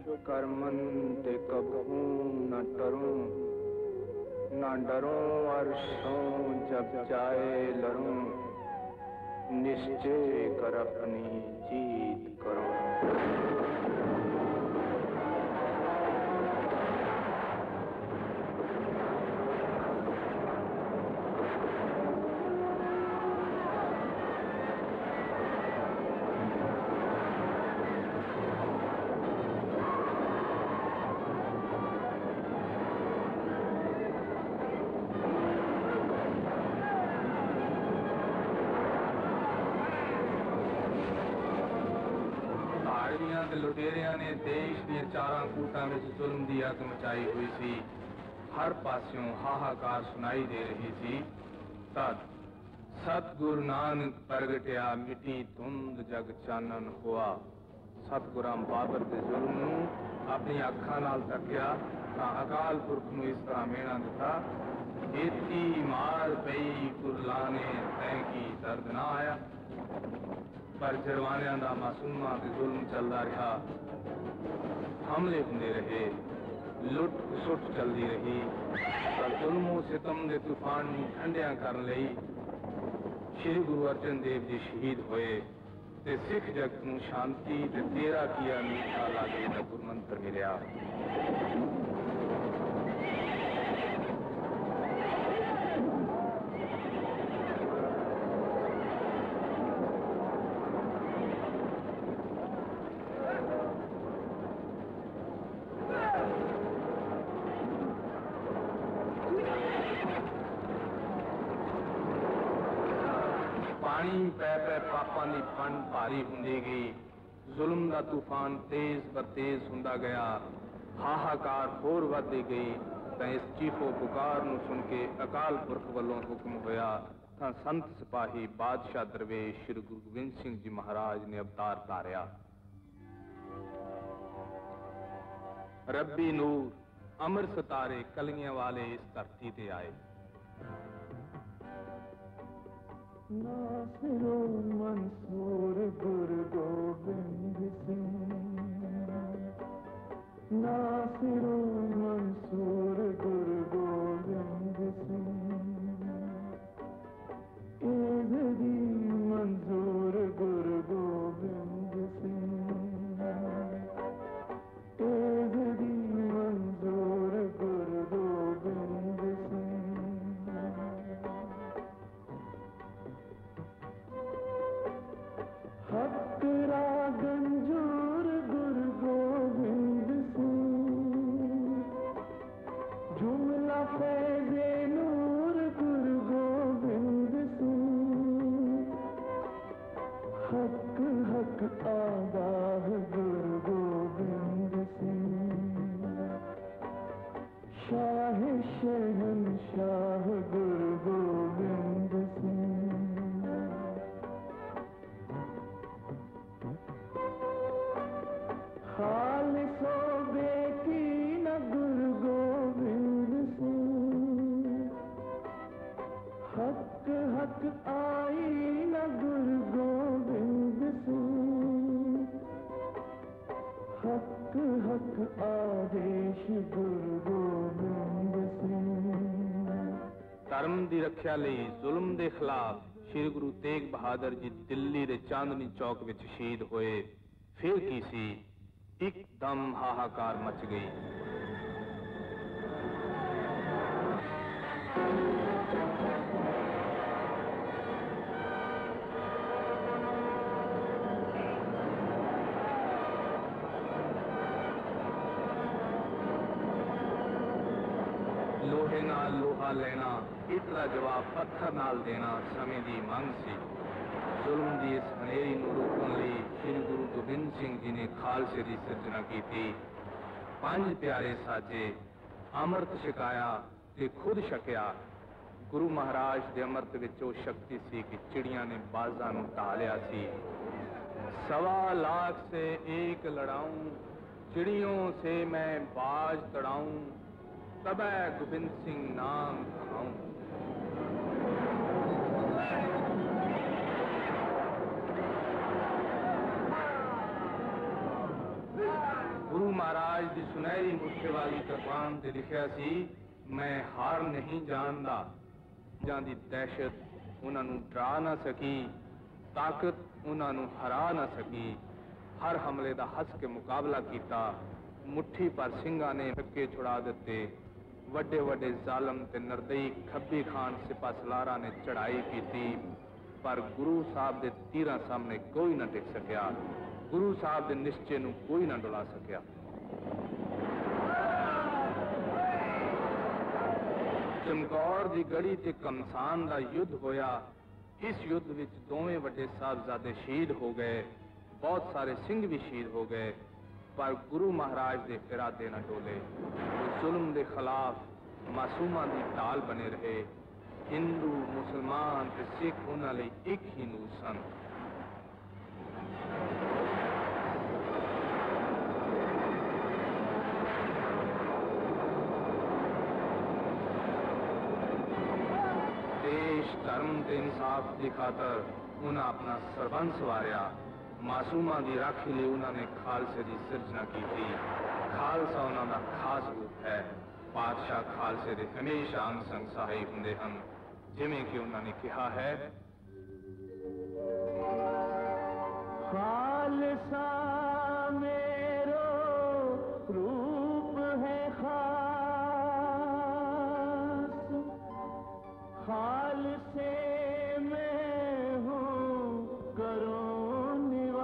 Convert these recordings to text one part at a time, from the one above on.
शुभ Karman ते कबहू न डरूं, न डरूं अर्शों जब जाए लरूं, निश्चय कर अपनी जीत करूं। लुटेरिया ने देश दी चारां कूटां विच जुल्म दी अग मचाई हुई सी। हर पास्यों हाहाकार सुनाई दे रही सी। तद सतगुरु नानक प्रगटिया, मिटी धुंध जग चानन हुआ। सतगुरां बाबर दे जुल्म नूं अपनी अखां नाल तकिया तां अकाल पुरख नूं इस तरह मेणा दिता, एती मार पई कुरलाने तैं की दर्द ना आया। पर जरवानियां दा मासूमां ते जुल्म चलदा रहा। हमले हुंदे रहे, लुट सुट चलदी रही। पर जुल्मो सितम दे तूफान नूं ठंडिया करन लई श्री गुरु अर्जन देव जी शहीद होए ते सिख जगत नूं शांति ते तेरा किया मीठा लागे दा गुरमंत्र मिलिया। पानी पै पै पापां दी फन भारी हुंदी गई। जुल्म दा तूफान तेज ब तेज हुंदा गया। हाहाकार होर वधदी गई तां इस चीखो पुकार नूं सुन के अकाल पुरख वल्लों हुक्म होया तां संत सिपाही बादशाह दरवेश श्री गुरु गोबिंद सिंह जी महाराज ने अवतार धारिया। रब्बी नूर अमर सितारे कलियां वाले इस धरती ते आए। नासिरो मंसूर गुरु गोबिंद सिंह, नासिरो मंसूर गुरु गोबिंद सिंह, इज़दी मंजूर गुरु गोबिंद सिंह, इज़दी मंजूर गुरु गोबिंद सिंह। हक रा गंजूर गुरु गोबिंद सिंह, जुमला फैज़े नूर गुरु गोबिंद सिंह, हक हक आगाह गुरु गोबिंद सिंह, शाह शहंशाह गुरु गोबिंद सिंह। खालिसो बेटी न गुरु गोबिंद सिंह, हक हक आई न गुरु गोबिंद सिंह, हक हक आदेश गुरु गोबिंद सिंह। धर्म दी रखिया लई जुल्म दे खिलाफ श्री गुरु तेग बहादुर जी दिल्ली दे चांदनी चौक विच शहीद होए। फिर की सी, एकदम हाहाकार मच गई। लोहे नाल लोहा लेना, इतला जवाब पत्थर नाल देना समय दी मंग सी। जुल्म की इस हनेरी नूं रोकण लई श्री गुरु गोबिंद सिंह जी ने खालसे की सिरजना की थी। 5 प्यारे साजे, अमृत छकाया ते खुद छकिया। गुरु महाराज के अमृत विच वो शक्ति सी कि चिड़िया ने बाजा नूं ढा लिया सी। 1.25 लाख से एक लड़ाऊं, चिड़ियों से मैं बाज तड़ाऊं, तबै गोबिंद सिंह नाम कहाऊं। गुरु महाराज की सुनहरी मुठ्ठे वाली तकवान ते लिखिया सी, मैं हार नहीं जानदा। जांदी दहशत उन्होंने डरा ना सकी, ताकत उन्होंने हरा ना सकी। हर हमले का हस के मुकाबला किया। मुट्ठी पर सिंघां ने धक्के छुड़ा दिते। वड्डे वड्डे जालम ते नरदई खब्बी खान सिपा सलारा ने चढ़ाई की, पर गुरु साहब के तीरां सामने कोई न टिक सकिया। गुरु साहब के निश्चय नूं कोई न डुला सकिया। चमकौर की गढ़ी ते कमसान का युद्ध होया। इस युद्ध विच दोवें वड्डे साहबजादे शहीद हो गए, बहुत सारे सिंह भी शहीद हो गए, पर गुरु महाराज के इरादे न डोले। जुल्म के खिलाफ मासूमां की ढाल बने रहे। हिंदू मुसलमान ते सिख उन्हां लई एक ही नूर सन। देश धर्म ते इंसाफ की खातर उन्हें अपना सरबंस वारिया। मासूमां की राखी लिए उन्होंने खालसे की सिरजना की थी। खालसा उन्होंने खास रूप है। पातशाह खालसे के हमेशा अंग संग सहाई हुंदे हन, जिवें कि उन्होंने कहा है, खालसा मेरो रूप है खास, खालसे में हूँ करूँ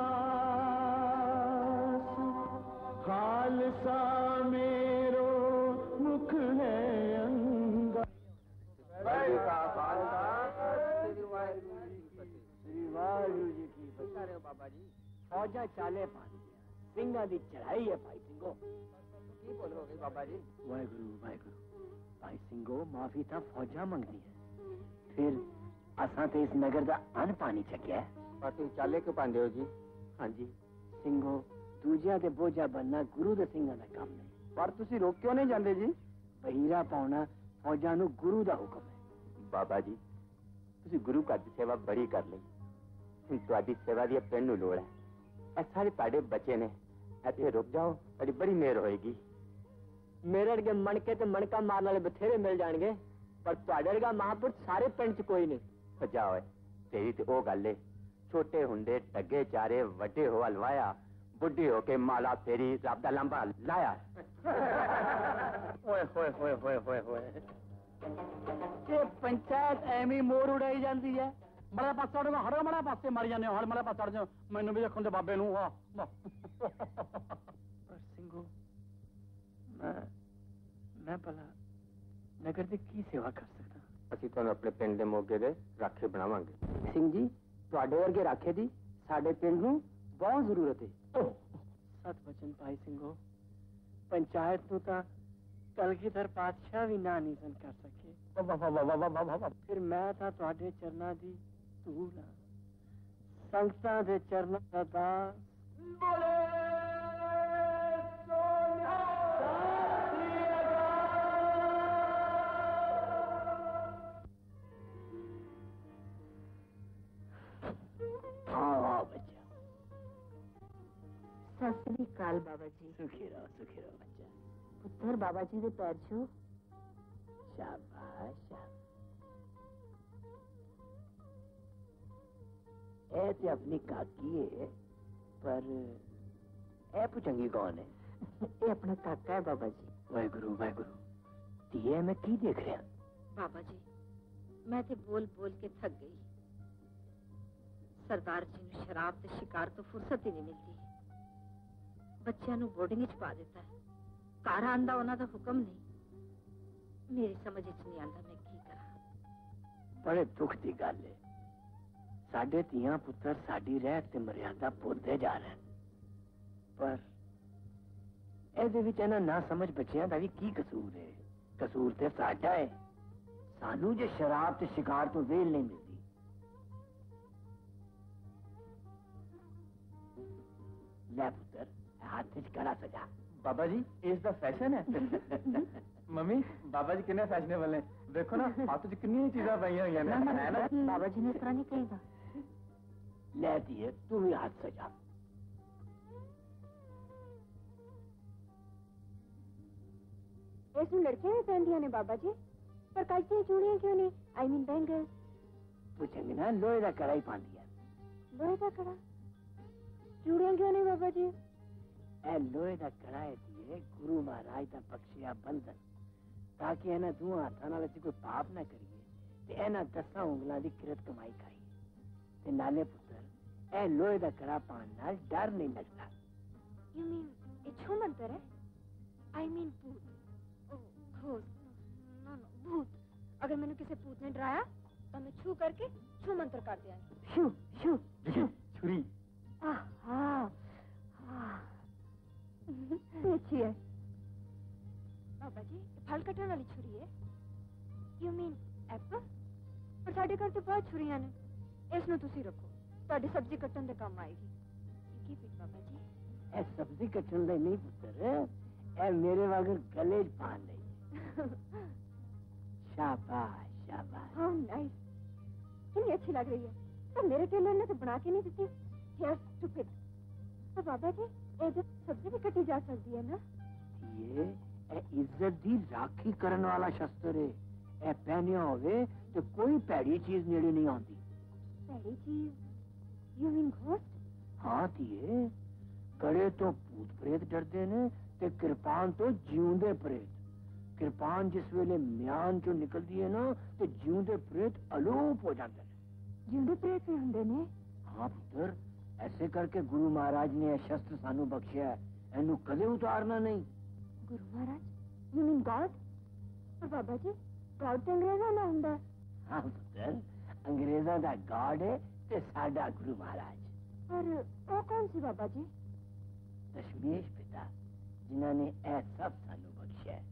निवास। खालसा मेरो मुख है अंगा। वाहिगुरु जी की बता बाबा जी। फौजा चाले पानी सिंगा दी चढ़ाई है भाई सिंगो। की बोलोगे बाबा जी? वाहिगुरु वाहिगुरु। भाई सिंगो माफी था फौजा मंगती है, फिर असा तो इस नगर का अन पानी चकिया है। पर तुम चाले क्यों पांदे हो जी? हाँ जी सिंगो, दूजिया के बोझा बनना गुरु दे सिंगा का काम नहीं। पर तुसी रोक क्यों नहीं जाते जी? बहीरा पाउना फौजा नू गुरु का हुक्म है। बाबा जी तुसी गुरु घर की सेवा बड़ी कर ली, तुहाडी सेवा दी पिंड नू लोड़ है। ए सारे तुहाडे बच्चे ने, इत्थे रुक जाओ, बड़ी बड़ी मेहर होएगी। मेरे अड़गे मणके ते मणका मारन वाले बथेरे मिल जाएंगे, पर तुहाडे अड़गा महापुरुष सारे पिंड च कोई नहीं। जाओ तेरी ते ओ गल है, छोटे हुंदे टगे चारे, वड्डे हो हलवाया, बुढ़ी होके माला तेरी रब दा लंबा लाया। ओए होए होए होए होए होए, ये पंचायत एवं मोर उड़ाई जाती है। मड़ा पास चढ़ हर मड़ा पासे मारी जाने, हर मड़ा पास चढ़ जाओ, मैनू भी देखो बाबे नू। सिंगो मैं भला नगर की की सेवा कर सकता? ਅਸੀਂ ਤੁਹਾਨੂੰ ਆਪਣੇ ਪਿੰਡ ਦੇ ਮੋਗੇ ਦੇ ਰਾਖੇ ਬਣਾਵਾਂਗੇ। ਸਿੰਘ ਜੀ ਤੁਹਾਡੇ ਵਰਗੇ ਰਾਖੇ ਦੀ ਸਾਡੇ ਪਿੰਡ ਨੂੰ ਬਹੁਤ ਜ਼ਰੂਰਤ ਹੈ। ਸਤ ਬਚਨ ਭਾਈ ਸਿੰਘੋ, ਪੰਚਾਇਤ ਨੂੰ ਤਾਂ ਕਲਗੀਧਰ ਪਾਤਸ਼ਾਹ ਵੀ ਨਾ ਨਹੀਂ ਸਨ ਕਰ ਸਕੇ। ਫਿਰ ਮੈਂ ਤਾਂ ਤੁਹਾਡੇ ਚਰਨਾਂ ਦੀ ਧੂੜ ਹਾਂ, ਸੰਗਤਾਂ ਦੇ ਚਰਨਾਂ ਦਾ ਦਾਸ। ਬੋਲੇ सत श्री अकाल बाबा जी। सुखी रहो बच्चा। पुत्र बाबा जी दे पैर छू। शाबाश शाबाश। ए ते अपनी काकी है, पर ए पुचंगी कौन है? ये अपना काका है बाबा जी। वाहिगुरु वाहिगुरु। दिए मैं की देख रहा? बाबा जी मैं ते बोल बोल के थक गई। सरदार जी ने शराब ते शिकार तो फुर्सत ही नहीं मिलती। बच्चों नू बोर्डिंग च पा दिता है, घर आंदा उन्हां दा हुक्म नहीं। मेरी समझ च नहीं आंदा मैं की करा। बड़े दुख की गल है, साडे तियां पुत्र साडी रहत ते मर्यादा भुलदे जा रहे हैं। पर ਇਹਦੇ ਵਿੱਚ ਇਹਨਾਂ ਨਾ ਸਮਝ ਬੱਚਿਆਂ ਦਾ ਵੀ ਕੀ ਕਸੂਰ ਹੈ? ਕਸੂਰ ਤੇ ਸਾਡਾ ਹੈ। ਸਾਨੂੰ ਜੇ ਸ਼ਰਾਬ ਤੇ ਸ਼ਿਕਾਰ ਤੋਂ ਵੇਲ ਨਹੀਂ ਮਿਲਦੀ। ਲੈ ਪੁੱਤਰ हाथ से कड़ा सजा। बाबा जी इसका फैशन है। मम्मी बाबा जी कितने फैशनेबल हैं, देखो ना हाथ च कितनी चीज़ां पाई हुई हैं। बाबा जी ने इस तरह नहीं कहेगा। ले दिए तू भी हाथ सजा। इसमें लड़कियां भी पहनदियां ने बाबा जी, पर कच्ची चूड़ियां क्यों नहीं? I mean bangles. पूछेंगे ना, लोहे का कड़ा ही पांदिया। लोहे का कड़ा? चूड़ियां क्यों नहीं बाबा जी? ए लोहे का कड़ा है दिए गुरु महाराज का बख्शिया बंधन, ताकि एना दो हाथां नाल असीं कोई पाप ना करिए ते एना 10 उंगलां दी किरत कमाई खाई। ते नाले पुत्र ए लोहे का कड़ा पान नाल डर नहीं लगता। यू मीन ये छू मंतर है? आई मीन भूत। घोस्ट? नो नो, भूत। अगर मैंने किसी भूत ने डराया तो मैं छू करके छू मंत्र कर दिया। शू शू शू छुरी। हाँ अच्छी है बाबा जी। फल कटने वाली छुरी है? You mean apple? पर साढ़े घर तो बहुत छुरियां ने, इसनू तुसी रखो, ਤੁਹਾਡੀ सब्जी कट्टन दे काम आएगी। की फिट बाबा जी? ए सब्जी कटन दे नहीं पुत्र, ए मेरे वागर गले च पान दे। शाबाश शाबाश। हाउ नाइस, कितनी अच्छी लग रही है। पर मेरे टेलर ने तो बना के नहीं दी। Hair stupid. तो बाबा जी ये जो सब्जी भी कटी जा सकती है ना? ये ए इज्जत दी राखी करन वाला शस्त्र है। ए पहनिया होवे तो कोई भैड़ी चीज नेड़े नहीं आती। पहली चीज? You mean ghost? हाँ धीए, कड़े तो भूत प्रेत डरते ने ते कृपान तो जीवंदे प्रेत। कृपान जिस वेले म्यान चो निकलती है ना तो जीवंदे प्रेत अलोप हो जाते हैं। जिंदे प्रेत भी हुंदे ने? हाँ पुत्र, ऐसे करके गुरु महाराज ने यह शस्त्र सानू बख्शिया है, एनू कदे उतारना नहीं। Guru Maharaj? You mean God? पर बाबा जी गॉड तो अंग्रेजा ना हुंदा। हाँ पुत्र, अंग्रेजा दा गॉड है ते साडा गुरु महाराज। पर वो कौन सी बाबा जी? दशमेश पिता, जिन्होंने ऐ सब सानू बख्शिया है।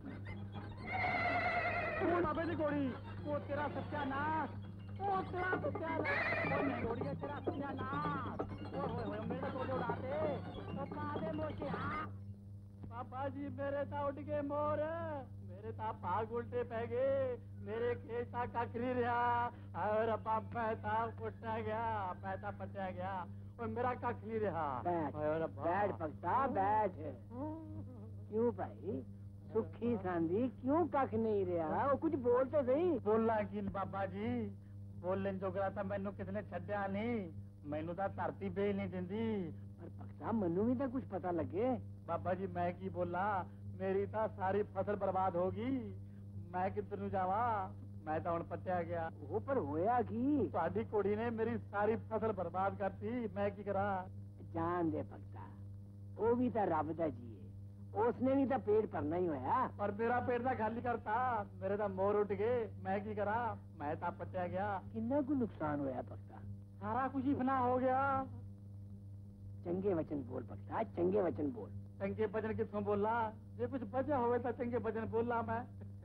बाबे दी गोड़ी, वो तेरा सत्यानाश, वो तेरा सत्यानाश, वो नहीं गोड़ी है तेरा सत्यानाश। ओए मेरे तो उड़ाते, तो कादे मोचे। बाबा जी मेरे ता उड़ गए मोर, मेरे ता भाग उल्टे पै गए, मेरे खेत ता ककरी रहा और अब्बा मैं ता फुटा गया, मैं ता पटिया गया और मेरा कख नहीं रहा। बैठ भक्ता बैठ। क्यों भाई सुखी सांदी क्यों कख नहीं रहा? वो कुछ बोल तो सही। बोलना की बाबा जी, बोलन जोगरा था मैनू किसने छड्या नहीं, मैनू ता धरती बेच नहीं दिंदी। पर भक्ता मनु भी तो कुछ पता लगे। बाबा जी मैं की बोला, मेरी ता सारी फसल बर्बाद होगी, मैं किधर नू जावा, मैं तो हुण पटिया गया। वो पर होया की? साडी कुड़ी ने मेरी सारी फसल बर्बाद करती, मैं की करा? जान दे भक्ता, वो भी तो रब दा जी है, उसने भी तो पेट भरना ही होया। पर मेरा पेट ना खाली करता, मेरे तो मोर उठ गए, मैं की करा? मैं तो पटिया गया। कितना को नुकसान होया भक्ता? सारा कुछ ही फना हो गया। चंगे वचन बोल भक्ता, चंगे वचन बोल। चंगे वचन कितों बोला? जे कुछ बचा होवे तो चंगे वचन बोला मैं।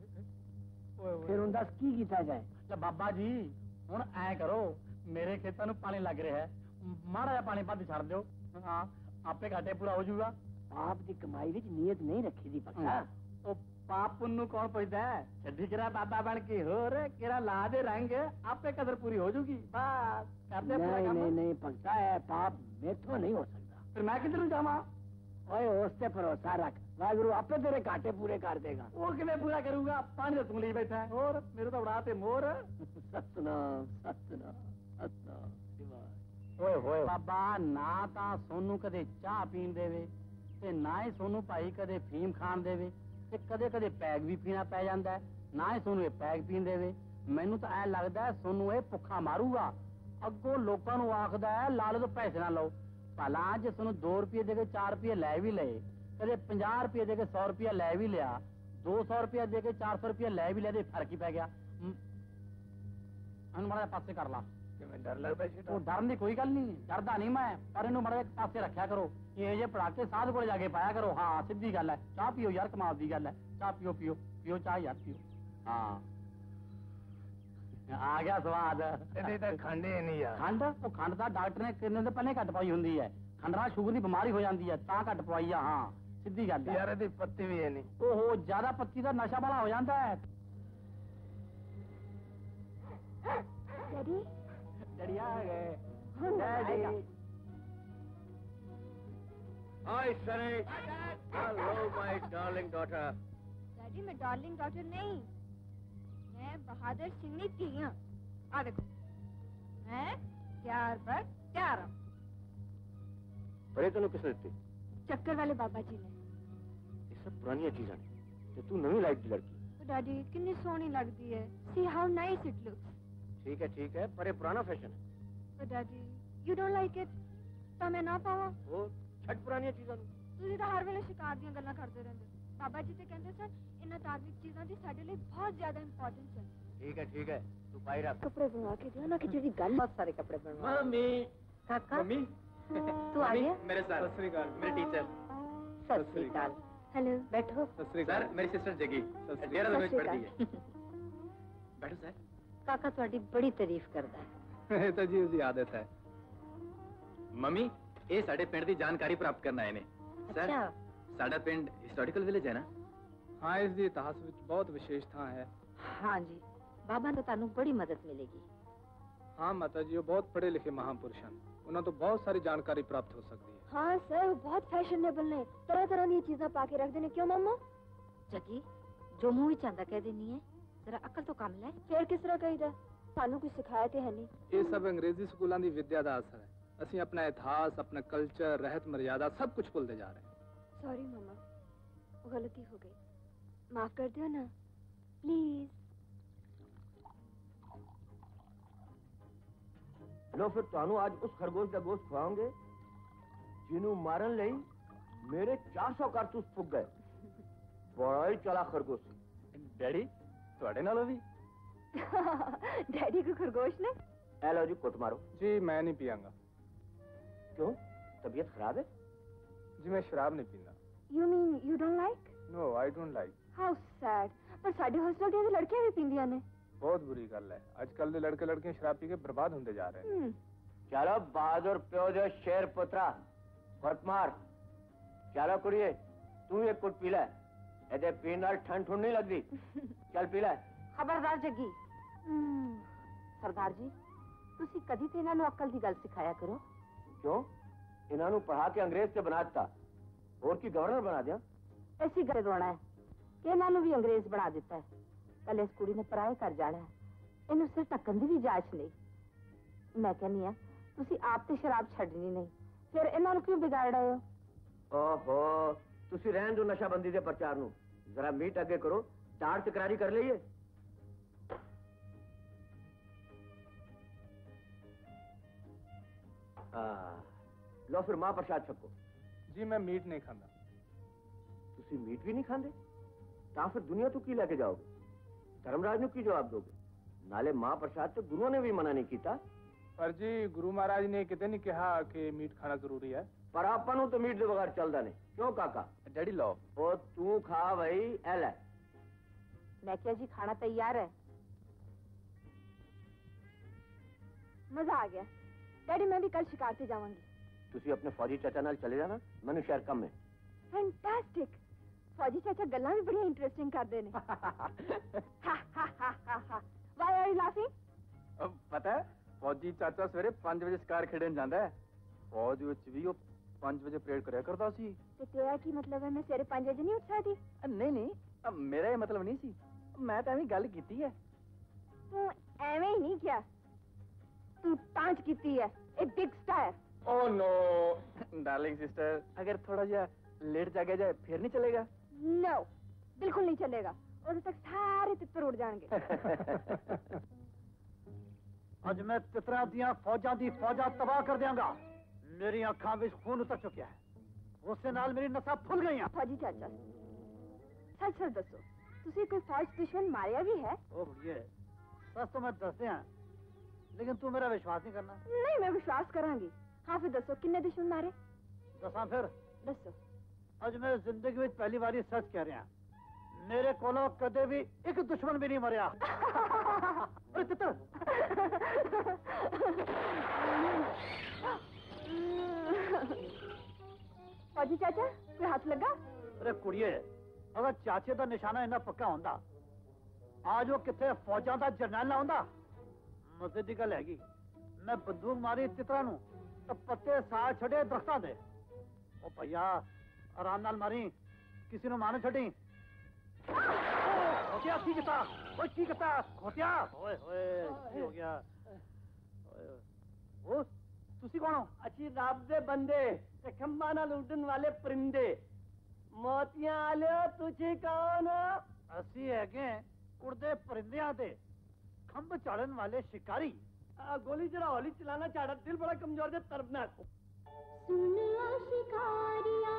फिर उन दस की कीता जाए? तो बाबा जी हुण ऐ करो, मेरे खेतां नूं पानी लग रहा है, माड़ा जिहा पानी बंद छड़ दो, हाँ आपे घाटे पूरा हो जाऊगा। पाप की कमाई विच नीयत नहीं रखी दी भक्ता। तो पाप पुन्नू कौन पुछदा है? छड्डी करा बाबा बन के होर केरा ला दे रंग, आपे कदर पूरी हो जाऊगी। बस कर दे पूरा काम। नहीं भक्ता, है पाप मेथों नहीं हो सकता। फिर मैं किधर जावा? ओए उससे भरोसा रख, वाहिगुरु आपे तेरे घाटे पूरे कर देगा। वो किवें पूरा करूंगा? पानी तो तू ली बैठा है, और मेरे तो उड़ाते मोर। सतनाम सतनाम सतनाम शिवाय। ओए होए बाबा, ना ਤਾਂ ਸੋਨੂੰ ਕਦੇ ਚਾਹ ਪੀਣ ਦੇਵੇ ਤੇ ਨਾ ਹੀ ਸੋਨੂੰ ਭਾਈ ਕਦੇ ਫੀਮ ਖਾਣ ਦੇਵੇ, ਤੇ ਕਦੇ ਕਦੇ ਪੈਗ ਵੀ ਪੀਣਾ ਪੈ ਜਾਂਦਾ ਹੈ, ਨਾ ਹੀ ਸੋਨੂੰ ਇਹ ਪੈਗ ਪੀਣ ਦੇਵੇ। ਮੈਨੂੰ ਤਾਂ ਐ ਲੱਗਦਾ ਹੈ ਸੋਨੂੰ ਇਹ ਭੁੱਖਾ ਮਾਰੂਗਾ। ਅੱਗੋਂ ਲੋਕਾਂ ਨੂੰ ਆਖਦਾ ਹੈ ਲਾਲੇ ਤੋਂ ਪੈਸੇ ਨਾ ਲਓ। ਭਲਾ ਜੇ ਸੋਨੂੰ 2 ਰੁਪਏ ਦੇ ਕੇ 4 ਰੁਪਏ ਲੈ ਵੀ ਲਏ, ਕਦੇ 50 ਰੁਪਏ ਦੇ ਕੇ 100 ਰੁਪਏ ਲੈ ਵੀ ਲਿਆ, 200 ਰੁਪਏ ਦੇ ਕੇ 400 ਰੁਪਏ ਲੈ ਵੀ ਲਿਆ, ਤੇ ਫਰਕ ਹੀ ਪੈ ਗਿਆ। ਇਹਨੂੰ ਮਾੜਾ ਪਾਸੇ ਕਰ ਲਾ। डर लगता है? ਉਹ ਡਰਨ ਦੀ ਕੋਈ ਗੱਲ ਨਹੀਂ, ਡਰਦਾ ਨਹੀਂ ਮੈਂ, ਪਰ ਇਹਨੂੰ ਮਾੜਾ ਜਿਹਾ ਪਾਸੇ ਰੱਖਿਆ ਕਰੋ। ਇਹ ਜੇ ਪੜਾਕੇ ਸਾਧ ਕੋਲ ਜਾ ਕੇ ਪਾਇਆ ਕਰੋ। ਹਾਂ ਸਿੱਧੀ ਗੱਲ ਹੈ। ਚਾਹ ਪੀਓ ਯਾਰ, ਕਮਾਲ ਦੀ ਗੱਲ ਹੈ। ਚਾਹ ਪੀਓ ਪੀਓ ਪੀਓ ਚਾਹ ਯਾਰ ਪੀਓ। ਹਾਂ ਆ ਗਿਆ ਸਵਾਦ। ਇਹਦੀ ਤਾਂ ਖੰਡ ਹੀ ਨਹੀਂ ਯਾਰ। ਖੰਡ? ਉਹ ਖੰਡ ਤਾਂ ਡਾਕਟਰ ਨੇ ਕਿੰਨੇ ਦਿਨ ਪਹਿਲੇ ਘੱਟ ਪਾਈ ਹੁੰਦੀ ਹੈ। ਖੰਡ ਨਾਲ ਸ਼ੂਗਰ ਦੀ ਬਿਮਾਰੀ ਹੋ ਜਾਂਦੀ ਹੈ, ਤਾਂ ਘੱਟ ਪਵਾਈ ਆ। ਹਾਂ ਸਿੱਧੀ ਗੱਲ ਹੈ ਯਾਰ ਇਹਦੀ ਪੱਤੀ ਵੀ ਹੈ ਨਹੀਂ। ਉਹ ਜ਼ਿਆਦਾ ਪੱਤੀ ਦਾ ਨਸ਼ਾ ਵਾਲਾ ਹੋ ਜਾਂਦਾ ਹੈ। डैडी ਡੈਡੀ ਆ ਗਏ। Daddy Hi, Sonny. Hello, my darling daughter. Daddy मैं डार्लिंग डॉटर नहीं, मैं बहादुर सिंह की हाँ। आ देखो मैं प्यार पर प्यार हूँ। पर तेन किसने दी? चक्कर वाले बाबा जी ने। ये सब पुरानी चीजा ने ते तू नवी लाइफ की लड़की। तो डैडी कितनी सोहनी लगती है। See how nice it looks. ठीक है पर ये पुराना फैशन है। तो daddy you don't like it तो मैं ना पावा। वो छट पुरानी चीजा नु ਤੁਸੀਂ ਤਾਂ ਹਰ ਵੇਲੇ ਸ਼ਿਕਾਰ ਦੀਆਂ ਗੱਲਾਂ ਕਰਦੇ ਰਹਿੰਦੇ। ਬਾਬਾ ਜੀ ਤੇ ਕਹਿੰਦੇ ਸਨ ਇਹਨਾਂ ਧਾਰਮਿਕ ਚੀਜ਼ਾਂ ਦੀ ਸਾਡੇ ਲਈ ਬਹੁਤ ਜ਼ਿਆਦਾ ਇੰਪੋਰਟੈਂਸ ਹੈ। ठीक है तू पाई रख। कपड़े बनवा के दिया ना कि जेडी गल बहुत सारे कपड़े बनवा। मम्मी काका मम्मी तू आ गया? मेरे सर सत श्री अकाल मेरे टीचर। सत श्री अकाल। हेलो बैठो। सत श्री अकाल सर मेरी सिस्टर जगी डेरा में पढ़ती है। बैठो सर। काका ਤੁਹਾਡੀ ਬੜੀ ਤਾਰੀਫ ਕਰਦਾ ਹੈ। ਇਹ ਤਾਂ ਜੀ ਉਸਦੀ ਆਦਤ ਹੈ। ਮੰਮੀ ਇਹ ਸਾਡੇ ਪਿੰਡ ਦੀ ਜਾਣਕਾਰੀ ਪ੍ਰਾਪਤ ਕਰਨ ਆਏ ਨੇ। ਸਰ ਸਾਡਾ ਪਿੰਡ ਹਿਸਟੋਰੀਕਲ ਵਿਲੇਜ ਹੈ ਨਾ? ਹਾਂ ਇਸ ਦੀ ਇਤਿਹਾਸ ਵਿੱਚ ਬਹੁਤ ਵਿਸ਼ੇਸ਼ ਥਾਂ ਹੈ। हाँ जी बाबा ਤੋਂ ਤੁਹਾਨੂੰ ਬੜੀ ਮਦਦ ਮਿਲੇਗੀ। ਹਾਂ ਮਾਤਾ ਜੀ ਉਹ ਬਹੁਤ ਪੜ੍ਹੇ ਲਿਖੇ ਮਹਾਂਪੁਰਸ਼ ਹਨ। ਉਹਨਾਂ ਤੋਂ ਬਹੁਤ ਸਾਰੀ ਜਾਣਕਾਰੀ ਪ੍ਰਾਪਤ ਹੋ ਸਕਦੀ ਹੈ। हाँ सर बहुत फैशनेबल ने तरह तरह दी चीजें पाके रख देने क्यों मम्मा? जगी जो मुंह ਵਿੱਚ ਆਂਦਾ ਕਹਿ ਦੇਣੀ ਹੈ ਜ਼ਰਾ ਅਕਲ ਤੋਂ ਕੰਮ ਲੈ। फिर किस तरह कहीदा ਸਾਨੂੰ ਕੁਝ ਸਿਖਾਇਆ ਤੇ ਹੈ ਨਹੀਂ। ਇਹ ਸਭ ਅੰਗਰੇਜ਼ੀ ਸਕੂਲਾਂ ਦੀ ਵਿੱਦਿਆ ਦਾ ਅਸਰ ਹੈ। ਅਸੀਂ ਆਪਣਾ ਇਤਿਹਾਸ ਆਪਣਾ ਕਲਚਰ ਰਹਿਤ ਮਰਿਆਦਾ ਸਭ ਕੁਝ ਭੁੱਲਦੇ ਜਾ ਰਹੇ ਹਾਂ। सॉरी मम्मा गलती हो गई माफ कर दियो ना प्लीज। लो फिर ਤੁਹਾਨੂੰ ਅੱਜ ਉਸ ਖਰਗੋਸ਼ ਦਾ ਗੋਸ਼ਤ ਖਵਾਉਂਗੇ ਜਿਹਨੂੰ ਮਾਰਨ ਲਈ ਮੇਰੇ 400 ਕਾਰਤੂਸ ਫੁੱਕ ਗਏ। ਬੜਾ ਹੀ ਚਲਾ ਖਰਗੋਸ਼ ਸੀ। ਡੈਡੀ ਤੁਹਾਡੇ ਨਾਲੋਂ ਵੀ? डैडी को खरगोश ने। ए लो जी कुट मारो। जी मैं नहीं पियांगा। क्यों तबीयत खराब है? जी मैं शराब नहीं पीता। You mean you don't like? No I don't like। How sad। पर साडे हॉस्टल ਦੀਆਂ ਲੜਕੀਆਂ ਵੀ ਪੀਂਦੀਆਂ ਨੇ। बहुत बुरी गल है आजकल ਦੇ लड़के लड़कियां शराब पी के बर्बाद होते जा रहे हैं। चलो बहादुर प्यो जो शेर पुत्रा फट मार। चलो कुड़िए तू एक कुट पी ले ਇਹਦੇ ਪੀਣ ਨਾਲ ਠੰਡ ਠੁੰਡ ਨਹੀਂ ਲੱਗਦੀ। ਚੱਲ ਪੀ ਲੈ। ਖਬਰਦਾਰ ਜੱਗੀ। ਸਰਦਾਰ ਜੀ ਤੁਸੀਂ ਕਦੀ ਤੇ ਇਹਨਾਂ ਨੂੰ ਅਕਲ ਦੀ ਗੱਲ ਸਿਖਾਇਆ ਕਰੋ। ਕਿਉਂ ਇਹਨਾਂ ਨੂੰ ਪੜ੍ਹਾ ਕੇ ਅੰਗਰੇਜ਼ ਤੇ ਬਣਾ ਦਿੱਤਾ ਹੋਰ ਕੀ ਗਵਰਨਰ ਬਣਾ ਦਿਆਂ? ਐਸੀ ਗੱਲ ਰੋਣਾ ਹੈ ਕਿ ਇਹਨਾਂ ਨੂੰ ਵੀ ਅੰਗਰੇਜ਼ ਬਣਾ ਦਿੱਤਾ ਹੈ। ਕੱਲ ਇਸ ਕੁੜੀ ਨੇ ਪਰਾਏ ਕਰ ਜਾਣਾ ਹੈ ਇਹਨੂੰ ਸਿਰ ਢੱਕਣ ਦੀ ਵੀ ਇਜਾਜ਼ਤ ਨਹੀਂ। ਮੈਂ ਕਹਿੰਦੀ ਆ ਤੁਸੀਂ ਆਪ ਤੇ ਸ਼ਰਾਬ ਛੱਡਣੀ ਨਹੀਂ ਫਿਰ ਇਹਨਾਂ ਨੂੰ ਕਿਉਂ ਵਿਗਾੜ ਰਹੇ ਹੋ? ਓਹੋ ਤੁਸੀਂ ਰਹਿਣ ਦਿਓ ਨਸ਼ਾਬੰਦੀ ਦੇ ਪ੍ਰਚਾਰ ਨੂੰ ਜ਼ਰਾ ਮੀਟ ਅੱਗੇ ਕਰੋ ਦਾੜ ਤਕਰਾਰੀ ਕਰ ਲਈਏ। लो फिर मां प्रसाद छको। जी मैं मीट नहीं खाता। तुसी मीट भी नहीं खांदे ਤਾਂ ਫਿਰ ਦੁਨੀਆ ਤੋਂ ਕੀ ਲੈ ਕੇ ਜਾਓਗੇ? ਧਰਮਰਾਜ ਨੂੰ ਕੀ ਜਵਾਬ ਦੋਗੇ? ਨਾਲੇ ਮਾਂ ਪ੍ਰਸਾਦ ਤੇ ਗੁਰੂਆਂ ਨੇ ਵੀ ਮਨਾ ਨਹੀਂ ਕੀਤਾ। ਪਰ ਜੀ ਗੁਰੂ ਮਹਾਰਾਜ ਨੇ ਕਿਤੇ ਨਹੀਂ ਕਿਹਾ ਕਿ ਮੀਟ ਖਾਣਾ ਜ਼ਰੂਰੀ ਹੈ। ਪਰ ਆਪਾਂ ਨੂੰ ਤਾਂ ਮੀਟ ਦੇ ਬਗੈਰ ਚੱਲਦਾ ਨਹੀਂ। ਕਿਉਂ ਕਾਕਾ? ਡੈਡੀ ਲਓ। ਉਹ ਤੂੰ ਖਾ ਬਈ ਇਹ ਲੈ। मैं क्या जी खाना तैयार है। मजा आ गया डैडी मैं भी कल शिकार से जाऊंगी। ਤੁਸੀਂ ਆਪਣੇ ਫੌਜੀ ਚਾਚਾ ਨਾਲ ਚਲੇ ਜਾਣਾ ਮੈਨੂੰ ਸ਼ਹਿਰ ਕੰਮ ਹੈ। फैंटास्टिक फौजी चाचा गल्लां भी बड़ी इंटरेस्टिंग करते ने। Why are you laughing? ਪਤਾ ਹੈ ਫੌਜੀ ਚਾਚਾ ਸਵੇਰੇ 5 ਵਜੇ ਸ਼ਿਕਾਰ ਖੇਡਣ ਜਾਂਦਾ ਹੈ। ਫੌਜ ਵਿੱਚ ਵੀ ਉਹ 5 ਵਜੇ ਪਰੇਡ ਕਰਿਆ ਕਰਦਾ ਸੀ। ਤੇ ਤੇਰਾ ਕੀ ਮਤਲਬ ਹੈ ਮੈਂ ਸਵੇਰੇ 5 ਵਜੇ ਨਹੀਂ ਉੱਠ ਸਕਦੀ? ਨਹੀਂ ਮੇਰਾ ਇਹ ਮਤਲਬ ਨਹੀਂ ਸੀ ਮੈਂ ਤਾਂ ਐਵੇਂ ਗੱਲ ਕੀਤੀ ਹੈ। ਤੂੰ ਐਵੇਂ ਹੀ ਨਹੀਂ ਕਿਹਾ ਤੂੰ ਟਾਂਚ ਕੀਤੀ ਹੈ ਇਹ big star. Oh no darling sister अगर थोड़ा जा लेट जागे जाए फिर नहीं चलेगा? नो बिल्कुल नहीं चलेगा उस तक सारे तितर उड़ जाएंगे। ਅੱਜ ਮੈਂ ਤਿਤਰਾਂ ਦੀਆਂ ਫੌਜਾਂ ਦੀ ਫੌਜਾਂ ਤਬਾਹ ਕਰ ਦਿਆਂਗਾ। ਮੇਰੀ ਅੱਖਾਂ ਵਿੱਚ ਖੂਨ ਉਤਰ ਚੁੱਕਿਆ ਹੈ ਉਸੇ ਨਾਲ ਮੇਰੀ ਨਸਾਂ ਫੁੱਲ ਗਈਆਂ। फौजी चाचा सच सच दसो तुसी कोई फौज दुश्मन मारिया भी है? ਉਹ ਬੁੜੀਏ ਸੱਚ ਤਾਂ ਮੈਂ ਦੱਸਦੇ ਹਾਂ ਲੇਕਿਨ ਤੂੰ ਮੇਰਾ ਵਿਸ਼ਵਾਸ ਨਹੀਂ ਕਰਨਾ। नहीं मैं विश्वास करांगी। हाँ फिर दसो किन्ने दुश्मन मारे? ਦੱਸਾਂ ਫਿਰ दसो। ਅੱਜ ਮੈਂ ਜ਼ਿੰਦਗੀ ਵਿੱਚ ਪਹਿਲੀ ਵਾਰੀ ਸੱਚ ਕਹਿ ਰਿਹਾ ਮੇਰੇ ਕੋਲੋਂ ਕਦੇ ਵੀ ਇੱਕ ਦੁਸ਼ਮਨ ਵੀ ਨਹੀਂ ਮਰਿਆ। ਓਏ ਤਿੱਤਰ फौजी चाचा कोई हाथ लगा? ਅਰੇ ਕੁੜੀਏ ਅਗਰ ਚਾਚੇ ਦਾ ਨਿਸ਼ਾਨਾ ਇੰਨਾ ਪੱਕਾ ਹੁੰਦਾ ਅੱਜ ਉਹ ਕਿੱਥੇ ਫੌਜਾਂ ਦਾ ਜਰਨੈਲ ਨਾ ਹੁੰਦਾ। ਮਜ਼ੇ ਦੀ ਗੱਲ ਹੈਗੀ ਮੈਂ ਬੰਦੂਕ ਮਾਰੀ ਤਿੱਤਰਾਂ ਨੂੰ ਤਾਂ ਪੱਤੇ ਸਾਹ ਛੱਡੇ ਦਰਖਤਾਂ ਦੇ। ਉਹ ਭਈਆ ਆਰਾਮ ਨਾਲ ਮਾਰੀ ਕਿਸੇ ਨੂੰ ਮਾਰ ਛੱਡੀ। खोटिया की किता ओए की किता खोटिया ओए ओए की हो गया ओ तुसी कौन हो अच्छी रब दे बंदे ते खंबा नाल उड़न वाले परिंदे मोतियां आले तुझे कौन ਅਸੀਂ ਹੈਗੇ उड़दे परिंदियां ते खंब चाड़न वाले शिकारी गोली जरा हौली चलाना चाड़ा दिल बड़ा कमजोर है तरबना सुन ओ शिकारिया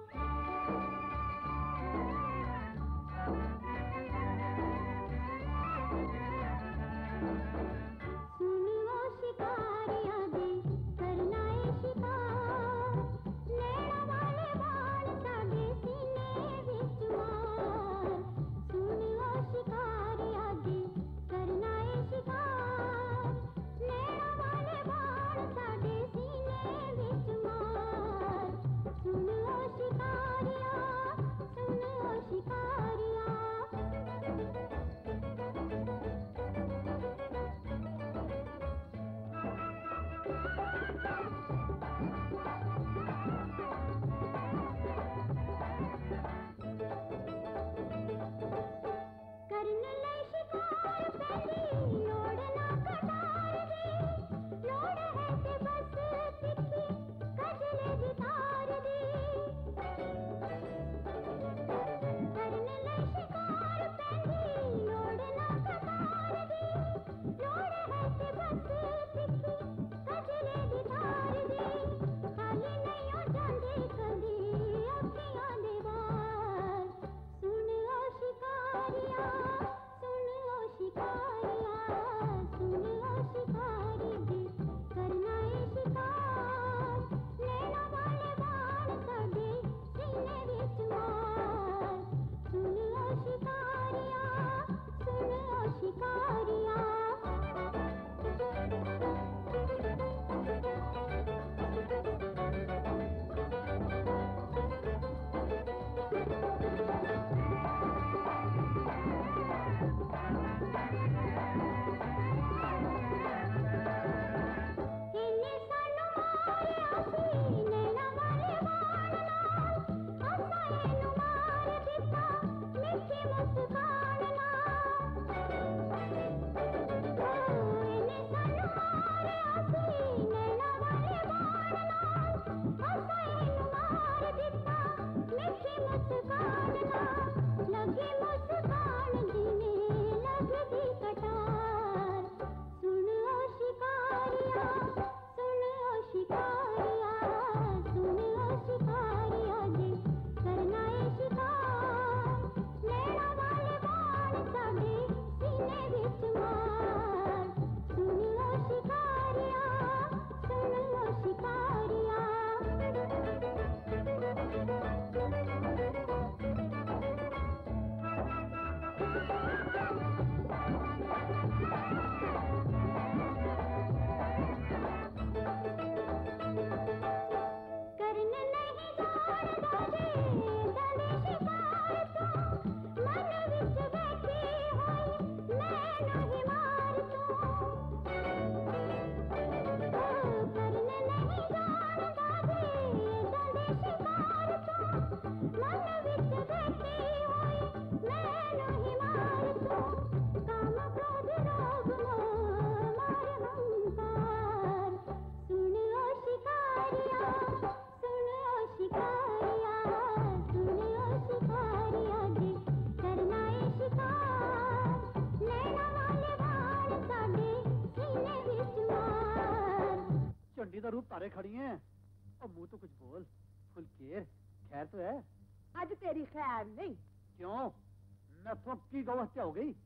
चंडी दा रूप तारे खड़ी हैं और मुंह तो कुछ बोल फुलकेर खैर तो है आज तेरी खैर नहीं क्यों मैं तो की गवाह हो गई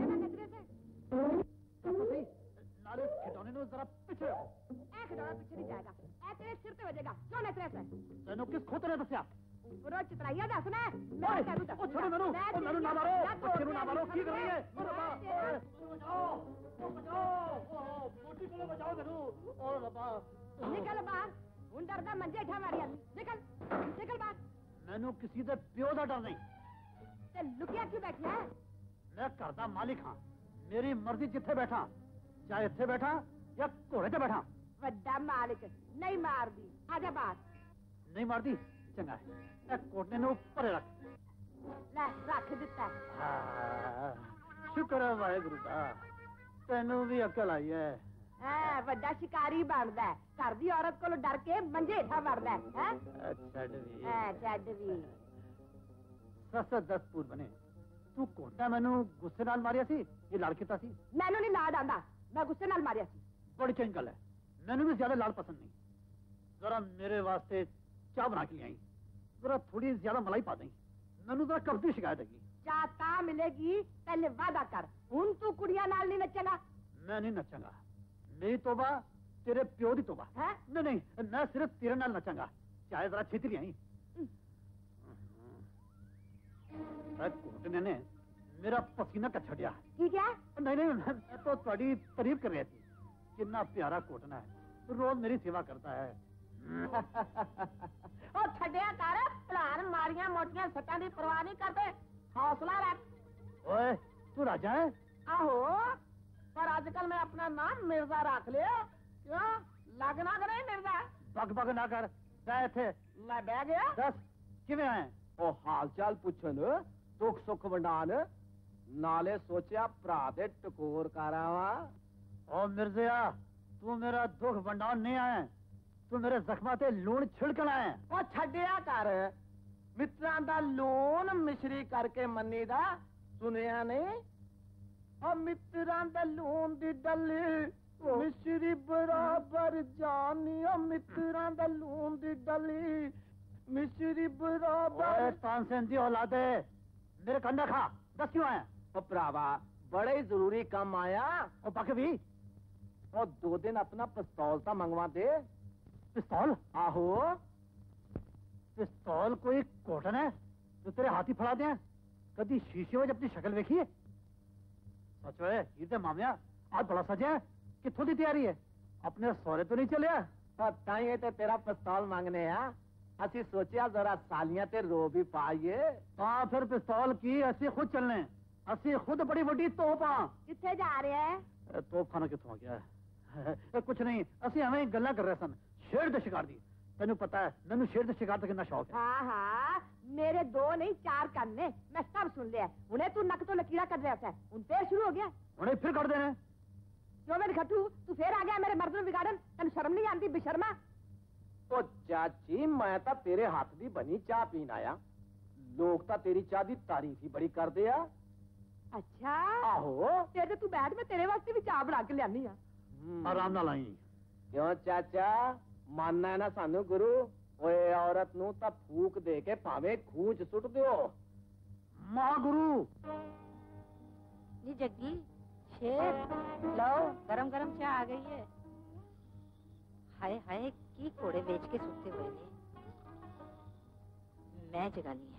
नाले खिडौने ने जरा पीछे खिडौना पीछे नहीं जाएगा तेरे सिर पे बजेगा क्यों नचरे से तेनों किस खोते ने दसिया पूरा चित्राइया दस ना मैं कह दूं ओ छोड़ो मैनू ओ मैनू ना मारो बच्चे नू ना मारो की कर रही है बचाओ ओ मोटी को बचाओ मैनू ओ रब्बा निकल बाहर हुन डरदा मंजे ठा मारिया निकल निकल बाहर मैनू किसी दे प्यो दा डर नहीं ते लुकिया क्यों बैठा है मैं घर दा मालिक हां मेरी मर्जी जिथे बैठा चाहे इथे बैठा या घोड़े ते बैठा वड्डा मालिक नहीं मारदी आजा बाहर नहीं मारदी चंगा है ए कोटने नु ऊपर रख ਲੈ ਰੱਖ ਦਿੱਤਾ ਸ਼ੁਕਰ ਹੈ ਵਾਹਿਗੁਰੂ ਦਾ ਤੈਨੂੰ ਵੀ ਅਕਲ ਆਈ ਹੈ ਹੈ ਵੱਡਾ ਸ਼ਿਕਾਰੀ ਬਣਦਾ ਹੈ। ਘਰ ਦੀ ਔਰਤ ਕੋਲੋਂ ਡਰ ਕੇ ਮੰਜੇ ਹੇਠਾਂ ਵੜਦਾ ਹੈ ਛੱਡ ਵੀ ਛੱਡ ਵੀ ਸੱਸ 10 ਪੂਰ ਬਣੇ ਤੂੰ ਕੋਟਾ ਮੈਨੂੰ ਗੁੱਸੇ ਨਾਲ ਮਾਰਿਆ ਸੀ ਇਹ ਲੜ ਕੀਤਾ ਸੀ ਮੈਨੂੰ ਨਹੀਂ ਲਾਡ ਆਂਦਾ ਮੈਂ ਗੁੱਸੇ ਨਾਲ ਮਾਰਿਆ ਸੀ बड़ी चंगी गल है मैंने भी ज्यादा लाल पसंद नहीं जरा मेरे वास्ते चाह बना के आई जरा थोड़ी ज्यादा मलाई पा दें मैंने जरा कब की शिकायत हैगी चाह ता मिलेगी पहले वादा कर हुन तू कुड़ियां नाल नहीं नचेगा मैं नहीं नचांगा मेरी तौबा तेरे प्यो दी तौबा है नहीं नहीं मैं सिर्फ तेरे नाल नचांगा चाहे जरा छेती आई कोटने ने मेरा पसीना कट छड़िया ठीक है नहीं नहीं मैं तो थोड़ी तारीफ कर रही थी कितना प्यारा कोटना है रोज मेरी सेवा करता है ओ छड़िया कर भलान मारियां मोटियां सट्टां दी परवाह नहीं करते हौसला रख ओए तू राजा है आहो पर आजकल मैं अपना नाम मिर्जा रख लिया क्यों लगना करे मिर्जा बग बग ना कर मैं थे मैं बह गया दस किवें आए ओ हाल चाल पुछन दुख सुख वंडान नाले सोचा भरा दे टकोर कर आवा ओ मिर्जिया तू मेरा दुख वंडान नहीं आए तू मेरे जख्मा ते लूण छिड़कना है ओ छड्डिया कर मित्रां दा लून मिश्री करके मन्नी दा सुनिया नहीं ओ मित्रां दा लून दी डली मिश्री बराबर जानी ओ मित्रां दा लून दी डली मिश्री बराबर तानसेन दी औलादे मेरे कंधा खा दस क्यों आए ओ भरावा बड़े ही जरूरी काम आया ओ बकवी और 2 दिन अपना पिस्तौल ता मंगवा दे पिस्तौल आहो पिस्तौल कोई कोटन है जो तेरे हाथी फड़ा दे कभी शीशे में अपनी शक्ल देखी है सच है ये तो मामिया आज बड़ा सजा है कितों की तैयारी है अपने सौरे तो नहीं चलिया तां ही ते तेरा पिस्तौल मांगने आ ਅਸੀਂ सोचा जरा सालियां ते रो भी पाइए हाँ फिर पिस्तौल की असि खुद चलने असि खुद बड़ी बड़ी तोप हाँ किथे जा रहे है तोप खाना कितों आ गया कुछ नहीं असि हमें गल्ला कर रहे सन शेर दे शिकार दी तेन पता है मैंने शेर दे शिकार का कितना शौक है हाँ हाँ मेरे 2 नहीं 4 कान ने मैं सब सुन लिया उन्हें तू नक तो लकीड़ा कर रहा था उन फिर शुरू हो गया उन्हें फिर कर देने क्यों मेरे खट्टू तू फिर आ गया मेरे मर्द में बिगाड़न तेन शर्म नहीं आती बेशर्मा ओ चाची मैं तो तेरे हाथ दी बनी चाह पीन आया लोग तो तेरी चाह दी तारीफ ही बड़ी कर दे अच्छा आहो फिर तू बैठ मैं तेरे वास्ते भी चाह बना के लियानी आ आराम ना लाई क्यों चाचा मानना है ना सानू गुरु ओए औरत नू तो फूक दे के भावे खूंच सुट दियो महागुरु जी जग्गी शेर लो गरम गरम चाह आ गई है हाय हाय की कोड़े बेच के सुते हुए ने मैं जगानी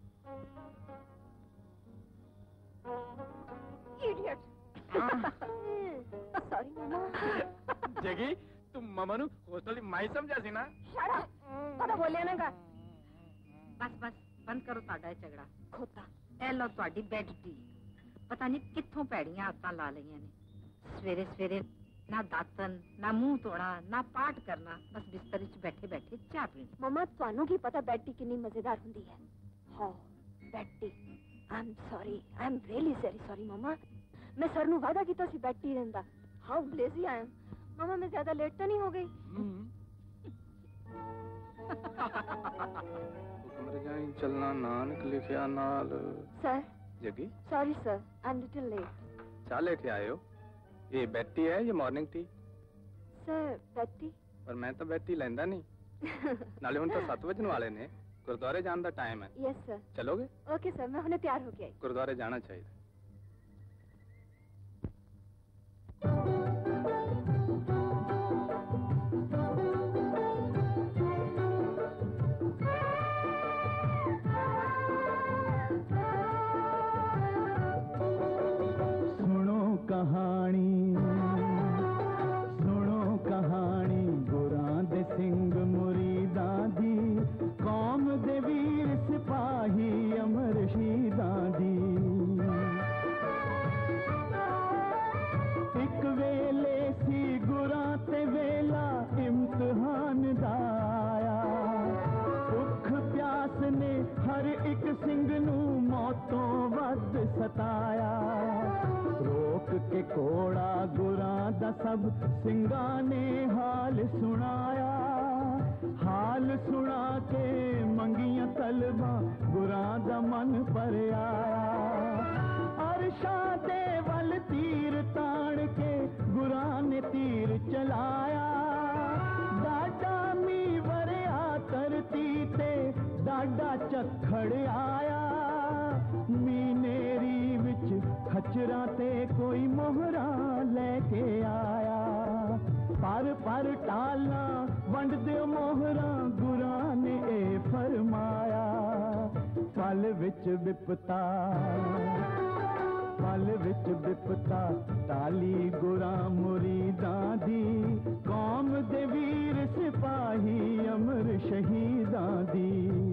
है इडियट सॉरी मामा जगी तुम ममा नु हॉस्टल माई समझा सी ना शट अप कदा बोलिया ना का बस बस बंद करो ताड़ा झगड़ा खोता ए लो ਤੁਹਾਡੀ ਬੈੱਡ ਟੀ ਪਤਾ ਨਹੀਂ ਕਿੱਥੋਂ ਪੈੜੀਆਂ ਆਤਾਂ ਲਾ ਲਈਆਂ ਨੇ ਸਵੇਰੇ ਸਵੇਰੇ ना दातन ना मुंह तोड़ा ना पाठ करना बस बिस्तर च बैठे बैठे चाह पीनी मम्मा ਤੁਹਾਨੂੰ ਕੀ ਪਤਾ ਬੈਡ ਟੀ ਕਿੰਨੀ ਮਜ਼ੇਦਾਰ ਹੁੰਦੀ ਹੈ ਹਾਂ bed tea am sorry am really sorry mama मैं सर ਨੂੰ ਵਾਅਦਾ ਕੀਤਾ ਸੀ ਬੈਡ ਟੀ ਦੇਣ ਦਾ how lazy I am mama मैं ज्यादा लेट तो नहीं हो गई हुक्म रजाई चलना नानक लिखिया नाल सर जगी sorry sir I am little late चाह लेके आए हो ये बेड टी है ये morning tea sir bed tea पर मैं तो बेड टी लेंदा नहीं नाले हुण तो 7 वजन वाले ने गुरुद्वारे जाने का टाइम है यस सर चलोगे ओके सर मैं हुणे तैयार हो गई गुरुद्वारे जाना चाहिए कहानी गुरां दे सिंह मुरीदां दी कौम दे वीर सिपाही अमर शहीदां दी एक वेले सी गुरां ते वेला इम्तिहान दा आया भुख प्यास उसने हर एक सिंह नू मौतों वध सताया रोक के कोड़ा गुरां दा सब सिंगां ने हाल सुनाया हाल सुना के मंगियां तलबा गुरां दा मन पर आया अरशां दे वल तीर ताण के गुरां ने तीर चलाया डाडा मी वरिया धरती ते डाडा झक्खड़ आया मीनेरी विच खचरा ते कोई मोहरा लेके आया पर टाला वंड दे मोहरा गुरां ने ए फरमाया पल विच विपता टाली गुरां मुरीदां दी कौम दे वीर सिपाही अमर शहीदां दी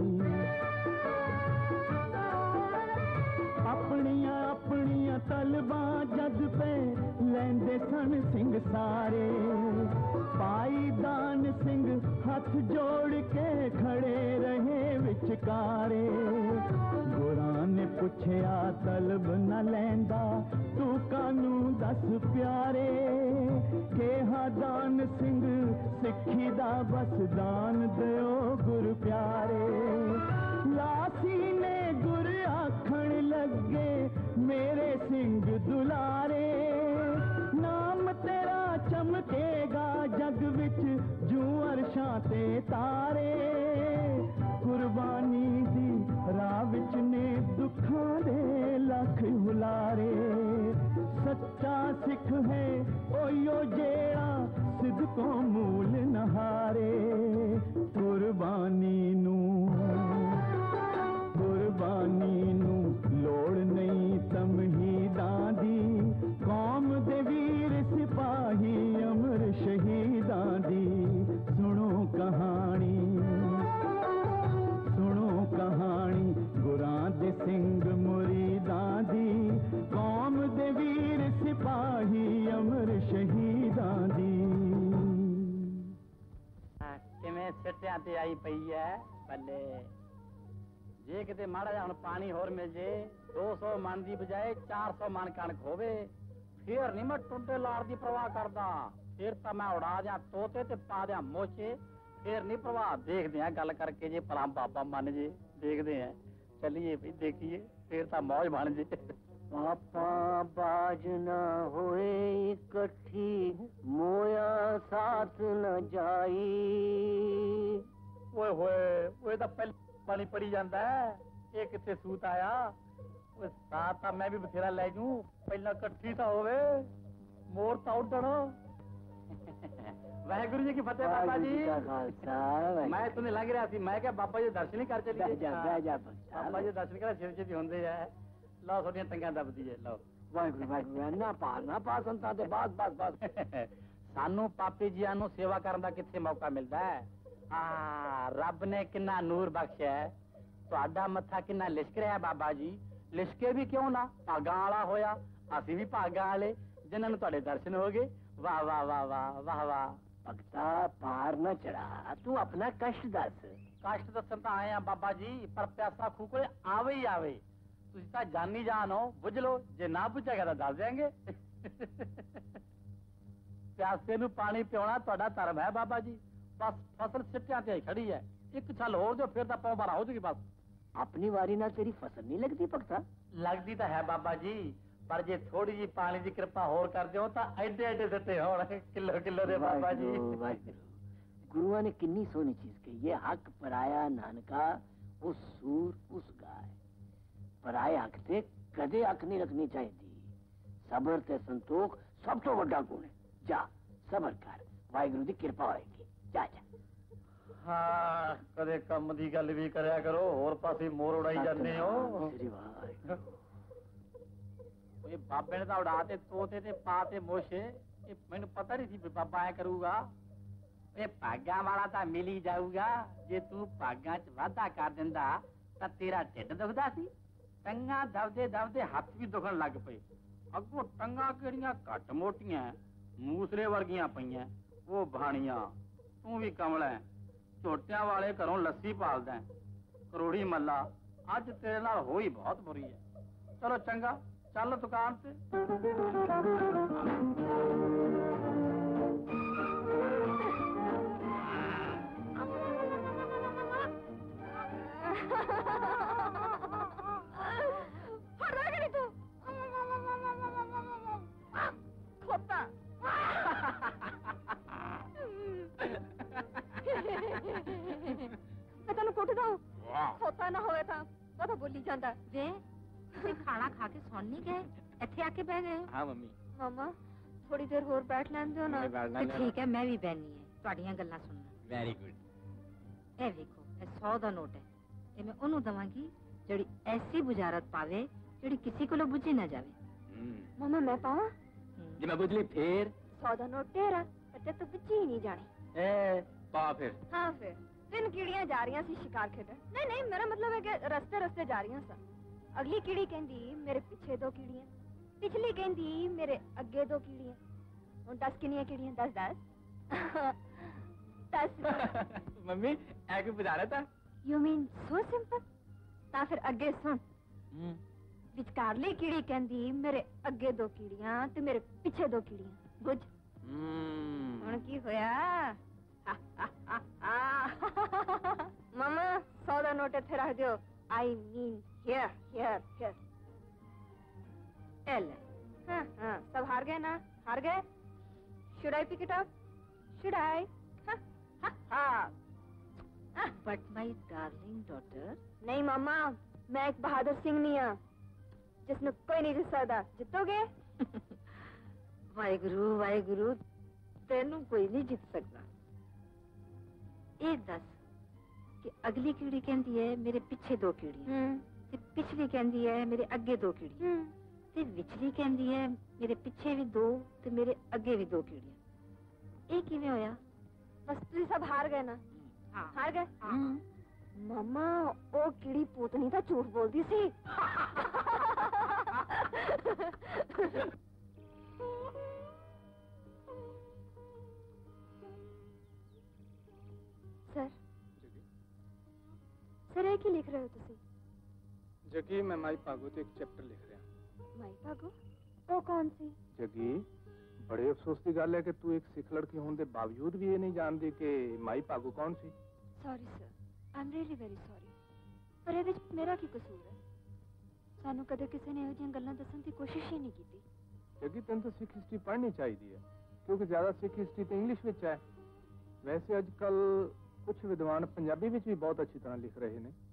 अपनियां तलबां जद पे लैंदे सन सिंह सारे पाई दान सिंह हथ जोड़ के खड़े रहे विचकारे गुरां ने पुछया तलब न लैंदा तू कानू दस प्यारे केहा दान सिंह सिक्खी दा बस दान दियो गुर प्यारे लासी ने गुर आखण लगे मेरे सिंह दुलारे नाम तेरा चमकेगा जग विच जू अरशां ते तारे कुर्बानी दी राह विच ने दुखां दे लख हुलारे सच्चा सिख है ओयो जेड़ा सिदकों मूल नहारे कुर्बानी नू लोड़ नहीं तमहीदां दी कौम दे वीर सिपाही अमर शहीदां दी सुनो कहानी गुरां दे सिंह मुरीदां दी कौम दे वीर सिपाही अमर शहीदां दी किवें सिटियां ते आई पई है बल्ले जे किते माड़ा जिहा हुण पानी होर मिल जे 200 मन की बजाय 400 मन कणक होवे फिर नहीं मैं टुंडे लाड़ की परवाह करदा फिर तो मैं उड़ा दियां तोते ते पा दियां मोचे फिर नहीं परवाह देखदे हैं गल करके जे भला बाबा मन जे देखदे हैं चलिए भी देखिए फिर तो मौज बन जे पापा बाज न होए इकट्ठी मोया साथ न जाई ओए होए तो पहले पानी पड़ी जाता है ये कितने सूत आया साथ मैं भी बथेरा ले जू पहला कट्ठी तो होवे मोर तो उड़न वाहेगुरु जी की फतेह बाबा जी मैं तुम्हें लग रहा थी मैं क्या बाबा जी दर्शन ही कर चलिए बाबा जी दर्शन कर छेती होंगे है लो थोड़ियां टंगा दबदी है लो वाहेगुरु ना पा संतां दे बस सानू पापी जियां नू सेवा करन दा किथे मौका मिलदा है रब ने किन्ना नूर बख्शिया है तुहाडा मत्था किन्ना लिशक रहा बाबा जी लिशके भी क्यों ना भागां वाला होया असीं भी भागां वाले जिन्हां नूं तुहाडे दर्शन हो गए वाह वाह वाह वाह वाह वाह भगता पार न चढ़ा तू अपना कष्ट दस कष्ट दसन तां आए हैं बाबा जी पर प्यासा खूह कोले आवे ही आवे तुसीं तां जानी जान हो बुझ लो जे ना बुझेगा तां दस देंगे प्यासे नूं पानी पियाना तुहाडा धर्म है बाबा जी बस फसल सिटियां ते खड़ी है एक छल होर जो फिर पौ बारा हो जाएगी बस अपनी वारी ना तेरी फसल नहीं लगती भगता लगती तो है बाबा जी पर जे थोड़ी जी पानी की कृपा होर कर दो तो एडे एडे सिट्टे हो किलो किलो दे बाबा जी गुरुआ ने किन्नी सोनी चीज कही ये हक पराया नानका उस सूर उस गाय पराए हक ते कदे हक नहीं रखनी चाहिए सबर ते संतोख सब तो वड्डा गुण है जा सबर कर वाहिगुरु दी कृपा होएगी जा जा हाँ कदे कम दी गल भी करया करो होर पासे मोर उड़ाई जाने हो ये बाबे ने तो उड़ाते तोते ते पाते मोशे ये मैंने पता नहीं थी बाबा आया करूगा ये भाग्या वाला तो मिल ही जाऊगा जे तू भाग्या च वाधा कर दिंदा तां तेरा ढिड दुखदा सी टंगा दबदे दबदे हाथ भी दुखन लग पे अगों टंगा किहड़ियां घट मोटियां मूसले वर्गियां पईयां वो भाणियां तू भी कमला है झोटियां वाले घरों लस्सी पालदा ਕਰੋੜੀ ਮੱਲਾ ਅੱਜ ਤੇਰੇ ਨਾਲ ਹੋਈ ਬਹੁਤ ਬੁਰੀ ਹੈ। ਚਲੋ ਚੰਗਾ, ਚੱਲ ਦੁਕਾਨ ਤੇ। मैं तेन कुट दूं खोता ना होए तां पता बोली जांदा ਵੇ ਤੁਸੀਂ ਖਾਣਾ ਖਾ ਕੇ ਸੌਣ ਨਹੀਂ ਗਏ, ਇੱਥੇ ਆ ਕੇ ਬਹਿ ਗਏ ਹੋ? ਹਾਂ ਮੰਮੀ, मामा थोड़ी देर होर बैठ लैन दियो ना ਤੇ ਠੀਕ ਹੈ, ਮੈਂ ਵੀ ਬਹਿਣੀ ਹੈ ਤੁਹਾਡੀਆਂ ਗੱਲਾਂ ਸੁਣਨਾ। Very good. ਇਹ ਵੇਖੋ, ਇਹ 100 ਦਾ ਨੋਟ ਹੈ। ਇਹ ਮੈਂ ਉਹਨੂੰ ਦਵਾਂਗੀ ਜਿਹੜੀ ਐਸੀ ਬੁਝਾਰਤ ਪਾਵੇ ਜਿਹੜੀ ਕਿਸੇ ਕੋਲੋਂ ਬੁੱਝੀ ਨਾ ਜਾਵੇ। मामा मैं पावा ਜੇ ਮੈਂ ਬੁੱਝ ਲਈ ਫੇਰ 100 दा नोट तेरा पर ते तो बिची ही नहीं जानी। ਏ ਪਾ ਫਿਰ। हाँ फिर तीन कीड़ियां जा रही सी शिकार खेडन। नहीं नहीं मेरा मतलब है कि रस्ते रस्ते जा रही सा। अगली कीड़ी कहंदी मेरे पीछे 2 कीड़ियां, पिछली कहंदी मेरे अगे 2 कीड़ियां। हुन 10 किन्नियां कीड़ियां? 10 10 ਮੰਮੀ ਐ ਕਿ ਬੁਝਾ ਰਿਹਾ ਤਾਂ। You mean so simple? ता फिर अगे सुन। विचकारली कीड़ी कहंदी मेरे अगे 2 कीड़ियां ते मेरे पीछे 2 कीड़ियां। बुझ हुन की होया? मामा 100 दा नोट इत्थे रख दियो। I mean here here here. एल हाँ हाँ सब हार गए ना? हार गए? Should I pick it up? Should I? But my darling daughter, नहीं मामा, मैं एक बहादुर सिंह नहीं हाँ जिसने कोई नहीं जित सकता। जितोगे? वाहेगुरु वाहेगुरु, तेनू कोई नहीं जीत सकता। एक दस कि अगली कीड़ी कहती है मेरे पीछे 2 कीड़ियां, ते पिछली कहती है मेरे अगे 2 कीड़ियां, ते विचली कहती है मेरे पीछे भी 2 ते मेरे अगे भी 2 कीड़ियां। ये किवें होया? बस तुम सब हार गए ना? हाँ। हार गए? मामा ओ कीड़ी पूतनी तो झूठ बोलती सी। सर सर ये की लिख रहे हो तुसी? जगी मैं माई भागो ते एक चैप्टर लिख रहा। माई भागो? वो कौन सी? जगी बड़े अफसोस की गल है कि तू एक सिख लड़की होने के बावजूद भी ये नहीं जानती कि माई भागो कौन सी। Sorry sir, I am really very sorry, पर ये मेरा की कसूर है? सानू कदे किसी ने इहो जिहियां गल्लां दस्सण दी कोशिश ही नहीं की। जगी तेन तो सिख हिस्ट्री पढ़नी चाहिए क्योंकि ज्यादा सिख हिस्ट्री तो इंग्लिश विच है। वैसे अजकल कुछ विद्वान पंजाबी विच भी बहुत अच्छी तरह लिख रहे हैं।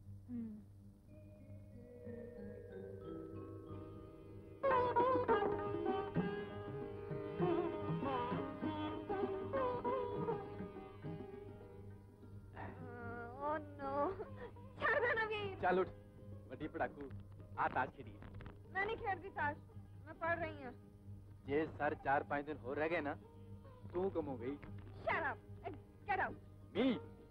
चल उठ वड्डी पड़ाकू, आ ताश खेलिए। मैं नहीं खेलती ताश, मैं पढ़ रही हूँ। जे सर 4-5 दिन हो रह गए ना तू कम हो गई। Shut up, get out। मी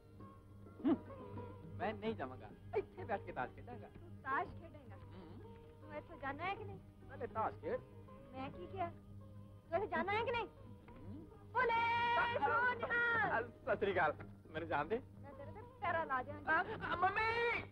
मैं नहीं जाऊंगा, इतने बैठ के ताश खेलेंगा। तू ताश खेलेगा? तू ऐसे जाना है कि नहीं? पहले ताश खेल। मैं की किया? तू ऐसे जाना है कि नहीं? बोले सोनिया। सत श्री अकाल, मैंने जान दे। मैं तेरे पे पैरा ला जाऊंगी। मम्मी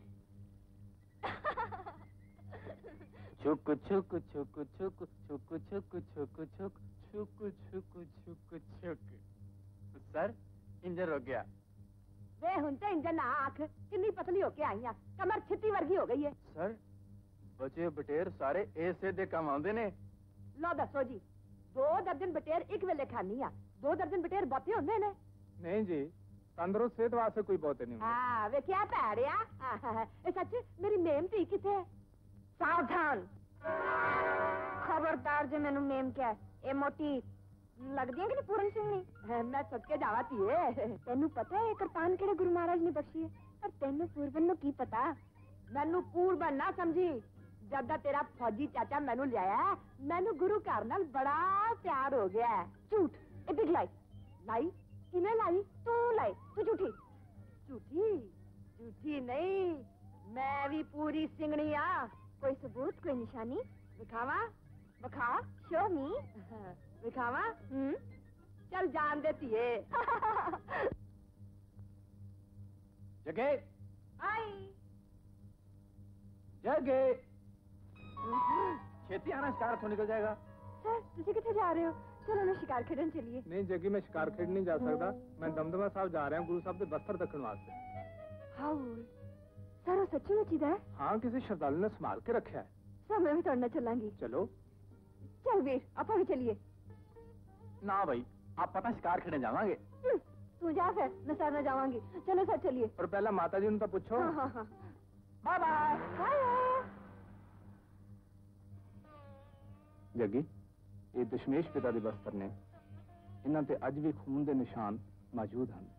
छुक छुक छुक छुक छुक छुक छुक छुक छुक छुक छुक छुक। सर इंजन रुक गया। वे हुन ते इंजन ना आख, कितनी पतली होके आई है, कमर छित्ती वर्गी हो गई है। सर बचे बटेर सारे ऐसे दे कम आउंदे ने। लो दसो जी, 2 दर्जन बटेर एक वेले खानी आ, 2 दर्जन बटेर बहुते होंदे ने? नहीं जी, तंदुरुस्त सेहत वास्ते कोई बहुते नहीं होंदे। हां वे क्या पैड़िया। ए सच मेरी मेम धी किथे? सावधान, खबरदार जे मैनू मेम क्या ए मोटी लगदी है कि नहीं पूरन सिंह नहीं? मैं सदके जावा धीए। तेनू पता है करतान केड़े गुरु महाराज ने बख्शी है? पर तेनू पूरबन नु की पता? मैनू पूरबन ना समझी, जब दा तेरा फौजी चाचा मैनू लियाया मैनू गुरु घर नाल बड़ा प्यार हो गया। झूठ, ए बिग लाई। लाई? किने लाई? तू लाई, तू झूठी। झूठी? झूठी नहीं, मैं भी पूरी सिंगनी आ। कोई सबूत, कोई निशानी? दिखावा? बखा, शो मी। दिखावा? चल जान देती है। जगे आई जगे छेती आना, शिकार तो निकल जाएगा। सर तुझे कितने जा रहे हो? चलो ना शिकार खेडन चलिए। नहीं जगी, मैं शिकार खेड नहीं जा सकता। मैं दमदमा साहब जा रहा हूँ गुरु साहब के बस्तर दखन वास्ते। हाउल सर वो सच्ची मुची है? हाँ, किसी श्रद्धालु ने संभाल के रखा है। सर मैं भी तोड़ना चलांगी। चलो। चल वीर आप भी चलिए। ना भाई, आप पता शिकार खेडने जावांगे। तू जा फिर, मैं सर न जावांगी। चलो सर चलिए। और पहला माता जी ने तो पूछो। हाँ हाँ हाँ। Bye bye. बाय। जगी, ये दशमेश पिता के बस्तर ने, इन्हां ते अज भी खून के निशान मौजूद हैं।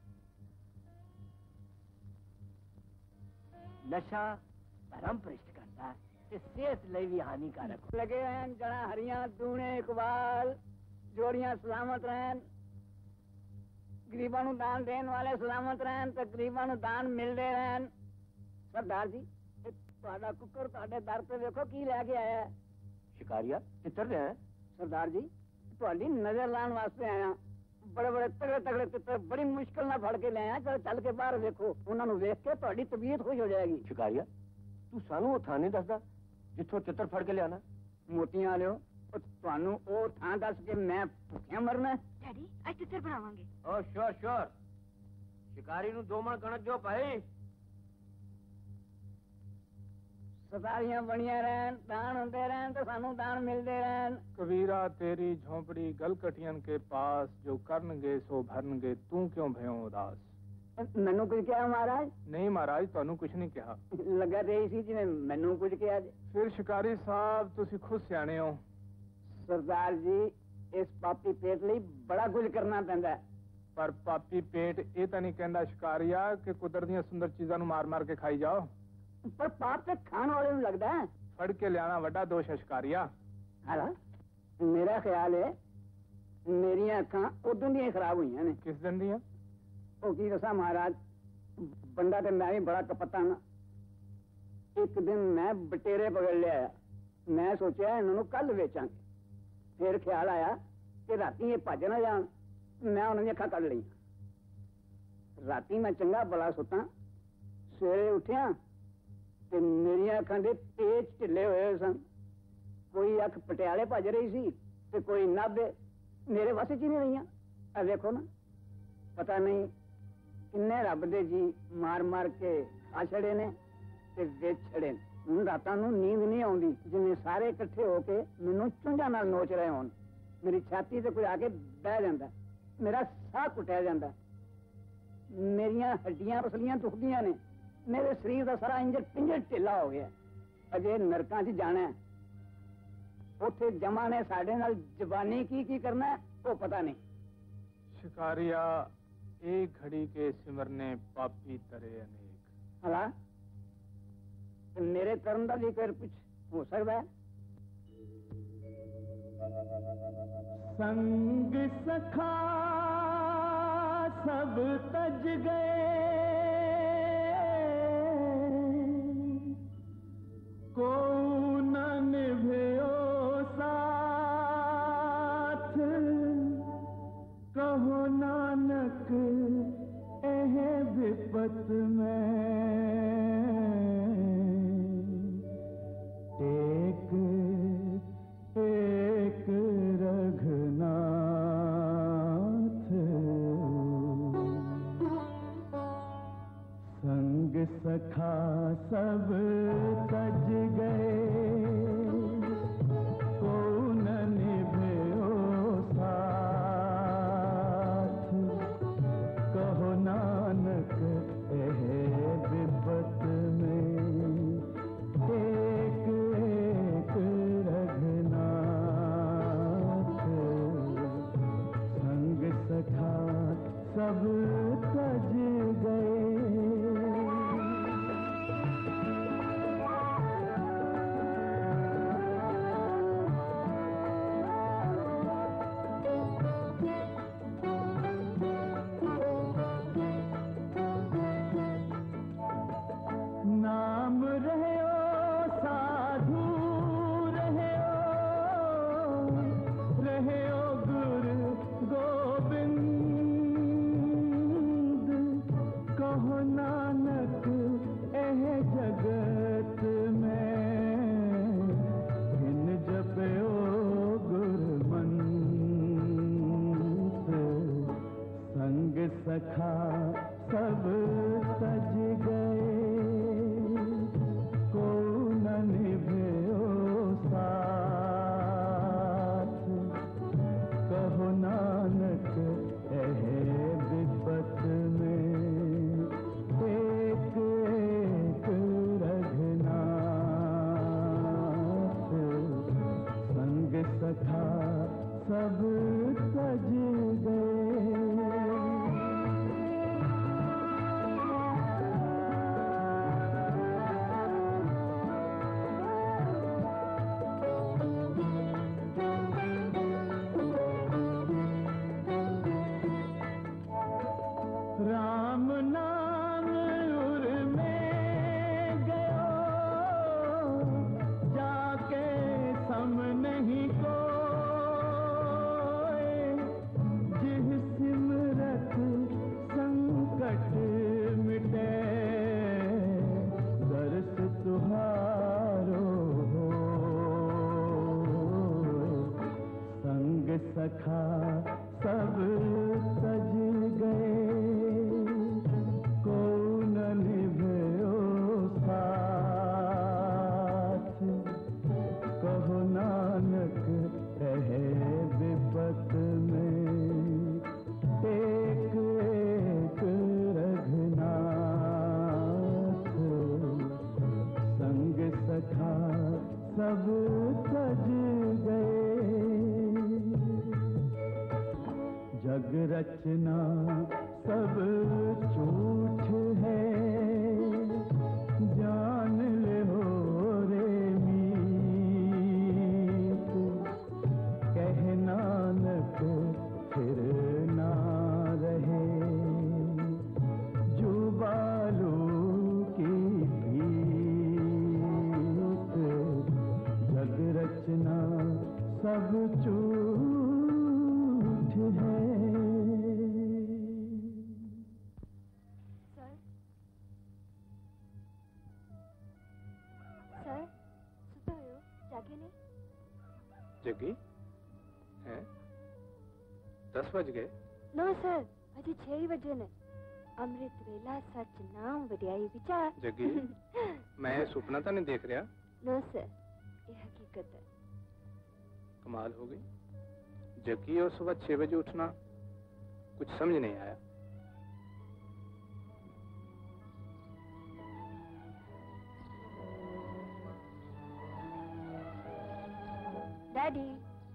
नशा धर्म भ्रष्ट करता है ते सेहत ਲਈ भी हानिकारक लगे हैं। जड़ा हरियां दूने इकबाल जोड़ियां सलामत रहन, गरीबां ਨੂੰ दान देने वाले सलामत रहन ते गरीबां ਨੂੰ दान मिलते रहन। सरदार जी ਤੁਹਾਡਾ ਕੁੱਕਰ ਤੁਹਾਡੇ ਦਰ ਤੇ ਵੇਖੋ ਕੀ ਲੈ ਕੇ ਆਇਆ ਹੈ। शिकारिया किधर गए? सरदार जी ਤੁਹਾਡੀ नजर लाने वास्ते आया। बड़े बड़े तगड़े तगड़े तितर बड़ी मुश्किल ना फड़ के ले आया। चल चल के बाहर देखो, उन्होंने वेख के ਤੁਹਾਡੀ तबीयत खुश हो जाएगी। शिकारिया तू सानू ਉਹ ਥਾਂ ਨਹੀਂ ਦੱਸਦਾ ਜਿੱਥੋਂ ਤਿੱਤਰ ਫੜ ਕੇ ਲਿਆਣਾ। ਮੋਤੀਆਂ ਵਾਲਿਓ ਤੁਹਾਨੂੰ ਉਹ ਥਾਂ ਦੱਸ ਕੇ ਮੈਂ ਭੁੱਖਿਆ ਮਰਨਾ। डैडी आज तितर बनावांगे। ਓ ਸ਼ੋਰ ਸ਼ੋਰ, शिकारी ਨੂੰ 2 ਮਣ ਕਣਕ ਦਿਓ ਭਾਈ। सतारियां बनिया रहन, दान होते रहन तो सानू दान मिलते रहन। कबीरा तेरी झोंपड़ी गलकटियन के पास, जो करनगे सो भरनगे, तू क्यों भयो उदास। मैनू कुछ कहा महाराज? नहीं महाराज, तुहानू कुछ नहीं कहा। लगा तो यही सी जिवें मैनू कुछ कहा। फिर शिकारी साहब तुसी खुद सियाने हो। सरदार जी इस पापी पेट ਲਈ बड़ा कुछ करना पैंदा है। पर पापी पेट ये तो नहीं कहता शिकारिया कि कुदरत दी सुंदर चीज़ां नू मार मार के खाई जाओ। पर पाप तो खाने वाले ਨੂੰ लगता है। फड़ के लियाना वड्डा दोष है शिकारिया। हाँ मेरा ख्याल है मेरी अखां उदों दी खराब हुई ने। किस दिन दी? ओ की दसा महाराज, बंदा तो मैं भी बड़ा कपता ना। एक दिन मैं बटेरे पकड़ लिया। मैं सोचा इन्होंने कल बेचांगे। फिर ख्याल आया कि राती ये भज ना जान। मैं उन्होंने अखां कढ़ ली। राती मैं चंगा भला सुता, सवेरे उठिया ते मेरी अखां दे पेच ढिले हुए सन। कोई अख पटियाले भज रही सी ते कोई नाभे। मेरे बस च नहीं रही। आ देखो ना, पता नहीं किन्ने रब दे जी मार मार के खा छड़े ने ते बेच छड़े ने। हुण रातां नूं नींद नहीं आउंदी, जिवें सारे इकट्ठे होके मैनूं चुंझां नाल नोच रहे होण। मेरी छाती ते कोई आके बह जांदा, मेरा साह कुटिया जांदा, मेरियां हड्डियां पसलियां दुखदियां ने, मेरे शरीर का सारा इंजर पिंजर ढिला हो गया। अजे नरकां च जाना है, उत्थे जमा ने साडे नाल जबानी की करना है वो पता नहीं। शिकारिया एक घड़ी के सिमरने पापी तरे अनेक। हला मेरे कर्म का भी फिर कुछ हो सकता है। संग सखा सब तज गए, को न निभयो साथ, कहो नानक एह विपत में एक एक रघुनाथ। संग सखा सब तज गए, को न निभयो साथ, कहो नानक एह विपत में एक एक रघुनाथ। संग सखा सब तज गए। सखा सब सज गए, को न निभयो साथ। कहो नानक कहे विपत में, एक एक रघुनाथ। संग सखा सब सज गए, जग रचना सब झूठ है, जान ले हो रे मीत। कह नानक फिर ना रहे, जुबालू की भीत। जग रचना सब झूठ है। सर सर सुता हो जागे नहीं? जगी हैं? 10 बज गए? नो सर अजे 6 ही बजे ने। अमृत वेला सच नाम वड्याई विचार। जगी मैं सुपना तो नहीं देख रहा? नो सर ये हकीकत है। कमाल हो गई जगी, और सुबह 6 बजे उठना कुछ समझ नहीं आया। डैडी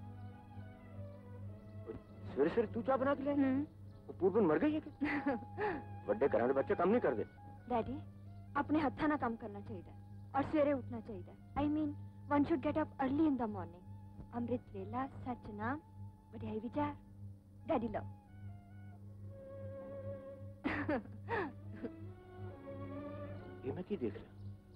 सवेरे सवेरे तू चाह बना के ले? वो पूर्वन मर गई है कि? बड़े घरां दे बच्चे काम नहीं करते। डैडी अपने हत्था ना काम करना चाहिए और सवेरे उठना चाहिए। I mean one should get up early in the morning. अमृत वेला सच नाम वड्याई विचार। डैडी लो। ये मैं की देख रहा?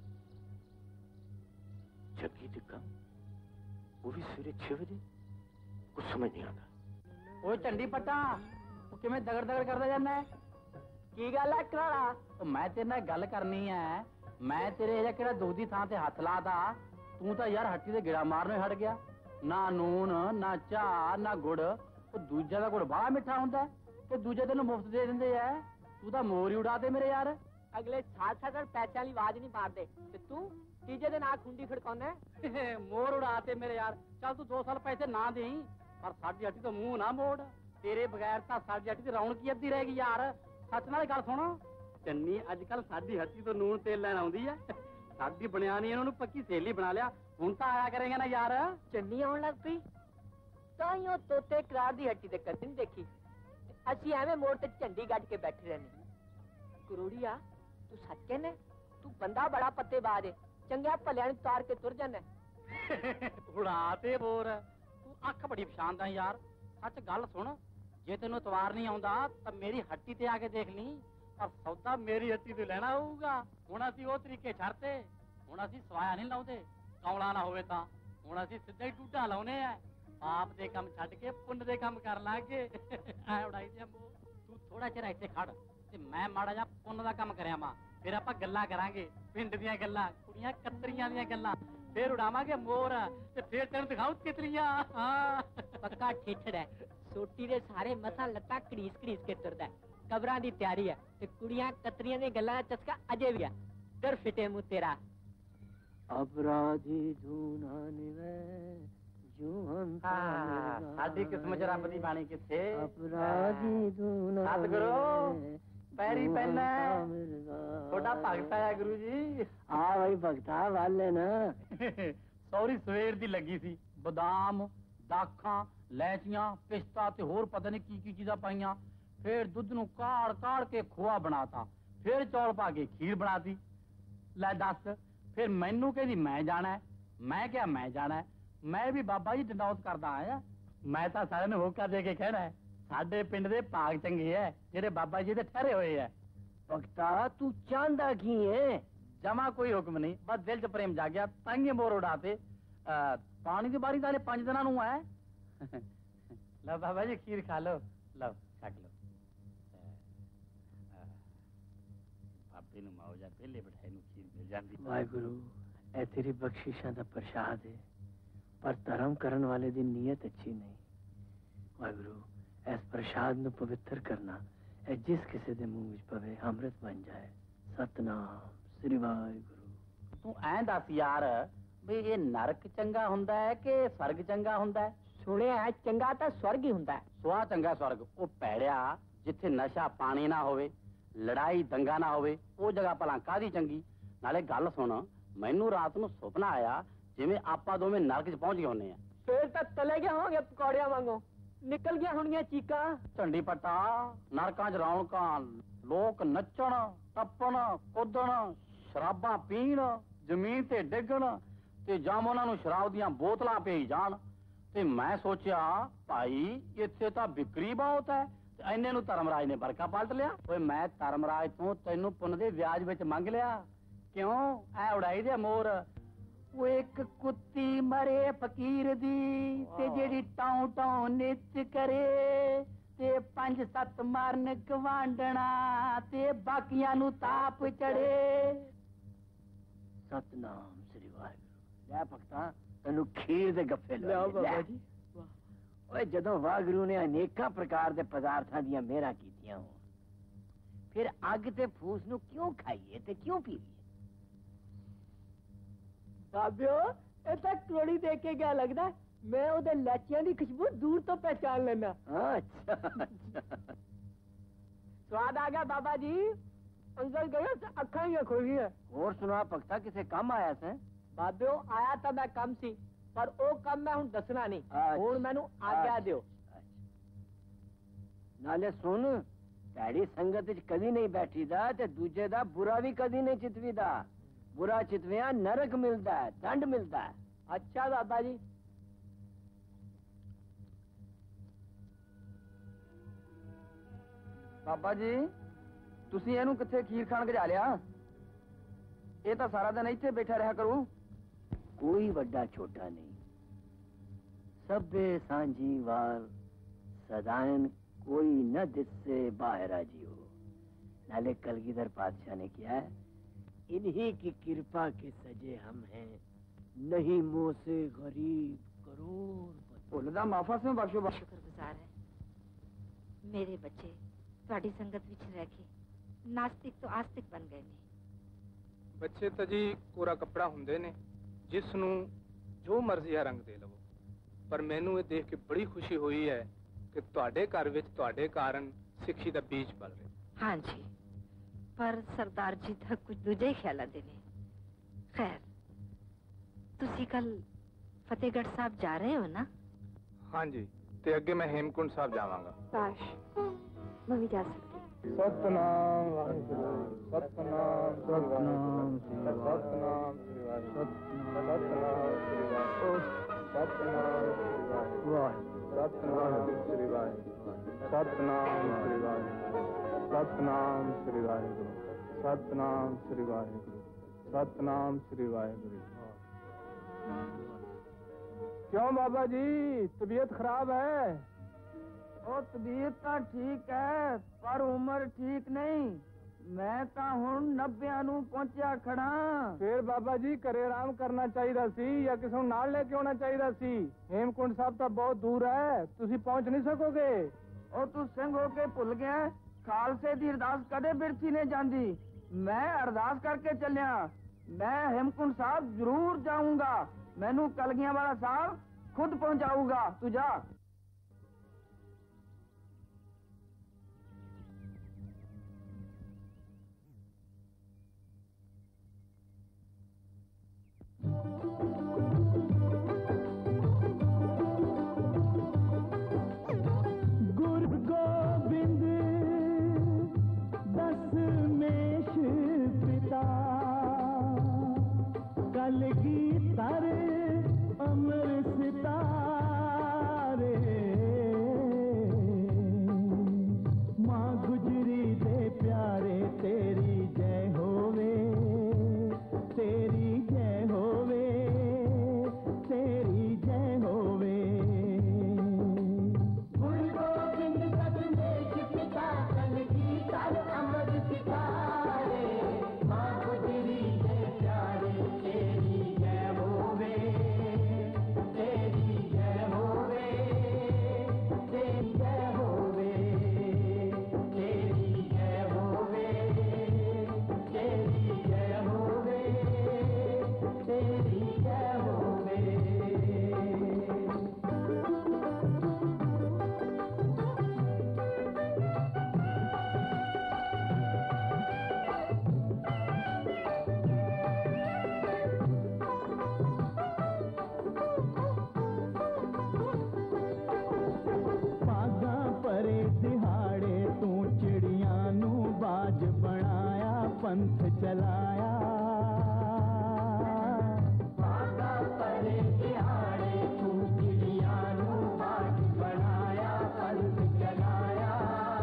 जगी ते काम, वो भी सवेरे 6 बजे? कुछ समझ नहीं आता। ਓਏ ਝੰਡੀ ਪੱਟਾ ਉਹ ਕਿਵੇਂ ਦਗੜ ਦਗੜ ਕਰਦਾ ਜਾਂਦਾ ਹੈ? ਕੀ ਗੱਲ ਹੈ ਕਰਾੜਾ? ਉਹ ਮੈਂ ਤੇਰੇ ਨਾਲ ਗੱਲ ਕਰਨੀ ਹੈ। ਮੈਂ ਤੇਰੇ ਇਹ ਕਿਹੜਾ ਦੁੱਧ ਦੀ ਥਾਂ ਤੇ ਹੱਥ ਲਾਦਾ? ਤੂੰ ਤਾਂ ਯਾਰ ਹੱਟੀ ਦੇ ਗੇੜਾ ਮਾਰਨੋਂ ਹਟ ਗਿਆ। ਨਾ ਨੂਨ ਨਾ ਚਾਹ ਨਾ ਗੁੜ। ਉਹ ਦੂਜਾ ਦਾ ਗੁੜ ਬਾਹਲਾ ਮਿੱਠਾ ਹੁੰਦਾ ਤੇ ਦੂਜੇ ਤੈਨੂੰ ਮੁਫਤ ਦੇ ਦਿੰਦੇ ਐ। ਤੂੰ ਤਾਂ ਮੋਰ ਹੀ ਉਡਾ ਦੇ ਮੇਰੇ ਯਾਰ। ਅਗਲੇ ਸਾਥ ਪੈਸਿਆਂ ਵਾਲੀ ਆਵਾਜ਼ ਨਹੀਂ ਮਾਰਦੇ ਤੇ ਤੂੰ ਤੀਜੇ ਦਿਨ ਆ ਖੁੰਡੀ ਖੜਕਾਉਣਾ। ਮੋਰ ਉਡਾ ਤੇ ਮੇਰੇ ਯਾਰ। ਚੱਲ ਤੂੰ 2 ਸਾਲ ਪੈਸੇ ਨਾ ਦੇਈਂ, ਪਰ ਸਾਡੀ ਹੱਟੀ ਤੋਂ ਮੂੰਹ ਨਾ ਮੋੜ। ਤੇਰੇ ਬਗੈਰ ਤਾਂ ਸਾਡੀ ਹੱਟੀ ਦੀ ਰੌਣਕ ਹੀ ਅੱਧੀ ਰਹਿ ਗਈ ਯਾਰ। ਸੱਚ ਨਾਲ ਗੱਲ ਸੁਣੋ, ਚੰਨੀ ਅੱਜ ਕੱਲ ਸਾਡੀ ਹੱਟੀ ਤੋਂ ਨੂਨ ਤੇਲ ਲੈਣ ਆਉਂਦੀ ਐ। ਸਾਡੀ ਬਣਿਆ ਨਹੀਂ ਇਹਨਾਂ ਨੂੰ ਪੱਕੀ ਸਹੇਲੀ ਬਣਾ ਲਿਆ। ਹੁਣ ਤਾਂ ਆਇਆ ਕਰੇਗਾ ਨਾ ਯਾਰ। ਚੰਨੀ ਆਉਣ ਲੱਗ ਪਈ ਤਾਂ ਹੀ ਉਹ ਤੋਤੇ ਕਰਾਰ ਦੀ ਹੱਟੀ ਤੇ ਕਦੇ ਨਹੀਂ ਦੇਖੀ। ਅਸੀਂ ਐਵੇਂ ਮੋੜ ਤੇ ਝੰਡੀ ਗੱਡ ਕੇ ਬੈਠੇ ਰਹਿੰਦੇ। ਕਰੋੜੀਆ ਤੂੰ ਸੱਚ ਕਹਿੰਦਾ? ਤੂੰ ਬੰਦਾ ਬੜਾ ਪੱਤੇਬਾਜ਼ ਏ। ਚੰਗਿਆ ਭਲਿਆਂ ਨੂੰ ਤਾਰ ਕੇ ਤੁਰ ਜਾਂਦਾ। ਉਡਾ ਤੇ ਬੋਰ। ਤੂੰ ਅੱਖ ਬੜੀ ਪਛਾਣਦਾ ਯਾਰ। ਸੱਚ ਗੱਲ ਸੁਣ, ਜੇ ਤੈਨੂੰ ਇਤਵਾਰ ਨਹੀਂ ਆਉਂਦਾ ਤਾਂ ਮੇਰੀ ਹੱਟੀ ਤੇ ਆ ਕੇ ਦੇਖ ਲਈ। ਪਰ ਸੌਦਾ ਮੇਰੀ ਹੱਟੀ ਤੇ ਲੈਣਾ ਹੋਊਗਾ। ਹੁਣ ਅਸੀਂ ਉਹ ਤਰੀਕੇ ਛੱਡਤੇ। ਹੁਣ ਅਸੀਂ ਸਵਾਇਆ ਨਹੀਂ ਲਾਉਂਦੇ, ਕੌਲਾ ਨਾ ਹੋਵੇ ਤਾਂ। ਹੁਣ ਅਸੀਂ ਸਿੱਧਾ ਹੀ ਟੂਟਾ ਲਾਉਨੇ ਆ। ਆਪ ਦੇ ਕੰਮ ਛੱਡ ਕੇ ਪੁੰਨ ਦੇ ਕੰਮ ਕਰ ਲਾਂਗੇ। ਐ ਉਡਾਈ ਦੇ ਮੂੰਹ। ਤੂੰ ਥੋੜਾ ਚਿਰ ਇੱਥੇ ਖੜ ਤੇ ਮੈਂ ਮਾੜਾ ਜਿਹਾ ਪੁੰਨ ਦਾ ਕੰਮ ਕਰਿਆ ਮਾਂ। ਫਿਰ ਆਪਾਂ ਗੱਲਾਂ ਕਰਾਂਗੇ, ਪਿੰਡ ਦੀਆਂ ਗੱਲਾਂ, ਕੁੜੀਆਂ ਕਤਰੀਆਂ ਦੀਆਂ ਗੱਲਾਂ। ਫਿਰ ਉਡਾਵਾਂਗੇ ਮੋਰ ਤੇ ਫਿਰ ਤੈਨੂੰ ਦਿਖਾਉ ਤਿਤਲੀਆਂ। ਹਾਂ ਪੱਕਾ ਠੇਠੜ ਹੈ। ਸੋਟੀ ਦੇ ਸਾਰੇ ਮਸਾਂ ਲੱਤਾਂ ਘੜੀਸ ਘੜੀਸ ਕੇ ਤੁਰਦਾ। ਕਬਰਾਂ ਦੀ ਤਿਆਰੀ ਹੈ ਤੇ ਕੁੜੀਆਂ ਕਤਰੀਆਂ ਦੀਆਂ ਗੱਲਾਂ ਦਾ ਚਸਕਾ ਅਜੇ ਵੀ ਹੈ। ਦਰ ਫਿਟੇ ਮੂੰਹ ਤੇਰਾ। ਅਪਰਾਧੀ ਧੂਨਾ ਨਿਵੇ ਜੂਹਨ ਸਾਡੀ ਕਿਸਮਤ ਚ ਰੱਬ ਦੀ ਬਾਣੀ ਕਿੱਥੇ? ਅਪਰਾਧੀ ਧੂਨਾ ਸਤਿਗੁਰੂ ਪੈਰੀ ਪੈਣਾ ਤੁਹਾਡਾ ਭਗਤ ਆਇਆ ਗੁਰੂ ਜੀ। ਹਾਂ ਭਾਈ ਭਗਤਾ ਵਾਲੇ ਨਾ। ਸੌਰੀ ਸਵੇਰ ਦੀ ਲੱਗੀ ਸੀ। ਬਦਾਮ, ਦਾਖਾਂ, ਲੈਚੀਆਂ, ਪਿਸਤਾ ਤੇ ਹੋਰ ਪਤਾ ਨਹੀਂ ਕੀ ਕੀ ਚੀਜ਼ਾਂ ਪਾਈਆਂ। ਫਿਰ ਦੁੱਧ ਨੂੰ ਕਾੜ ਕਾੜ ਕੇ ਖੋਆ ਬਣਾਤਾ। ਫਿਰ ਚੌਲ ਪਾ ਕੇ ਖੀਰ ਬਣਾਤੀ। ਲੈ ਦੱਸ, ਫਿਰ ਮੈਨੂੰ ਕਹਿੰਦੀ ਮੈਂ ਜਾਣਾ। ਮੈਂ ਕਿਹਾ ਮੈਂ ਜਾਣਾ। ਮੈਂ ਵੀ ਬਾਬਾ ਜੀ ਡੰਡੌਤ ਕਰਦਾ ਆਇਆ। ਮੈਂ ਤਾਂ ਸਾਰਿਆਂ ਨੂੰ ਹੋਕਾ ਦੇ ਕੇ ਕਹਿਣਾ ਸਾਡੇ ਪਿੰਡ ਦੇ ਭਾਗ ਚੰਗੇ ਐ ਜਿਹੜੇ ਬਾਬਾ ਜੀ ਦੇ ਠਹਿਰੇ ਹੋਏ ਐ। ਭਗਤਾ ਤੂੰ ਚਾਹੁੰਦਾ ਕੀ ਏ? ਜਮਾ ਕੋਈ ਹੁਕਮ ਨਹੀਂ, ਬਸ ਦਿਲ ਚ ਪ੍ਰੇਮ ਜਾਗਿਆ ਤਾਂਗੇ ਮੋਰ ਉਡਾਤੇ। ਪਾਣੀ ਦੀ ਬਾਰੀ ਤਾਂ 5 ਦਿਨਾਂ ਨੂੰ ਹੈ। ਲਓ ਬਾਬਾ ਜੀ ਖੀਰ ਖਾ ਲਓ। ਲਓ ਛਕ ਲਓ। ਬਾਬੇ ਨੂੰ ਮੌਜਾ ਪਹਿਲੇ ਬਿਠਾਈ ਨੂੰ ਖੀਰ ਮਿਲ ਜਾਂਦੀ। ਵਾਹਿਗੁਰੂ ਇਹ ਤੇਰੀ ਬਖਸ਼ਿਸ਼ਾਂ ਦਾ ਪ੍ਰਸ਼ਾਦ ਹੈ, ਪਰ ਧਰਮ ਕਰਨ ਵਾਲੇ ਦੀ ਨੀਅਤ ਅੱਛੀ ਨਹੀਂ। वाहिगुरु इस प्रसाद ਨੂੰ ਪਵਿੱਤਰ ਕਰਨਾ ਇਹ ਜਿਸ ਕਿਸੇ ਦੇ ਮੂੰਹ ਵਿੱਚ ਪਵੇ ਅੰਮ੍ਰਿਤ ਬਣ ਜਾਏ ਸਤਨਾਮ ਸ੍ਰੀ ਵਾਹਿਗੁਰੂ। ਤੂੰ ਐਂ ਦੱਸ ਯਾਰ ਵੀ ਇਹ ਨਰਕ ਚੰਗਾ ਹੁੰਦਾ ਹੈ ਕਿ ਸਵਰਗ ਚੰਗਾ ਹੁੰਦਾ ਹੈ? ਸੁਣਿਆ ਹੈ ਚੰਗਾ ਤਾਂ ਸਵਰਗ ਹੀ ਹੁੰਦਾ ਹੈ। ਸੁਆ ਚੰਗਾ ਸਵਰਗ ਉਹ ਪੈੜਿਆ ਜਿੱਥੇ ਨਸ਼ਾ ਪਾਣੀ ਨਾ ਹੋਵੇ ਲੜਾਈ ਦੰਗਾ ਨਾ ਹੋਵੇ ਉਹ ਜਗ੍ਹਾ ਭਲਾ ਕਾਹਦੀ ਚੰਗੀ? ਨਾਲੇ ਗੱਲ ਸੁਣ ਮੈਨੂੰ ਰਾਤ ਨੂੰ ਸੁਪਨਾ ਆਇਆ ਜਿਵੇਂ ਆਪਾਂ ਦੋਵੇਂ ਨਰਕ 'ਚ ਪਹੁੰਚ ਗਏ ਹੁੰਨੇ ਆ। ਫੇਰ ਤਾਂ ਚਲੇ ਗਏ ਹੋਣਗੇ ਪਕੌੜਿਆਂ ਵਾਂਗੂ ਨਿਕਲ ਗਿਆ ਹੋਣੀਆਂ ਚੀਕਾਂ। ਝੰਡੀ ਪੱਟਾ ਨਰਕਾਂ 'ਚ ਰੌਣਕਾਂ ਲੋਕ ਨੱਚਣ ਟੱਪਣ ਕੁੱਦਣ ਸ਼ਰਾਬਾਂ ਪੀਣ ਜ਼ਮੀਨ ਤੇ ਡਿੱਗਣ ਤੇ ਜਾਂ ਉਹਨਾਂ ਨੂੰ ਸ਼ਰਾਬ ਦੀਆਂ ਬੋਤਲਾਂ ਪਈ ਜਾਣ। ਤੇ ਮੈਂ ਸੋਚਿਆ ਭਾਈ ਇੱਥੇ ਤਾਂ ਵਿਕਰੀ ਬਹੁਤ ਹੈ ਤੇ ਐਨੇ ਨੂੰ ਧਰਮਰਾਜ ਨੇ ਵਰਕਾ ਪਲਟ ਲਿਆ। ਓਏ ਮੈਂ ਧਰਮਰਾਜ ਤੋਂ ਤੈਨੂੰ ਪੁੰਨ ਦੇ ਵਿਆਜ ਵਿੱਚ ਮੰਗ ਲਿਆ। ਕਿਉਂ ਐ ਉਡਾਈ ਦੇ ਮੋਰ। ਉਹ ਇੱਕ ਕੁੱਤੀ ਮਰੇ ਫਕੀਰ ਦੀ ਤੇ ਜਿਹੜੀ ਟਾਉ ਟਾਉ ਨਿੱਤ ਕਰੇ ਤੇ 5-7 ਮਾਰਨ ਗਵਾਂਡਣਾ ਤੇ ਬਾਕੀਆਂ ਨੂੰ ਤਾਪ ਚੜੇ। ਸਤਨਾਮ ਸ੍ਰੀ ਵਾਹਿਗੁਰੂ। ਲੈ ਭਗਤਾ ਤੈਨੂੰ ਖੀਰ ਦੇ ਗੱਫੇ ਲਿਆ ਬਾਬਾ ਜੀ। ਓਏ ਜਦੋਂ ਵਾਹਿਗੁਰੂ ਨੇ ਅਨੇਕਾਂ ਪ੍ਰਕਾਰ ਦੇ ਪਦਾਰਥਾਂ ਦੀਆਂ ਮਿਹਰਾਂ ਕੀਤੀਆਂ ਹੋਣ ਫਿਰ ਅੱਗ ਤੇ ਫੂਸ ਨੂੰ ਕਿਉਂ ਖਾਈਏ ਤੇ ਕਿਉਂ ਪੀਈਏ? ਬਾਬਿਓ ਇਹ ਤਾਂ ਕਰੋੜੀ ਦੇਖ ਕੇ ਕਿਆ ਲੱਗਦਾ ਮੈਂ ਉਹਦੇ ਲਾਚੀਆਂ ਦੀ ਖੁਸ਼ਬੂ ਦੂਰ ਤੋਂ ਪਹਿਚਾਨ ਲੈਣਾ। ਅੱਛਾ ਸਵਾਦ ਆ ਗਿਆ ਬਾਬਾ ਜੀ। ਅੰਦਰ ਗਏ ਤੇ ਅੱਖਾਂ ਹੀ ਖੋਲੀਆਂ। ਹੋਰ ਸੁਣਾ ਭਗਤਾ ਕਿਸੇ ਕੰਮ ਆਇਆ ਸੀ? ਬਾਬਿਓ ਆਇਆ ਤਾਂ ਮੈਂ ਕੰਮ ਸੀ ਪਰ ਉਹ ਕੰਮ ਮੈਂ ਹੁਣ ਦੱਸਣਾ ਨਹੀਂ। ਹੁਣ ਮੈਨੂੰ ਆਗਿਆ ਦਿਓ। ਨਾਲੇ ਸੁਣ ਭੈੜੀ ਸੰਗਤ ਵਿੱਚ ਕਦੀ ਨਹੀਂ ਬੈਠੀਦਾ ਤੇ ਦੂਜੇ ਦਾ ਬੁਰਾ ਵੀ ਕਦੀ ਨਹੀਂ ਚਿਤਵੀਦਾ। बुरा चितविया नरक मिलता है दंड मिलता है। अच्छा बाबा जी। ਬਾਬਾ ਜੀ ਤੁਸੀਂ ਇਹਨੂੰ ਕਿੱਥੇ ਖੀਰ ਖਾਣ ਗਜਾ ਲਿਆ? ਇਹ ਤਾਂ ਸਾਰਾ ਦਿਨ ਇੱਥੇ ਬੈਠਾ ਰਿਹਾ ਕਰੂ। कोई ਵੱਡਾ ਛੋਟਾ ਨਹੀਂ ਸਭੇ ਸਾਂਝੀ ਵਾਰ सदायन कोई न दिससे बाहर जियो। नाले कलगीधर पातशाह ने किया है इन्हीं की कृपा के सजे हम हैं नहीं मुंह से गरीब करोड़। ਭੁੱਲ ਦਾ ਮਾਫਾ ਸੇ ਬਖਸ਼ੋ ਬਖਸ਼ੋ। शुक्रगुजार है मेरे बच्चे ਤੁਹਾਡੀ ਸੰਗਤ ਵਿੱਚ ਰਹਿ ਕੇ ਨਾਸਤਿਕ ਤੋਂ ਆਸਤਿਕ ਬਣ ਗਏ ਨੇ। ਬੱਚੇ ਤਾਂ ਜੀ ਕੋਰਾ ਕੱਪੜਾ ਹੁੰਦੇ ਨੇ ਜਿਸ ਨੂੰ ਜੋ ਮਰਜ਼ੀ ਆ ਰੰਗ ਦੇ ਲਵੋ। ਪਰ ਮੈਨੂੰ ਇਹ ਦੇਖ ਕੇ ਬੜੀ ਖੁਸ਼ੀ ਹੋਈ ਹੈ ਕਿ ਤੁਹਾਡੇ ਘਰ ਵਿੱਚ ਤੁਹਾਡੇ ਕਾਰਨ ਸਿੱਖੀ ਦਾ ਬੀਜ ਪਲ ਰਿਹਾ। ਹਾਂਜੀ ਪਰ ਸਰਦਾਰ ਜੀ ਦਾ ਕੁਝ ਦੂਜੇ ਖਿਆਲਾਂ ਦੇ ਨੇ। ਖੈਰ ਤੁਸੀਂ ਕੱਲ ਫਤਿਹਗੜ੍ਹ ਸਾਹਿਬ ਜਾ ਰਹੇ ਹੋ ਨਾ? ਹਾਂਜੀ ਤੇ ਅੱਗੇ ਮੈਂ ਹੇਮਕੁੰਟ ਸਾਹਿਬ ਜਾਵਾਂਗਾ। ਕਾਸ਼ ਮੈਂ ਵੀ ਜਾ ਸਕਦੀ। ਸਤਨਾਮ ਵਾਹਿਗੁਰੂ ਸਤਨਾਮ ਸਤਨਾਮ ਸਤਨਾਮ ਸ੍ਰੀ ਵਾਹਿਗੁਰੂ ਸਤਨਾਮ ਸ੍ਰੀ ਵਾਹਿਗੁਰੂ ਸਤਨਾਮ ਸ੍ਰੀ ਵਾਹਿਗੁਰੂ ਸਤਨਾਮ ਸ੍ਰੀ ਵਾਹਿਗੁਰੂ ਸਤਨਾਮ ਸ੍ਰੀ ਵਾਹਿਗੁਰੂ ਸਤਨਾਮ ਸ੍ਰੀ ਵਾਹਿਗੁਰੂ ਸਤਨਾਮ ਸ੍ਰੀ ਵਾਹਿਗੁਰੂ ਸਤਨਾਮ ਸ੍ਰੀ ਵਾਹਿਗੁਰੂ। क्यों बाबा जी तबीयत खराब है? ਉਹ ਤਬੀਅਤ ਤਾਂ ਠੀਕ ਹੈ ਪਰ ਉਮਰ ਠੀਕ ਨਹੀਂ। ਮੈਂ ਤਾਂ ਹੁਣ 90 ਨੂੰ ਪਹੁੰਚਿਆ ਖੜਾ। ਫਿਰ ਬਾਬਾ ਜੀ ਘਰੇ ਆਰਾਮ ਕਰਨਾ ਚਾਹੀਦਾ ਸੀ ਜਾਂ ਕਿਸੇ ਨੂੰ ਨਾਲ ਲੈ ਕੇ ਆਉਣਾ ਚਾਹੀਦਾ ਸੀ। ਹੇਮਕੁੰਟ ਸਾਹਿਬ ਤਾਂ ਬਹੁਤ ਦੂਰ ਹੈ ਤੁਸੀਂ ਪਹੁੰਚ ਨਹੀਂ ਸਕੋਗੇ। ਉਹ ਤੂੰ ਸਿੰਘ ਹੋ ਕੇ ਭੁੱਲ ਗਿਆ ਖਾਲਸੇ ਦੀ ਅਰਦਾਸ ਕਦੇ ਬਿਰਥੀ ਨਹੀਂ ਜਾਂਦੀ। ਮੈਂ ਅਰਦਾਸ ਕਰਕੇ ਚੱਲਿਆ। ਮੈਂ ਹੇਮਕੁੰਟ ਸਾਹਿਬ ਜ਼ਰੂਰ ਜਾਊਂਗਾ। ਮੈਨੂੰ ਕਲਗੀਆਂ ਵਾਲਾ ਸਾਹਿਬ ਖੁਦ ਪਹੁੰਚਾਊਗਾ। ਤੂੰ ਜਾ। गुरु गोबिंद दशमेश पिता कलगीधर अमर सितारे पंथ चलाया वादा परे दिहाड़े तू चिड़िया नू बाट बनाया पंथ चलाया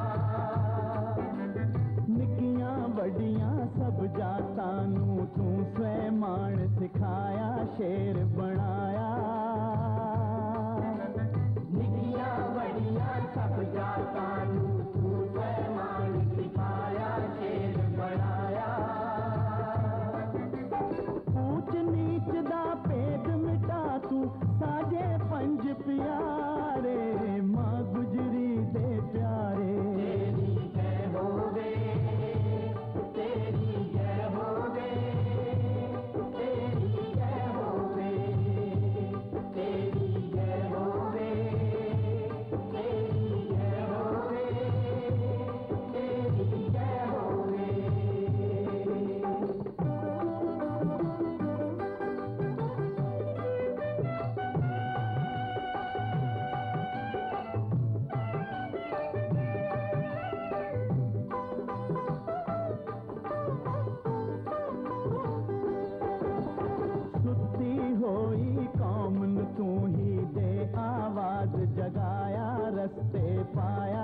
निकियां वड्डियां सब जातां नू तू स्वैमान सिखाया शेर बनाया निकियां वड्डियां सब जातां नू तू स्वैमान सिखाया शेर बनाया ऊंच नीच दा भेद मिटा तू साजे पंज प्यारे मां गुजरी दे प्यारे तेरी जय होवे तेरी जय होवे तेरी जय होवे तेरी जय होवे तेरी जय होवे तेरी जय होवे सुती होई कौम नू तू ही दे आवाज जगाया रस्ते पाया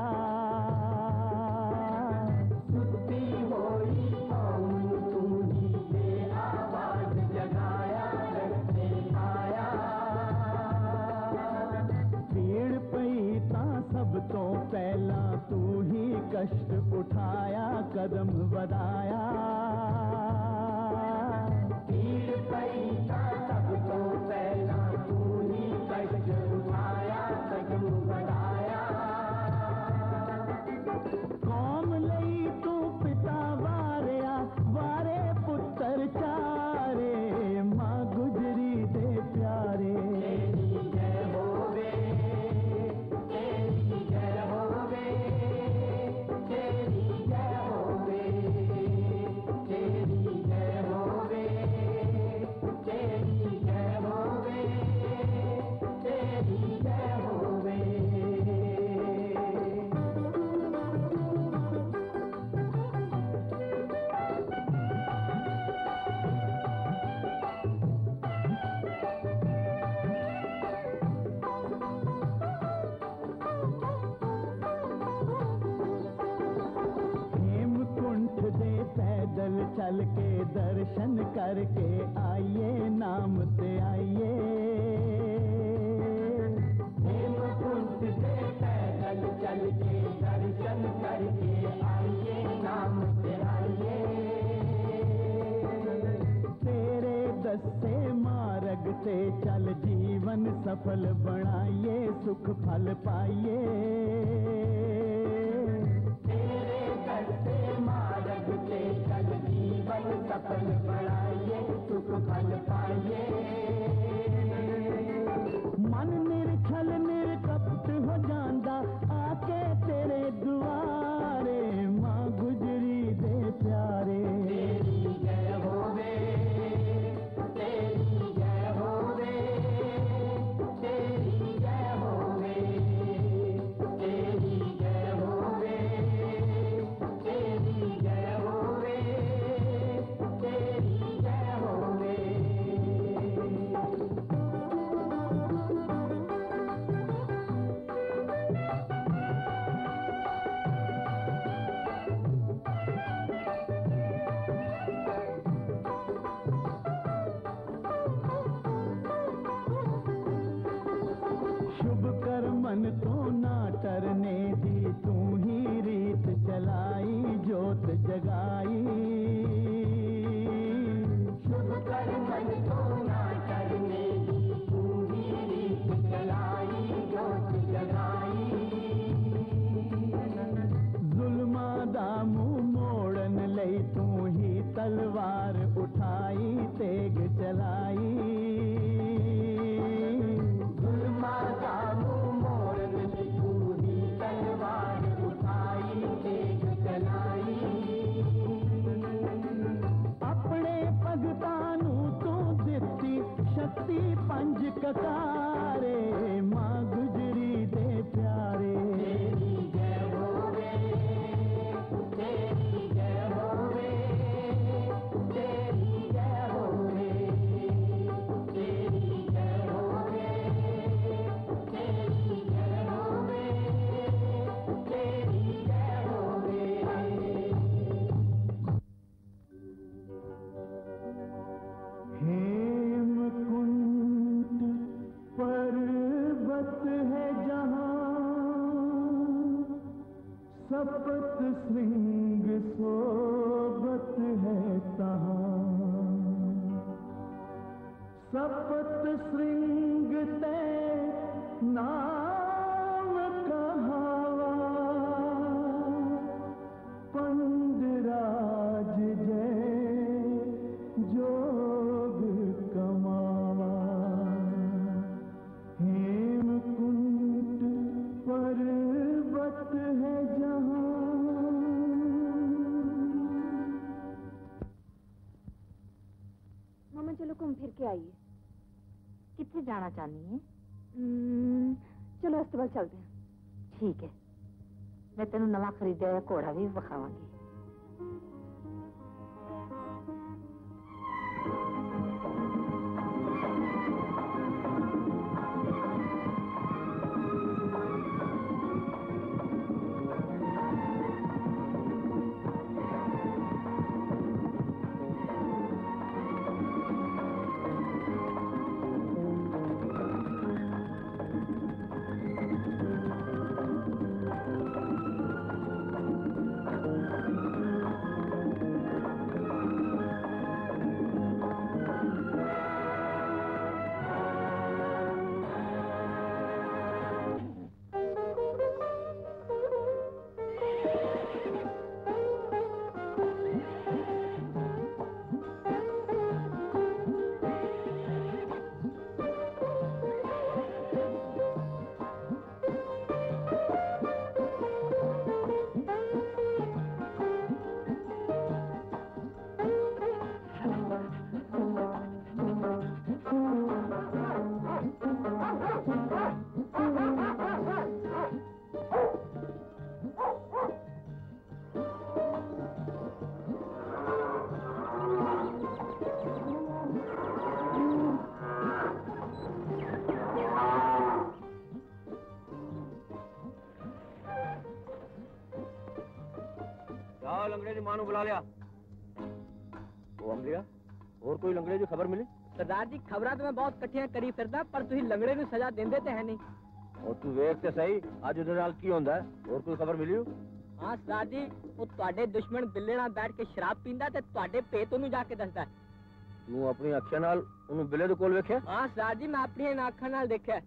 सुती होई कौम तू ही दे आवाज जगाया रस्ते पाया भीड़ पई तां सब तो पहला तू ही कष्ट उठाया कदम वधाया भीड़ पई तां सब तो पहला तू ही कष्ट उठाया कदम बढ़ाया कौम लई तू पिता वारिया वारे पुत्र चारे मां गुजरी दे प्यारे तेरी जय होवे तेरी जय होवे तेरी जय होवे तेरी जय होवे तेरी जय होवे तेरी जय होवे हेमकुंठ दे पैदल चल के दर्शन करके आइए नाम ते आइए हेमकुंठ से पैदल चल के दर्शन करके आइए नाम से आइए तेरे दस्से मार्ग से चल जीवन सफल बनाइए सुख फल पाइए तेरे करते मार्ग से चल जीवन सफल बनाइए सुख फल पाइए मन निर्छल निर्कपट हो जांदा आके तेरे दुआरे मां गुजरी दे प्यारे तेरी जय होवे तेरी जय होवे तेरी जय होवे तेरी जय होवे तेरी जय होवे तेरी जय होवे शुभ कर्मन तो ना टरने दी तू ही रीत चलाई जोत जगाई शुभ कर्मन को ना करने दी तू ही रीत चलाई जोत जगाई जुल्मा दा मुंह मोड़न लई तू ही तलवार उठाई तेग चलाई जुल्मा का मुंह मोड़न में तू ही तलवार उठाई तेज चलाई अपने भगतां नू तू दित्ती शक्ति पंज ककारे मां गुजरी दे प्यारे तेरी जय होवे तेरी जय होवे फिर के आइए। कितने जाना चाहनी है? चलो इस बार चलते हैं। ठीक है, मैं तेन नवा खरीदा हुआ घोड़ा भी विखावांगी। लंगड़े ने मां बुला लिया। वो अंबिया और कोई लंगड़े की खबर मिली? सरदार जी खबरा तो मैं बहुत कट्ठियां करी फिरदा पर तुसी लंगड़े ਨੂੰ सजा देंदे ते है नहीं। और तू वेख ते सही आज ਉਹਦੇ ਨਾਲ ਕੀ ਹੁੰਦਾ और कोई खबर मिली? हां सरदार जी वो ਤੁਹਾਡੇ दुश्मन बिल्ले ਨਾਲ बैठ के शराब पींदा ਤੇ ਤੁਹਾਡੇ ਭੇਤ ਉਹਨੂੰ ਜਾ ਕੇ ਦੱਸਦਾ। ਤੂੰ ਆਪਣੀ ਅੱਖਾਂ ਨਾਲ ਉਹਨੂੰ ਬਿੱਲੇ ਦੇ ਕੋਲ ਵੇਖਿਆ? हां सरदार जी मैं अपनी ਅੱਖਾਂ ਨਾਲ ਦੇਖਿਆ।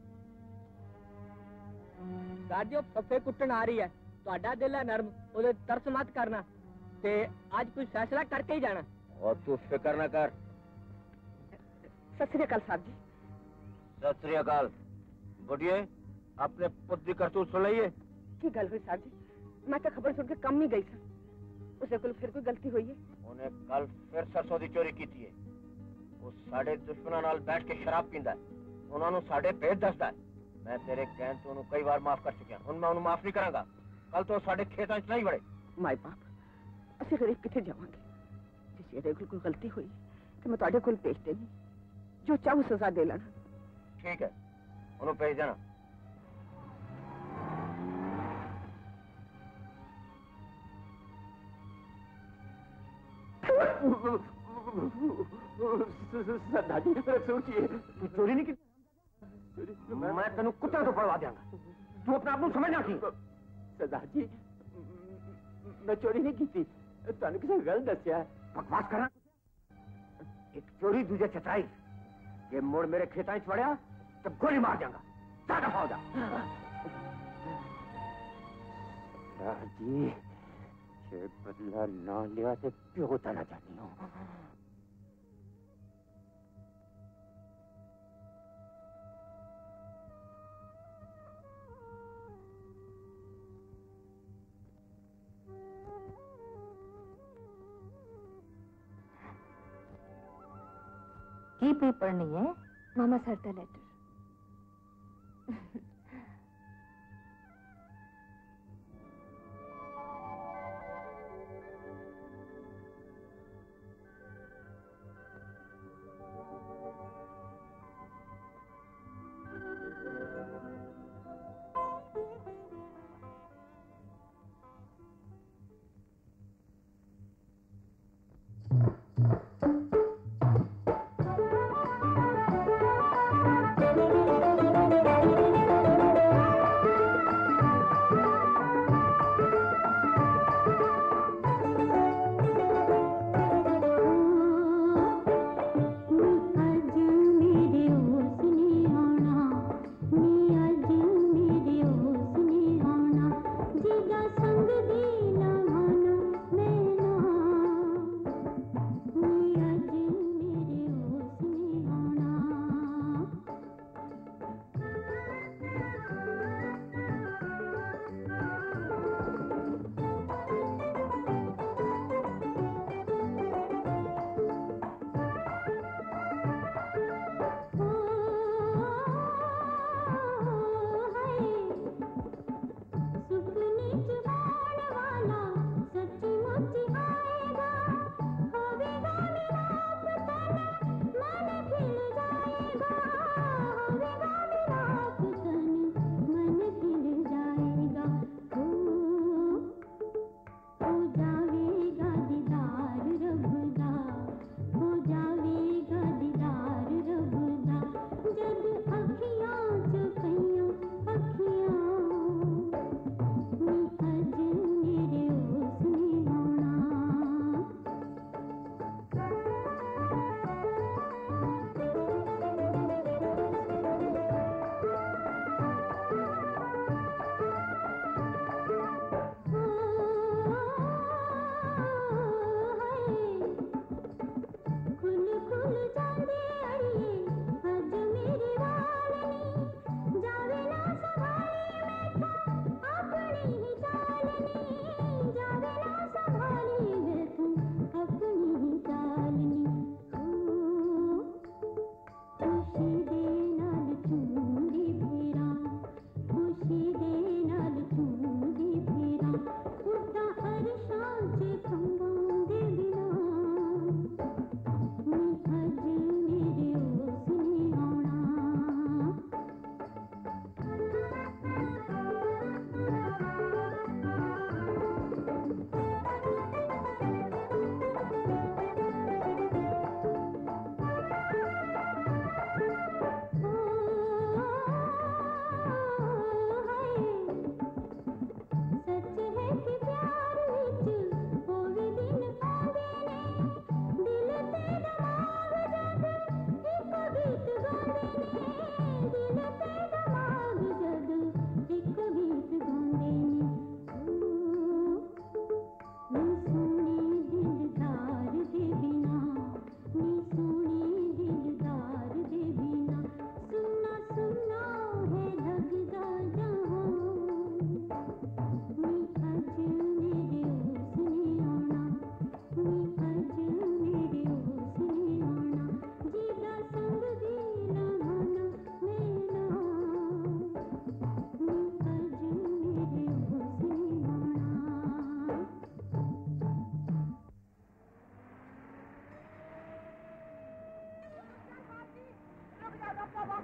सरदार जी ਉਹ ਫੱਫੇ ਕੁੱਟਣ ਆ ਰਹੀ ਹੈ। ਤੁਹਾਡਾ ਦਿਲ ਹੈ ਨਰਮ ਉਹਦੇ ਤਰਸ ਮਤ ਕਰਨਾ ਤੇ ਅੱਜ ਕੋਈ ਫੈਸਲਾ ਕਰਕੇ ਹੀ ਜਾਣਾ। और तू फिक्र ना कर। सत श्री अकाल साहब जी। सत श्री अकाल। बुढ़िए अपने पुत्र करतूत सुन लीए। की गल हुई साहब जी? मैं तो खबर सुन के कम ही गई सी। उसे कोल फिर कोई गलती हुई है? उन्हें कल फिर सरसों की चोरी की थी। वो साडे दुश्मनां नाल बैठ के शराब पींदा है। उन्होंने साडे भेद दसदा है। मैं तेरे कहन तो उन्हें कई बार माफ कर चुकिया। हुण मैं उन्हें माफ नहीं करांगा। कल तो साडे खेतां च नहीं वड़े। माए बाप असि गरीब किथे जावांगे? जिस येदे कोल कोई गलती हुई तो मैं तुहाडे कोल पेश देनी, जो चाहूं सजा दे लेना। ठीक है उन्हें भेज देना। सरदार जी सोचिए तू चोरी नहीं की। मैं तेन कुत्ते तो पड़वा देंगा। तू अपने आप को समझना की। सरदार जी मैं चोरी नहीं की थी। तुहानू किसी गलत दसिया। बकवास करना। एक चोरी दूजे चतराई ये मुड़ मेरे खेता च वड़िया तो गोली मार देंगा। जा दफा हो जा। सरदार जी जे बदला ना लिया तो प्यो तना जानी हो। की पे पढ़नी है? मामा सर का लेटर।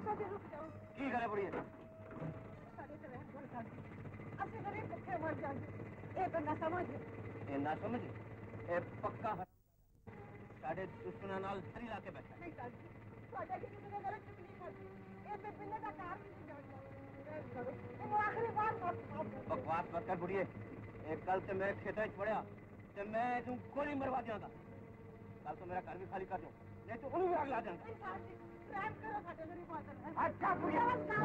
कदे रुक जाओ की करे बुढ़िए सारे ते रहन कर कर असि गरीब भुखे मर जांगे ए बंदा समझ ए ना समझ ए पक्का साडे दुश्मनां नाल सरी ला के बैठा नहीं साजी ਤੁਹਾਡਾ ਕਿਸੇ ਨੇ ਗਲਤ ਤਕਲੀਫ ਹੈ ਇਹ ਤੇ ਪਿੰਨੇ ਦਾ ਕਾਰ ਨਹੀਂ ਜਾਣਦਾ करो वो आखिरी बार बकवास मत कर बुढ़िए एक कल से मेरे खेतों में पड़या तो मैं तुम गोली मरवा दिया था कल तो मेरा घर भी खाली कर दो नहीं तो उन्हें भी आग ला देंगे प्रेम करो खाते मेरी बात अच्छा बुढ़िया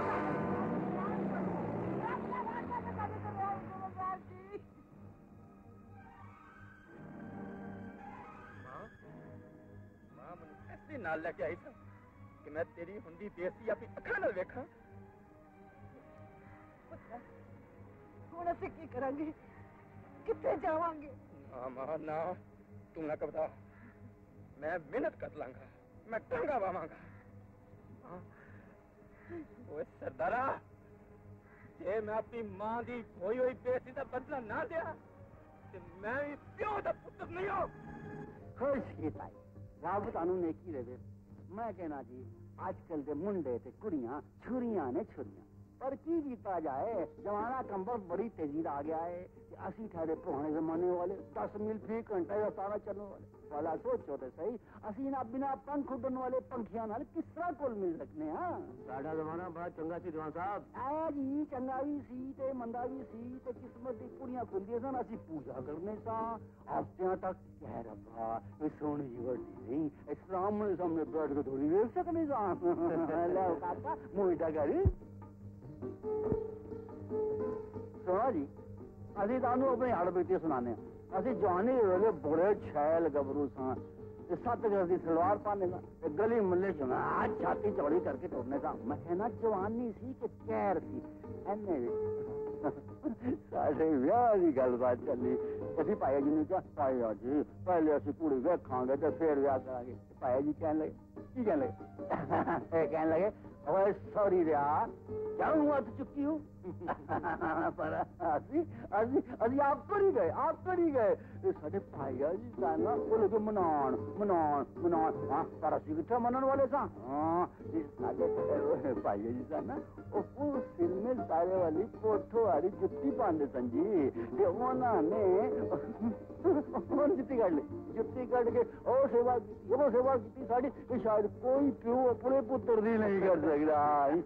मां मैंने ऐसी नाल लेके आई था कि मैं तेरी हुंदी बेइज्जती अपनी अखां नाल वेखां ਹੁਣ ਅਸੀਂ ਕੀ ਕਰਾਂਗੇ ਕਿੱਥੇ ਜਾਵਾਂਗੇ ना मां ना तू ना घबरा मैं मेहनत कर लांगा मैं टांगा पावांगा ओए सरदारा जे मैं अपनी मां दी खोई हुई बेइज्जती दा बदला ना दिया ते मैं भी प्यो दा पुत्र नहीं हो खुश कीता रब तानू नेकी देवे मैं कहना जी आजकल दे मुंडे ते कुड़ियां छुरियां ने छुरियां पर की कीता जाए जमाना कंबर बड़ी तेजी आ गया है कि असी ठहरे पुराने जमाने वाले 10 मील फी घंटे या सारा चलने वाले वाला सोचो तो सही असी ना बिना पंख उड़न वाले पंखियां नाल किस तरह कोल मिल सकने हां साडा जमाना बड़ा चंगा सी दीवान साहब आ जी चंगा भी सी ते मंदा भी सी ते किस्मत दी पूरियां खुलदी सन असी पूजा करने सा हफ्तियां तक कह रब्बा ये सोनी जी वड्डी नहीं इस सामने सामने बैठ के थोड़ी देख सकने सा ले काका मोइटा करी सुनो जी असी तानू अपनी हड़ बीती सुनाने असी जवानी वेले बड़े छैल गबरू सा 7 गज की सलवार पाने का गली मुल्ले चुना छाती चौड़ी करके टोरने का मैं कहना जवानी सी कि कैर सी एने साढ़े ब्याह की गलबात चली असी पाया जी ने कहा पाया जी पहले असी कुड़ी वेखांगे तो फिर ब्याह करांगे पाया जी कहने लगे की कहने लगे कहने लगे ओए सॉरी रे क्या हुआ तो चुकी हूँ पर अजी आप कर ही गए साढ़े भाईया जी ना बोले तो मनान हाँ सारा सी किट्ठा मनन वाले सा हाँ साढ़े भाईया जी ना वो सिर में सारे वाली कोठो वाली जुत्ती पांदे सन जी उन्होंने जुत्ती काट के वो सेवा की साड़ी शायद कोई प्यो अपने पुत्र दी नहीं कर सकता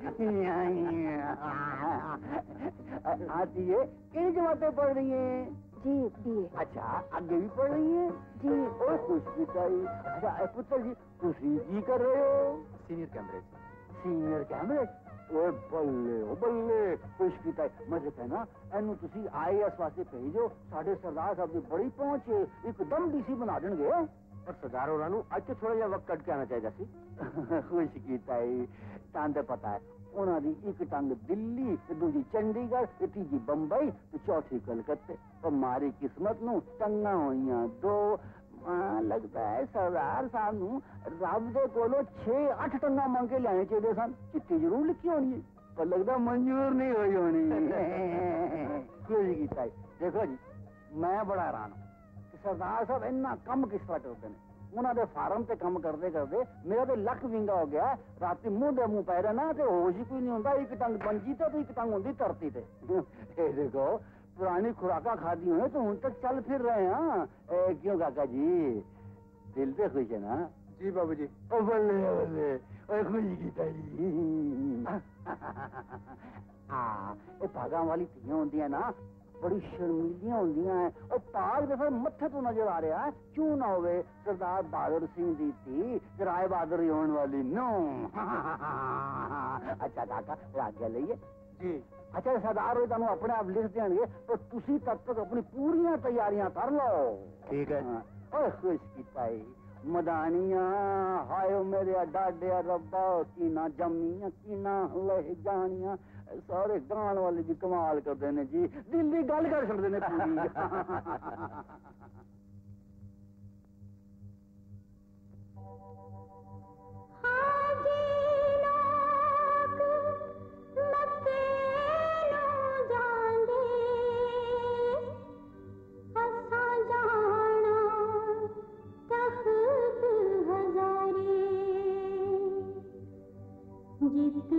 आती है किन जमातें पढ़ रही हैं जी बीए अच्छा आगे भी पढ़ रही हैं जी और खुश भी चाहिए अच्छा पुत्र जी तुसी जी कर रहे हो सीनियर कैमरेज ओए बल्ले खुश की चाहिए मजे कहना एनू तुसी IAS वास्ते भेजो साढ़े सरदार साहब की बड़ी पहुंच एकदम DC बना देंगे पर सरदार होरां नू आज तो थोड़ा जिहा वक्त कट के आना चाहिए सी खुश कीता है तांदे पता है उन्हां दी एक टंग दिल्ली दूजी चंडीगढ़ तीजी बंबई ते चौथी कलकत्ते और मारी किस्मत नू टंगा होइयां दो लगता है सरदार साहब नू रब दे कोलों 6-8 टंगा मंग के लाने चाहिए सन चिट्ठी जरूर लिखी होनी है पर लगता मंजूर नहीं हुई होनी क्यों जी कीता है देखो जी मैं बड़ा हैरान हूं कि सरदार साहब इन्ना कम किस तरह करते हैं उन्होंने फार्म से काम करते मेरा तो लक विंगा हो गया राती मुंह दे मुंह पै ना तो होश ही कोई नहीं होता एक टंग पंजी ते एक टंग होती धरती ते देखो पुरानी खुराका खादी हुई तो हूं तक चल फिर रहे हैं क्यों काका जी दिल पे खुश है ना जी बाबू जी ओ बल्ले खुशी की ताई भागा वाली तियां होंदियां ना बड़ी शर्मीलियां होंदियां हैं और ताज दे फिर मत्थे तो नजर आ रहा है क्यों ना होवे सरदार बहादुर सिंह दी थी राय बहादुर होने वाली नो अच्छा काका आज्ञा लइए जी अच्छा सरदार हो तुहानू अपने आप लिख देंगे तो तुसी तब तक अपनी पूरियां तैयारियां कर लो ठीक है ओए खुश कीता है मदानियां हाय मेरे डाडे रब्बा की ना जम्मियां की ना ले जानियां सारे गान वाले भी कमाल करते हैं जी दिल की गल कर सकते हैं पूरी जित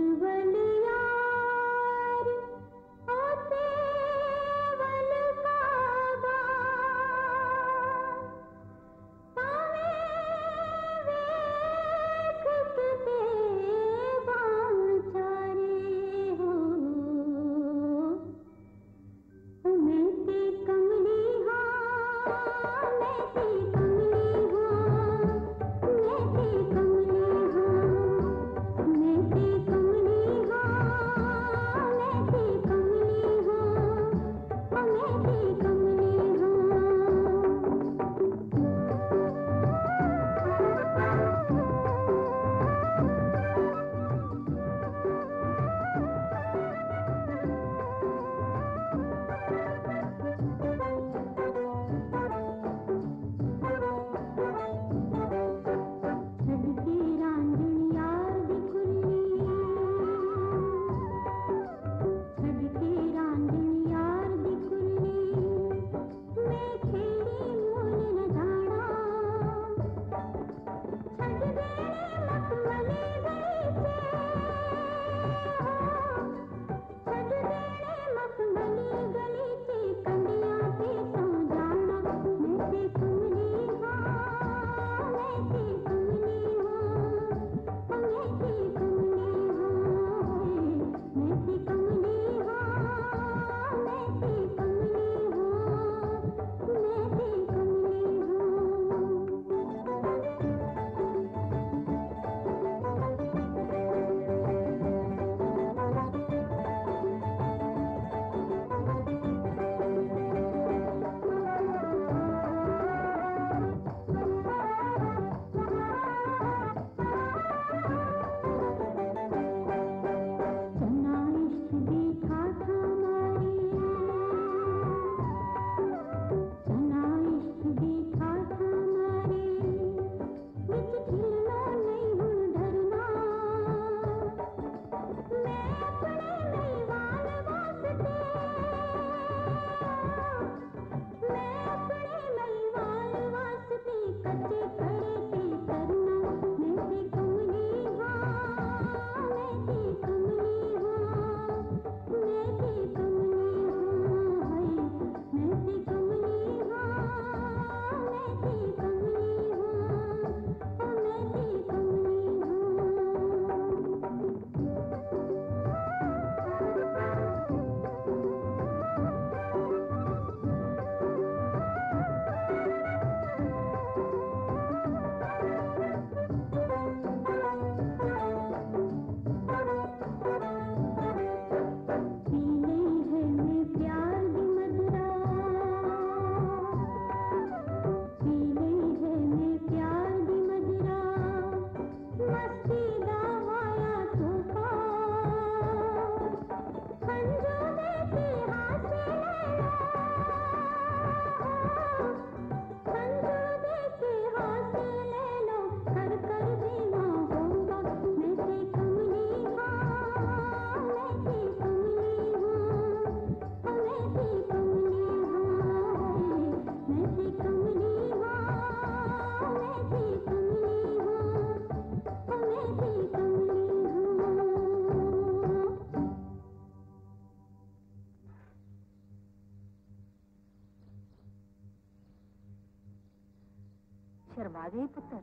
शर्मा गई पुत्र।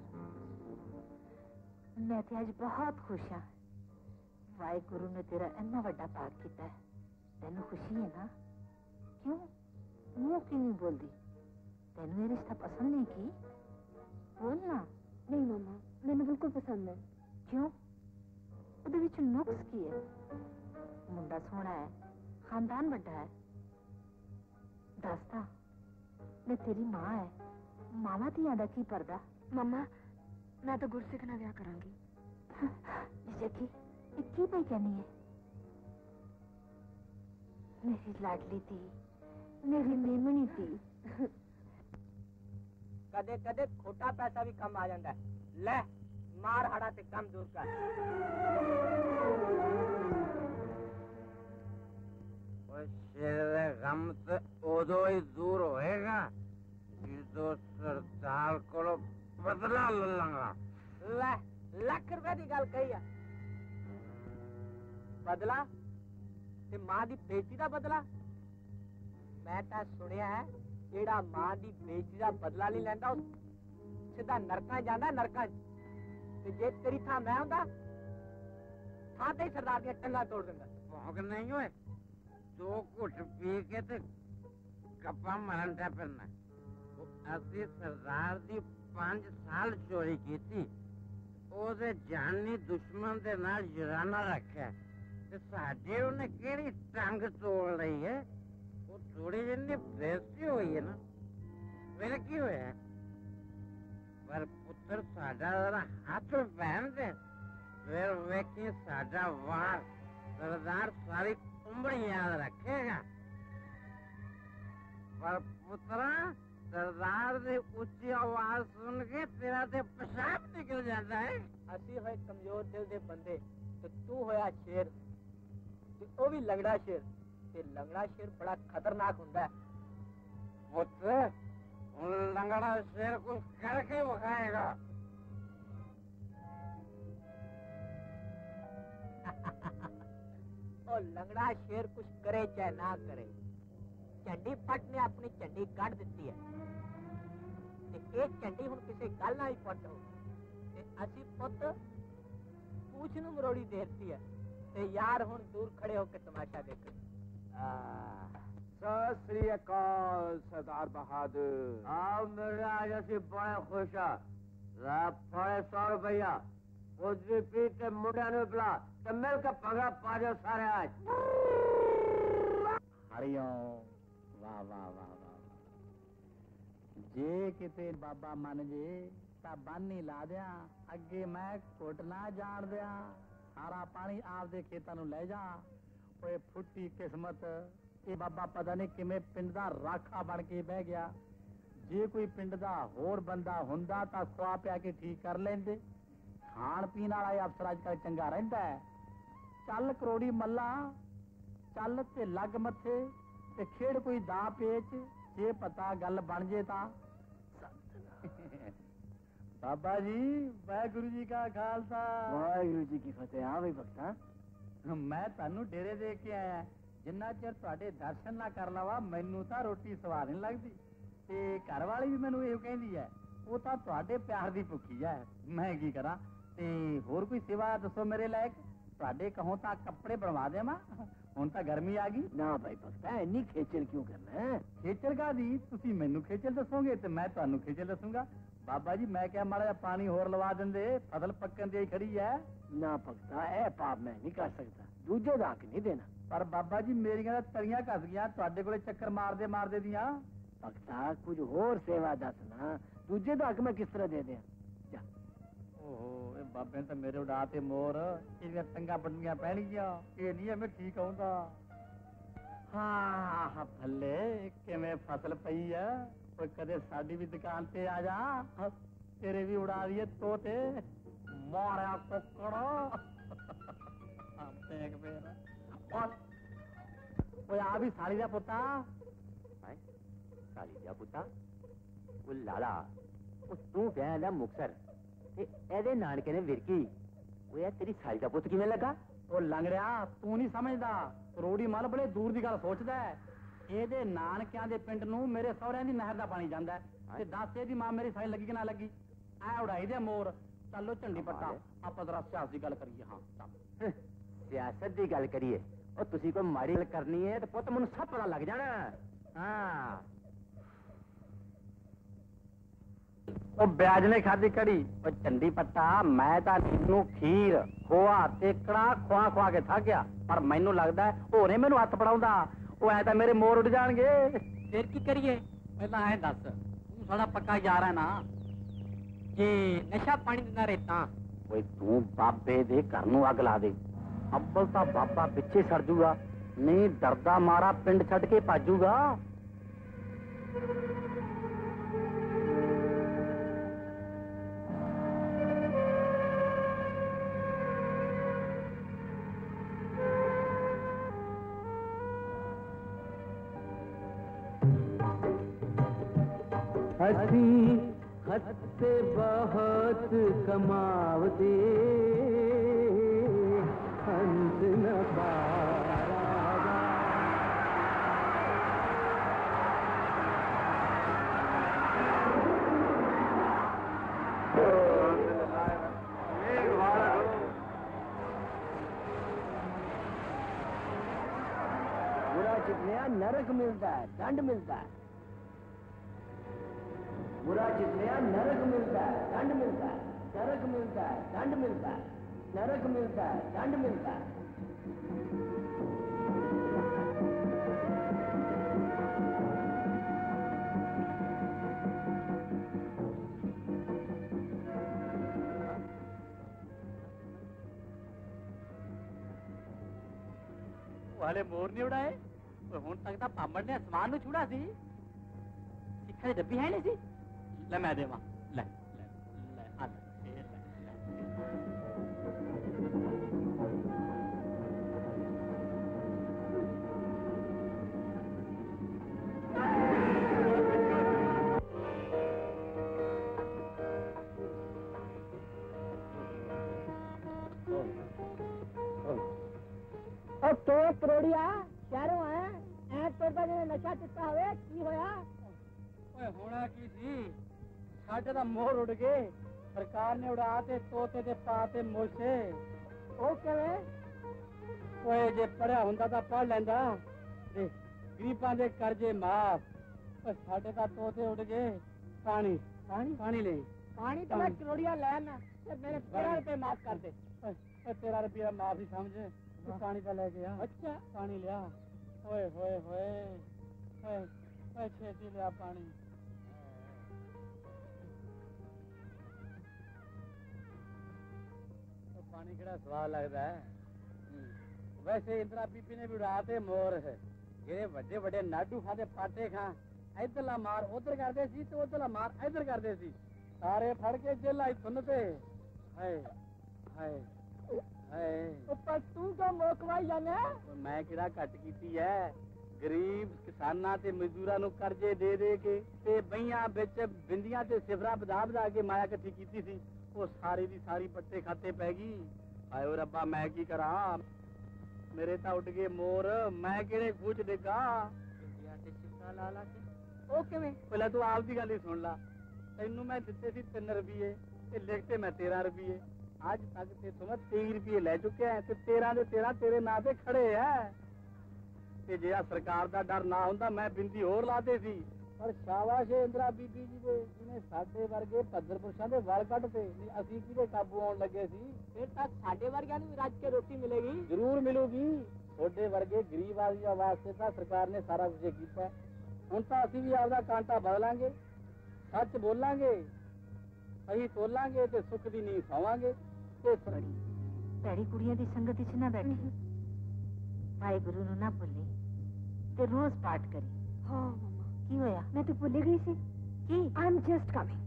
मैं ते अज बहुत खुश हाँ। वाहिगुरु ने तेरा इन्ना वड्डा पाक किया है। तेनू खुशी है ना? क्यों मुंह क्यों नहीं बोलती? तेनू ये रिश्ता पसंद नहीं की? बोलना। नहीं मम्मा, मैंने बिल्कुल पसंद है। क्यों? उहदे विच नुक्स की है? मुंडा सोहना है, खानदान वड्डा है। दसता मैं तेरी मां है, मावा धियां दा की पर्दा? मम्मा, मैं तो गुरसिख नाल विआह करांगी। जगी की पई कहनी है? मेरी लाडली थी, मेरी मेमनी थी। कदे कदे खोटा पैसा भी कम आ जाता है। ले मार हड़ा ते कम दूर कर। शेर गम तो उदो ही दूर होएगा जो सरदार को बदला लंगा। ले लाख रुपए की गल कही है। बदला ते मां दी बेटी दा बदला? मैं तो सुनिया है जेड़ा मां दी बेटी दा बदला नहीं लैंदा उस सीधा नरकां जांदा। नरकां ते जे तेरी थां मैं हुंदा थां ते सरदार दी टंगा तोड़ दिंदा। भौंक नहीं होए दो घुट पी के ते कप्पा मरन दा फिरना। असी सरदार दी 5 साल चोरी की थी। ओदे जानी दुश्मन दे नाल जुराना रखा ते साडे उन्हें केड़ी टंग तोड़ रही है। वो थोड़ी जिन्नी बेइज्जती हुई है ना। मेरे की होया पर पुत्र साडा जरा हाथ पहन दे फिर वेखी साडा वार सरदार सारी उम्र याद रखेगा। पर पुत्रा सरदार की ऊंची आवाज सुन के तेरा ते पेशाब निकल जाता है। असी होए कमजोर दिल दे बंदे ते तू होया शेर ते ओ भी लंगड़ा शेर। ते लंगड़ा शेर बड़ा खतरनाक हुंदा है। पुत्र लंगड़ा शेर कुछ करके बखाएगा। ओ लंगड़ा शेर कुछ करे चाहे ना करे, झंडी पट ने अपनी झंडी कढ़ दी है। ते एक झंडी हुण किसी गल नाल ही पट हो ते असी पुत पूछ नूं मरोड़ी देती है ते यार हुण दूर खड़े होकर तमाशा देख। सत श्री अकाल सरदार बहादुर। आओ मेरे आज असी बड़े खुश हाँ। फड़े 100 रुपया उधरी पी के मुंडा ने पिला ते मिल के पगा पा जाओ सारे आज। हरिओम। वाह वाह वाह वाह। जे किते बाबा मन जे ता बानी ला दिया अगे मैं घुट ना जान दिया। सारा पानी आपदे खेतां नूं ले जा। ओए फुੱਟੀ किस्मत ये बाबा पता नहीं किवें पिंड दा राखा बन के बह गया। जे कोई पिंड दा होर बंदा हुंदा तां खुआ पिया के ठीक कर लेंदे। खाण पीण वाला अफसर अजकल चंगा रहिंदा है। चल करोड़ी मल्ला चल ते लग मथे ते खेड़ कोई दा पेच जे पता गल बन जे ता। बाबा जी वाहिगुरु जी का खालसा वाहिगुरु जी की फतेह। हाँ भाई भक्ता मैं तानू डेरे देख के आया। जिन्ना चिर तुहाडे दर्शन ना कर लवा मैनू तां रोटी सवाद नहीं लगदी। ते घर वाली भी मैनू इहो कहंदी है वो तां तुहाडे प्यार दी भुखी है। मैं की करा ते होर कोई सेवा दसो मेरे लायक। तुहाडे कहो तां कपड़े बनवा देवां। हुण तां गर्मी आ गई ना भाई भक्ता इन्नी खेचल क्यों करना है? खेचल कादी? तुसीं मैनू खेचल दसोगे ते मैं तुहानू खेचल दसूंगा। बाबा जी मैं क्या माड़ा पानी होर लवा देंदे फसल पक्कन दी खड़ी है। ना भक्ता ए पाप मैं नहीं कर सकता। दूजे दा हक नहीं देना। पर बाबा जी मेरियां तलियां घस गईयां तुहाडे कोले चक्कर मारदे मारदे दियां। भक्ता कुछ होर सेवा दसना दूजे दा हक मैं किस तरह दे दियां? जा। ओहो ए बाबे ने तो मेरे उड़ा ते मोर इहदियां टंगां बंदियां पैणगियां। ये नहीं है मैं ठीक आऊंदा। हाँ भले किवें फसल पई है। कोई कदे साडी भी दुकान पे आ जा तेरे भी उड़ा दिए तोते मारा कुकड़। देख मेरा ओए आ भी साली दा पुत्ता। साली दा पुत्ता ओ लाला ओ तू कहंदा मुक्सर ते एदे नानके ने विरकी। ओ यार तेरी साली दा पुत्त किवें लगा? ओ लंगड़िया तू नहीं समझदा। करोड़ी मल बड़े दूर दी गल सोचदा है। ਇਹਦੇ ਨਾਨਕਿਆਂ ਦੇ ਪਿੰਡ ਨੂੰ ਮੇਰੇ ਸਹੁਰਿਆਂ ਦੀ ਨਹਿਰ ਦਾ ਪਾਣੀ ਜਾਂਦਾ ਹੈ। ਤੇ ਦੱਸ ਇਹਦੀ ਮਾਂ ਮੇਰੀ ਸਾਈ ਲੱਗੀ ਕਿ ਨਾ ਲੱਗੀ? ਐ ਉਡਾਈ ਦੇ ਮੋਰ। ਚੱਲੋ ਝੰਡੀ ਪੱਟਾ, ਆਪਾਂ ਜ਼ਰਾ ਸਿਆਸਤ ਦੀ ਗੱਲ ਕਰੀਏ। ਹਾਂ ਚੱਲ। ਸਿਆਸਤ ਦੀ ਗੱਲ ਕਰੀਏ? ਉਹ ਤੁਸੀਂ ਕੋਈ ਮਾੜੀ ਗੱਲ ਕਰਨੀ ਹੈ ਤੇ ਪੁੱਤ ਮੈਨੂੰ ਸਭ ਪਤਾ ਲੱਗ ਜਾਣਾ। ਹਾਂ ਉਹ ਵਿਆਜ ਨੇ ਖਾਦੀ ਕੜੀ। ਉਹ ਝੰਡੀ ਪੱਟਾ, ਮੈਂ ਤਾਂ ਨੂੰ ਖੀਰ ਖੋਆ ਤੇ ਕੜਾ ਖਵਾ ਖਵਾ ਕੇ ਥੱਕ ਗਿਆ, ਪਰ ਮੈਨੂੰ ਲੱਗਦਾ ਹੋਰੇ ਮੈਨੂੰ ਹੱਥ ਫੜਾਉਂਦਾ। ਉਹ ਐ ਤਾਂ ਮੇਰੇ ਮੋਰ ਉੱਡ ਜਾਣਗੇ। ਫਿਰ ਕੀ ਕਰੀਏ? ਪਹਿਲਾਂ ਐ ਦੱਸ, ਤੂੰ ਸਾਡਾ ਪੱਕਾ ਯਾਰ ਹੈ ਨਾ? ਜੇ ਨਸ਼ਾ ਪਾਣੀ ਦਿੰਦਾ ਰੇਤਾ, ਓਏ ਤੂੰ ਬਾਬੇ ਦੇ ਘਰ ਨੂੰ ਅੱਗ ਲਾ ਦੇ। ਅੱਬਲ ਤਾਂ ਬਾਬਾ ਪਿੱਛੇ ਸੜ ਜੂਗਾ, ਨਹੀਂ ਡਰਦਾ ਮਾਰਾ ਪਿੰਡ ਛੱਡ ਕੇ ਭਾਜੂਗਾ। ਅਸੀਂ ਖੱਤੇ ਬਹੁਤ ਕਮਾਵਦੇ ਹੰਸ ਨ ਪਾਰਾ। बुरा जितने नरक मिलता है, दंड मिलता है। बुरा जितने नरक मिलता है, दंड मिलता है। नरक मिलता है, दंड मिलता है। नरक मिलता है, दंड मिलता है। ਵਾਲੇ ਮੋਰ ਨਹੀਂ ਉਡਾਏ? ਹੁਣ ਤੱਕ ਤਾਂ ਪਾਮੜ ਨੇ ਅਸਮਾਨ ਨੂੰ ਛੂੜਾ ਸੀ। ਸਿੱਖਾਂ ਦੀ ਡੱਬੀ ਹੈ ਨਹੀਂ ਸੀ। ਲੈ ਮੈਂ ਦੇਵਾਂ। ਲੈ ਲੈ ਲੈ ਆ ਲੈ, ਇਹ तो करोड़िया शहरों है ऐ तोड़दा जिवें नशा चिट्टा होवे की होया? ਓਏ ਹੋਣਾ ਕੀ ਸੀ? ਸਾਡੇ ਤਾਂ ਮੋਰ ਉੱਡ ਗਏ। ਸਰਕਾਰ ਨੇ ਉਡਾ ਤੇ ਤੋਤੇ ਤੇ ਪਾ ਤੇ ਮੋਸ਼ੇ। ਉਹ ਕਿਵੇਂ? ਓਏ ਜੇ ਪੜਿਆ ਹੁੰਦਾ ਤਾਂ ਪੜ ਲੈਂਦਾ। ਤੇ ਗਰੀਬਾਂ ਦੇ ਕਰਜ਼ੇ ਮਾਫ। ਓਏ ਸਾਡੇ ਤਾਂ ਤੋਤੇ ਉੱਡ ਗਏ। ਪਾਣੀ ਪਾਣੀ ਪਾਣੀ ਲੈ। पानी तो मैं करोड़िया लेना ते मेरे 13 रुपए माफ कर दे। ਓਏ 13 ਰੁਪया ਮਾਫ ਹੀ ਸਮਝ। ਤੂੰ ਪਾਣੀ ਤਾਂ ਲੈ ਕੇ ਆ। अच्छा ਪਾਣੀ ਲਿਆ। ਓਏ ਹੋਏ ਹੋਏ ਓਏ ਓਏ ਛੇਤੀ ਲਿਆ ਪਾਣੀ। ਪਾਣੀ ਕਿਹੜਾ ਸਵਾਦ ਲੱਗਦਾ ਹੈ। ਵੈਸੇ ਇੰਦਰਾ ਬੀਬੀ ਨੇ ਵੀ ਉਡਾਤੇ ਮੋਰ। ਜਿਹੜੇ ਵੱਡੇ ਵੱਡੇ ਨਾਡੂ ਖਾਂਦੇ ਪਾਟੇ ਖਾਂ, ਇੱਧਰਲਾ ਮਾਰ ਉਧਰ ਕਰਦੇ ਸੀ ਤੇ ਉਧਰਲਾ ਮਾਰ ਇੱਧਰ ਕਰਦੇ ਸੀ। ਸਾਰੇ ਫੜ ਕੇ ਜੇਲਾਂ ਹੀ ਸੁਣਤੇ। ਹਾਏ ਹਾਏ ਹਾਏ। ऊपर तू जो मोकवाई जाने ਮੈਂ ਕਿਹੜਾ ਘੱਟ ਕੀਤੀ ਐ? ਗਰੀਬ ਕਿਸਾਨਾਂ ਤੇ ਮਜ਼ਦੂਰਾਂ ਨੂੰ ਕਰਜ਼ੇ ਦੇ ਦੇ ਕੇ ਤੇ ਬਈਆਂ ਵਿੱਚ ਬਿੰਦੀਆਂ ਤੇ ਸਿਫਰਾਂ ਵਧਾ ਵਧਾ ਕੇ ਮਾਇਆ ਇਕੱਠੀ ਕੀਤੀ ਸੀ। ਉਹ ਸਾਰੀ ਦੀ ਸਾਰੀ ਪੱਟੇ ਖਾਤੇ ਪੈ ਗਈ। ਹਾਏ ਓ ਰੱਬਾ ਮੈਂ ਕੀ ਕਰਾਂ? ਮੇਰੇ ਤਾਂ ਉੱਡ ਗਏ ਮੋਰ। ਮੈਂ ਕਿਹੜੇ ਖੂਹ ਚ ਡਿੱਗਾ? ਬਿੰਦੀਆਂ ਤੇ ਸਿਫਰਾਂ ਲਾ ਲਾ ਕੇ। ਉਹ ਕਿਵੇਂ? ਪਹਿਲਾਂ ਤੂੰ ਆਪ ਦੀ ਗੱਲ ਹੀ ਸੁਣ ਲਾ। ਤੈਨੂੰ ਮੈਂ ਦਿੱਤੇ ਸੀ 3 ਰੁਪਏ ਤੇ ਲਿਖਤੇ ਮੈਂ 13 ਰੁਪਏ। ਅੱਜ ਤੱਕ ਤੇ ਤੁਮ 23 ਰੁਪਏ ਲੈ ਚੁੱਕਿਆ ਹੈ ਤੇ 13 ਦੇ 13 ਤੇਰੇ ਨਾਂ ਤੇ ਖੜੇ ਐ। ਤੇ ਜੇ ਆ ਸਰਕਾਰ ਦਾ ਡਰ ਨਾ ਹੁੰਦਾ ਮੈਂ ਬਿੰਦੀ ਹੋਰ ਲਾਦੇ ਸੀ। ਪਰ ਸ਼ਾਬਾਸ਼ ਇੰਦਰਾ ਬੀਬੀ ਜੀ ਦੇ, ਜਿਹਨੇ ਸਾਡੇ ਵਰਗੇ ਭੱਦਰ ਪੁਰਸ਼ਾਂ ਦੇ ਵਾਲ ਕੱਢਤੇ। ਨਹੀਂ ਅਸੀਂ ਕਿਹਦੇ ਕਾਬੂ ਆਉਣ ਲੱਗੇ ਸੀ? फिर तक साडे वर्गियां ਨੂੰ ਰੱਜ ਕੇ ਰੋਟੀ ਮਿਲੇਗੀ। ਜ਼ਰੂਰ ਮਿਲੂਗੀ। ਤੁਹਾਡੇ ਵਰਗੇ ਗਰੀਬ ਆਦਮੀਆਂ ਵਾਸਤੇ ਤਾਂ ਸਰਕਾਰ ਨੇ ਸਾਰਾ ਕੁਝ ਕੀਤਾ। ਹੁਣ ਤਾਂ ਅਸੀਂ ਵੀ ਆਪਦਾ ਕਾਂਟਾ ਬਦਲਾਂਗੇ, ਸੱਚ ਬੋਲਾਂਗੇ, ਸਹੀ ਤੋਲਾਂਗੇ ਤੇ ਸੁੱਖ ਦੀ ਨੀਂਹ ਪਾਵਾਂਗੇ। ਤੇ ਭੈੜੀ ਕੁੜੀਆਂ ਦੀ ਸੰਗਤ ਵਿੱਚ ਨਾ ਬੈਠੀ। ਵਾਹਿਗੁਰੂ ਨੂੰ ਨਾ ਭੁੱਲੀ ਤੇ ਰੋਜ਼ ਪਾਠ ਕਰੀ। हाँ मम्मा, ਕੀ ਹੋਇਆ? मैं तो भूल ही गई थी। ਕੀ? I am just coming.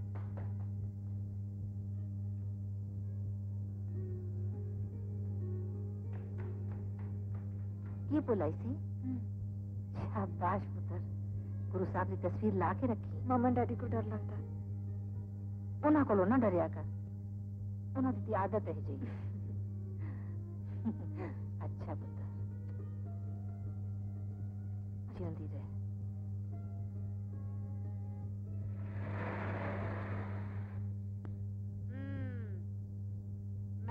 ਕੀ ਭੁਲਾਈ ਸੀ? ਸ਼ਾਬਾਸ਼ ਪੁੱਤਰ, ਗੁਰੂ ਸਾਹਿਬ ਦੀ ਤਸਵੀਰ ਲਾ ਕੇ ਰੱਖੀ। मम्मा डैडी को डर लगता है। ਉਹਨਾਂ ਕੋਲੋਂ ਨਾ ਡਰਿਆ ਕਰ, ਉਹਨਾਂ ਦੀ ਆਦਤ ਹੈ ਜੀ। ਅੱਛਾ ਪੁੱਤਰ, ਜਿਉਂਦੀ ਰਹਿ।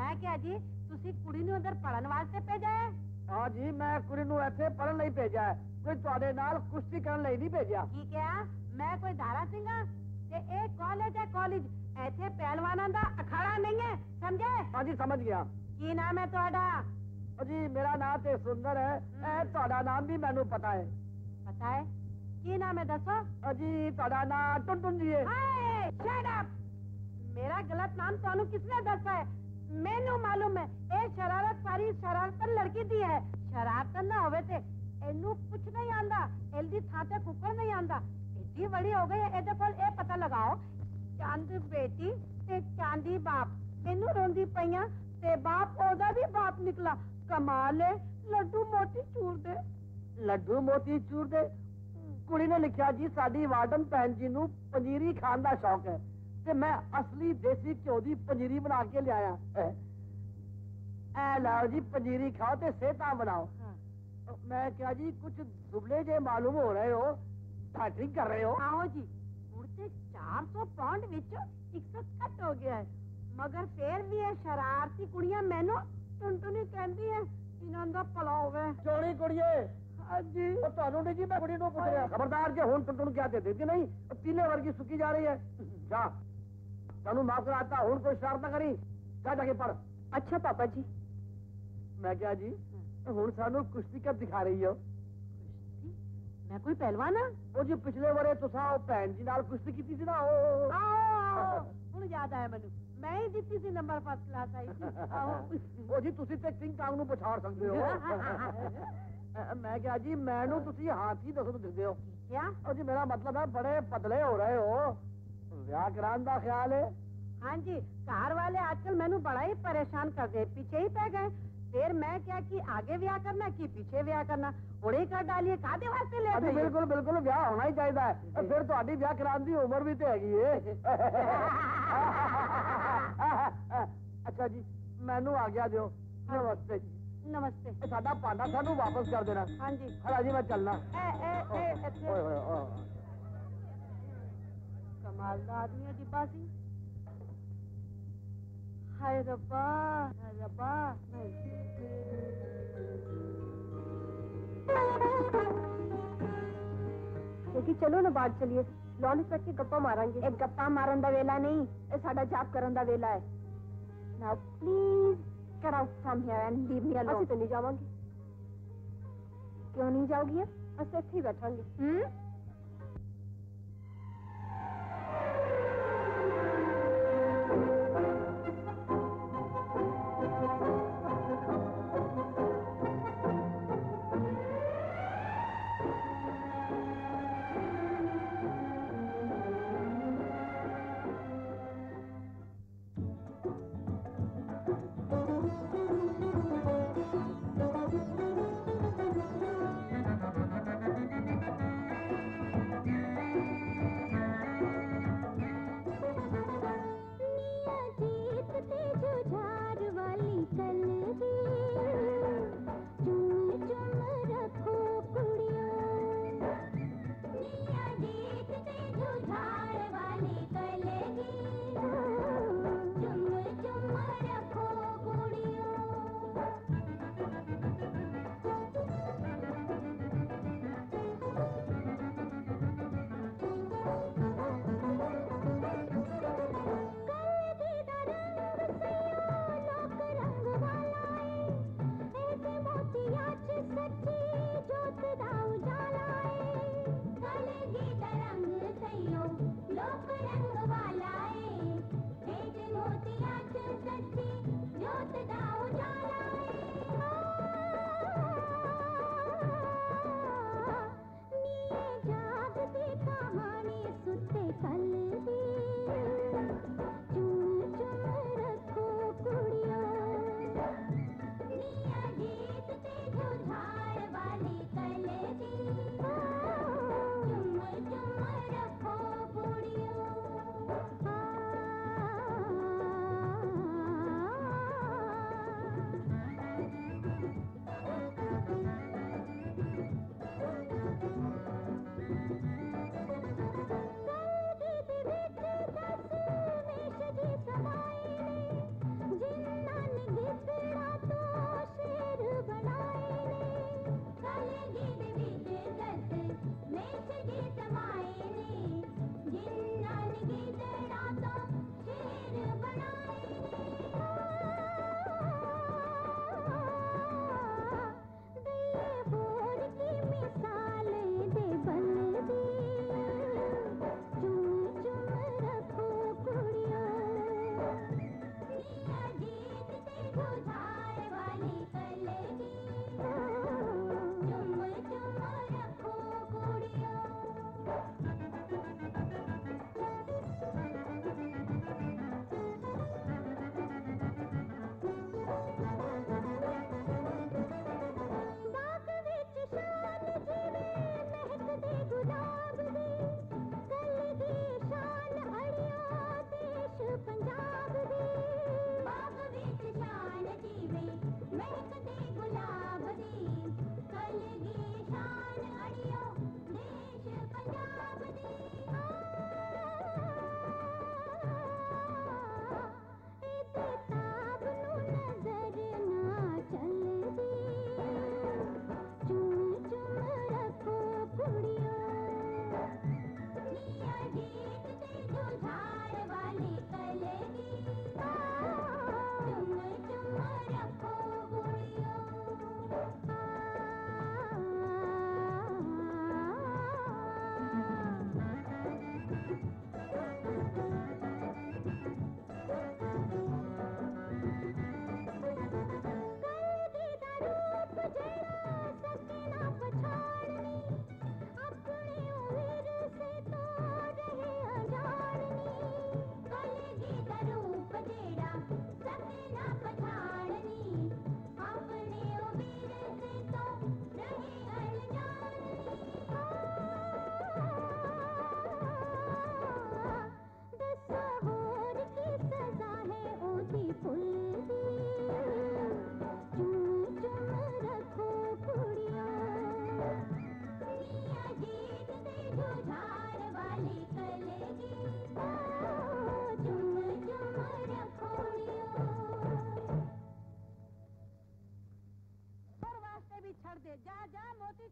मैं क्या जी ਤੁਸੀਂ ਕੁੜੀ ਨੂੰ ਉਧਰ ਪੜਨ ਵਾਸਤੇ ਭੇਜਿਆ ਹੈ? ਹਾਂ ਜੀ ਮੈਂ ਕੁੜੀ ਨੂੰ ਇੱਥੇ ਪੜਨ ਲਈ ਭੇਜਿਆ ਹੈ, ਕੋਈ ਤੁਹਾਡੇ ਨਾਲ ਕੁਸ਼ਤੀ ਕਰਨ ਲਈ ਨਹੀਂ ਭੇਜਿਆ। ਕੀ ਕਿਹਾ? ਮੈਂ ਕੋਈ ਧਾਰਾ ਸਿੰਘ ਹਾਂ ਤੇ ਇਹ ਕਾਲਜ ਹੈ ਕਾਲਜ, ਇੱਥੇ ਪਹਿਲਵਾਨਾਂ ਦਾ ਅਖਾੜਾ ਨਹੀਂ ਹੈ, ਸਮਝੇ? ਹਾਂ ਜੀ ਸਮਝ ਗਿਆ। ਕੀ ਨਾਮ ਹੈ ਤੁਹਾਡਾ? ਜੀ ਮੇਰਾ ਨਾਮ ਤੇ ਸੁੰਦਰ ਹੈ, ਇਹ ਤੁਹਾਡਾ ਨਾਮ ਵੀ ਮੈਨੂੰ ਪਤਾ ਹੈ। ਪਤਾ ਹੈ? ਕੀ ਨਾਮ ਹੈ ਦੱਸੋ? ਜੀ ਤੁਹਾਡਾ ਨਾਮ ਟੁੰਟੁਨ ਜੀ ਹੈ। ਹਾਏ ਸ਼ਟ ਅਪ, ਮੇਰਾ ਗਲਤ ਨਾਮ ਤੁਹਾਨੂੰ ਕਿਸਨੇ ਦੱਸਿਆ ਹੈ? ਮੈਨੂੰ ਮਾਲੂਮ ਹੈ ਇਹ ਸ਼ਰਾਰਤ ਸਾਰੀ ਸ਼ਰਾਰਤਨ ਲੜਕੀ ਦੀ ਹੈ। ਸ਼ਰਾਰਤਨ ਨਾ ਹੋਵੇ ਤੇ ਇਹਨੂੰ ਕੁਛ ਨਹੀਂ ਆਂਦਾ, ਇਹਦੀ ਥਾਂ ਤੇ ਕੁੱਕਰ ਨਹੀਂ ਆਂਦਾ। ਇੱਡੀ ਬੜੀ ਹੋ ਗਈ ਹੈ, ਇਹਦੇ ਕੋਲ ਇਹ ਪਤਾ ਲਗਾਓ ਚੰਦ ਬੇਟੀ ਤੇ ਚਾਂਦੀ ਬਾਪ, ਇਹਨੂੰ ਰੋਂਦੀ ਪਈਆਂ ਤੇ ਬਾਪ ਉਹਦਾ ਵੀ ਬਾਪ ਨਿਕਲਾ। ਕਮਾਲ ਹੈ, ਲੱਡੂ ਮੋਤੀ ਚੂਰ ਦੇ। ਲੱਡੂ ਮੋਤੀ ਚੂਰ ਦੇ? ਕੁੜੀ ਨੇ ਲਿਖਿਆ ਜੀ ਸਾਡੀ ਵਾਰਡਨ ਭੈਣ ਜੀ ਨੂੰ ਪਨੀਰੀ ਖਾਣ ਦਾ ਸ਼ੌਕ ਹੈ ਤੇ ਮੈਂ ਅਸਲੀ ਦੇਸੀ ਘਿਓ ਦੀ ਪਨੀਰੀ ਬਣਾ ਕੇ ਲਿਆਇਆ। ਐ ਲਾਓ ਜੀ ਪਨੀਰੀ ਖਾਓ ਤੇ ਸਿਹਤਾਂ ਬਣਾਓ। ਮੈਂ ਕਿਹਾ ਜੀ ਕੁਝ ਦੁਬਲੇ ਜੇ ਮਾਲੂਮ ਹੋ ਰਹੇ ਹੋ, ਫੈਟਰਿੰਗ ਕਰ ਰਹੇ ਹੋ। ਆਓ ਜੀ, ਹੁਣ ਤੇ 400 ਪਾਉਂਡ ਵਿੱਚ 100 ਘੱਟ ਹੋ ਗਿਆ ਹੈ, ਮਗਰ ਫੇਰ ਵੀ ਇਹ ਸ਼ਰਾਰਤੀ ਕੁੜੀਆਂ ਮੈਨੂੰ ਟੁੰਟੁਨੀ ਕਹਿੰਦੀ ਹੈ। ਇਹਨਾਂ ਦਾ ਭਲਾ ਹੋਵੇ। ਚੋਣੀ ਕੁੜੀਏ। ਹਾਂਜੀ ਉਹ ਤੁਹਾਨੂੰ ਨਹੀਂ ਜੀ, ਮੈਂ ਕੁੜੀ ਨੂੰ ਪੁੱਛ ਰਿਹਾ। ਖਬਰਦਾਰ ਜੇ ਹੁਣ ਟੁੰਟੁਨ ਕਿਹਾ ਤੇ ਦੇਦੀ ਨਹੀਂ, ਪੀਲੇ ਵਰਗੀ ਸੁੱਕੀ ਜਾ ਰਹੀ ਹੈ। ਜਾ ਤੁਹਾਨੂੰ ਮਾਫ ਕਰਾਤਾ, ਹੁਣ ਕੋਈ ਸ਼ਰਾਰਤ ਨਾ ਕਰੀ, ਜਾ ਕੇ ਪੜ। ਅੱਛਾ ਪਾਪਾ ਜੀ। ਮੈਂ ਕਿਹਾ ਜੀ ਹੁਣ ਸਾਨੂੰ ਕੁਸ਼ਤੀ ਕਦ ਦਿਖਾ ਰਹੀ ਹੋ? ਮੈਂ ਕੋਈ ਪਹਿਲਵਾਨ ਹਾਂ? ਉਹ ਜੀ ਪਿਛਲੇ ਵਾਰੇ ਤੁਸੀਂ ਉਹ ਭੈਣ ਜੀ ਨਾਲ ਕੁਸ਼ਤੀ ਕੀਤੀ ਸੀ ਨਾ, ਉਹ ਹੁਣ ਯਾਦ ਆਇਆ ਮੈਨੂੰ, ਮੈਂ ਹੀ ਦਿੱਤੀ ਸੀ ਨੰਬਰ ਫਸਟ ਕਲਾਸ ਆਈ ਸੀ। ਉਹ ਜੀ ਤੁਸੀਂ ਤੇ ਕਿੰਗ ਕਾਂਗ ਨੂੰ ਪਛਾੜ ਸਕਦੇ ਹੋ। ਮੈਂ ਕਿਹਾ ਜੀ ਮੈਨੂੰ ਤੁਸੀਂ ਹਾਥੀ ਦੱਸੋ ਦਿੰਦੇ ਹੋ ਕਿਆ? ਉਹ ਜੀ ਮੇਰਾ ਮਤਲਬ ਹੈ ਬੜੇ ਪਤਲੇ ਹੋ ਰਹੇ ਹੋ, ਵਿਆਹ ਕਰਾਉਣ ਦਾ ਖਿਆਲ ਹੈ? हाँ जी, कार वाले आजकल मैंने बड़ा ही परेशान कर दे, पीछे ही पै गए। फिर मैं क्या कि आगे ब्याह करना कि पीछे ब्याह करना, उड़े कर डालिए कादे वास्ते ले गए? बिल्कुल बिल्कुल ब्याह होना ही चाहिए। फिर ਤੁਹਾਡੀ ਵਿਆਹ ਕਰਾਉਣ ਦੀ ਉਮਰ ਵੀ ਤੇ ਹੈਗੀ ਏ। ਅੱਛਾ ਜੀ ਮੈਨੂੰ ਆ ਗਿਆ ਦਿਓ। ਨਮਸਤੇ ਜੀ। नमस्ते। ਸਾਡਾ ਭਾਂਡਾ ਸਾਨੂੰ ਵਾਪਸ ਕਰ ਦੇਣਾ। हाँ जी। ਹਲਾ ਜੀ ਮੈਂ ਚੱਲਣਾ। ਓਏ ਹੋਏ कमाल का आदमी है डिब्बा सिंह। हाय रब्बा, हाय रब्बा। क्योंकि चलो ना बाहर चलिए, लॉन बैठ के गप्पा मारेंगे। एक गप्पा मारन दा वेला नहीं, ये साडा जाप करन दा वेला है। Now please get out from here and leave me alone। ਅਸੀਂ तो नहीं जावांगे। क्यों नहीं जाओगी? ਅਸੀਂ ਇੱਥੇ ਹੀ ਬੈਠਾਂਗੇ।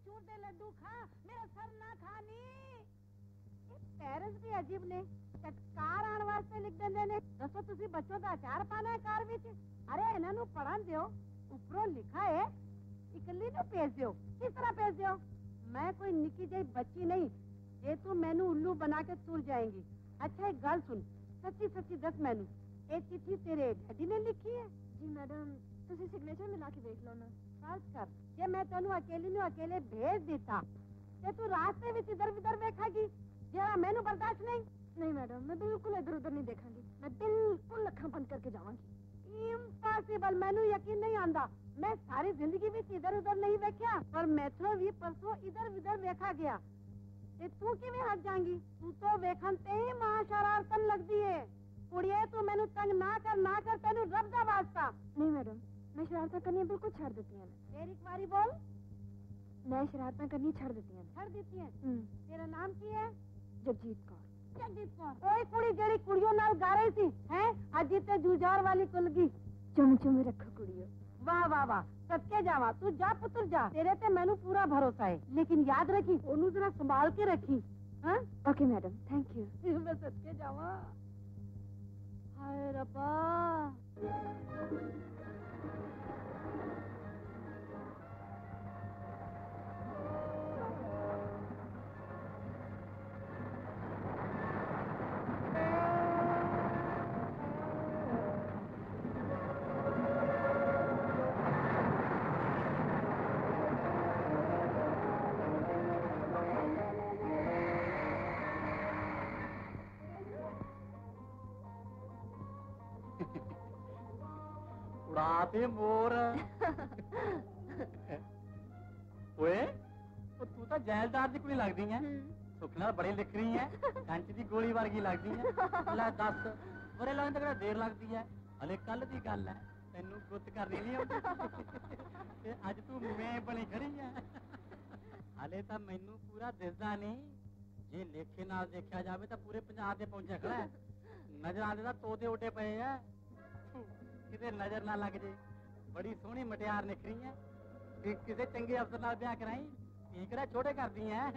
अमचूर दे लड्डू खा, मेरा सर ना खानी। पेरेंट्स भी अजीब ने, कार आने वास्ते लिख देंगे ने। दसो तुसी बच्चों का अचार पाना है कार विच? अरे इन्हां नू पढ़न दियो, ऊपरों लिखा है इकल्ली नू भेज दियो। किस तरह भेज दियो? मैं कोई निकी जही बच्ची नहीं जे तू मैनू उल्लू बना के तुर जाएंगी। अच्छा एक गल सुन, सच्ची सच्ची दस मैनू, ये चिट्ठी तेरे डैडी ने लिखी है? जी मैडम, तुसी सिग्नेचर मिला के देख लो ना। फर्ज कर जे मैं तेनू अकेली नू अकेले भेज देता ते तू रास्ते विच इधर उधर वेखेगी, जरा मैनू बर्दाश्त नहीं। नहीं मैडम, मैं बिल्कुल इधर उधर नहीं देखांगी, मैं बिल्कुल अखां बंद करके जावांगी। इम्पॉसिबल, मैनू यकीन नहीं आंदा। मैं सारी जिंदगी विच इधर उधर नहीं वेख्या, पर मैथों भी परसों इधर उधर वेखा गया। ते तू किवें हट जाएंगी? तू तो वेखन ते ही मां शरारतन लगदी है। कुड़िए तू मैनू तंग ना कर, तेनू रब दा वास्ता। नहीं मैडम, मैं शरारतां करनी बिल्कुल छड़ देती हैं। तेरी एक बारी बोल। मैं शरारतां करनी छड़ देती हैं। छड़ देती है? तेरा नाम की है? जगजीत कौर। जगजीत कौर ओए कुड़ी जेड़ी कुड़ियों नाल गा रही सी हैं, अज ते जूजार वाली कुल गई। चुम चुम रखो कुड़ियों। वाह वाह वाह, सदके जावा। तू जा पुत्र जा, तेरे ते मैनू पूरा भरोसा है, लेकिन याद रखी ओनू जरा संभाल के रखी। हाँ ओके मैडम, थैंक यू। मैं सदके जावा। हाय रब्बा। उड़ाते मोर। ओए तू तो जैलदार दी कुड़ी लगदी है, सुख नाल बड़ी लिख रही है, कंच दी गोली वर्गी लगदी है। ले दस बड़े लाइन तक देर लगदी है, हले कल दी गल है, तेनू गुੱਤ करनी नहीं आउंदी ते अज तू मैं बनी खड़ी है। हले तां मैनू पूरा दिसदा नहीं, जे लेखे नाल देखिया जावे तां पूरे पंजाब ते पहुंचा खड़ा है। नजर आंदे तां तोते उड्डे पए है, किते नजर ना लग जे। बड़ी सोहनी मटियार निखरी है, किसे चंगे अफसर नाल ब्याह कराई, ठीक छोटे कर दी है।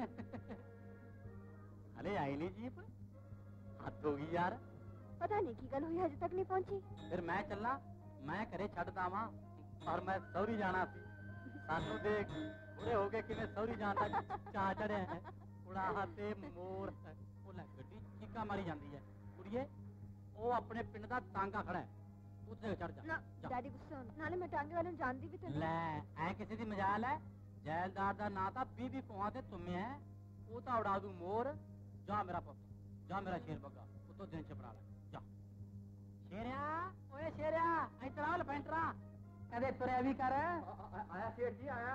हले आई नहीं जीप, हद हो गई यार। पता नहीं की गल हुई, अजे तक नहीं पहुंची। फिर मैं चला, मैं घरे छड्ड दावां और मैं सौरी जाना सी। सानू देख बूढ़े हो गए किवें सौरी जान दा चाह चढ़िया है। उड़ाहा ते मोर ओ ले गड्डी चीका मारी जांदी है। कुड़िए ओ अपने पिंड दा टांगा खड़ा है, उत्ते चढ़ जा। ना डैडी गुस्से होन, नाले मैं टांगे वाले जानदी भी ते ले ऐ किसी दी मजाल है? जैलदार दा ना तां 20 कोहां ते तुमे है, ओ तां उड़ा दू मोर। जा मेरा पुੱਤ, जा मेरा शेर बग्गा, उतो दिन च बना ले। जा शेरिया, ओए शेरिया, इधर आ लपेंटरा, कदे तुरे भी कर। आया सेठ जी आया।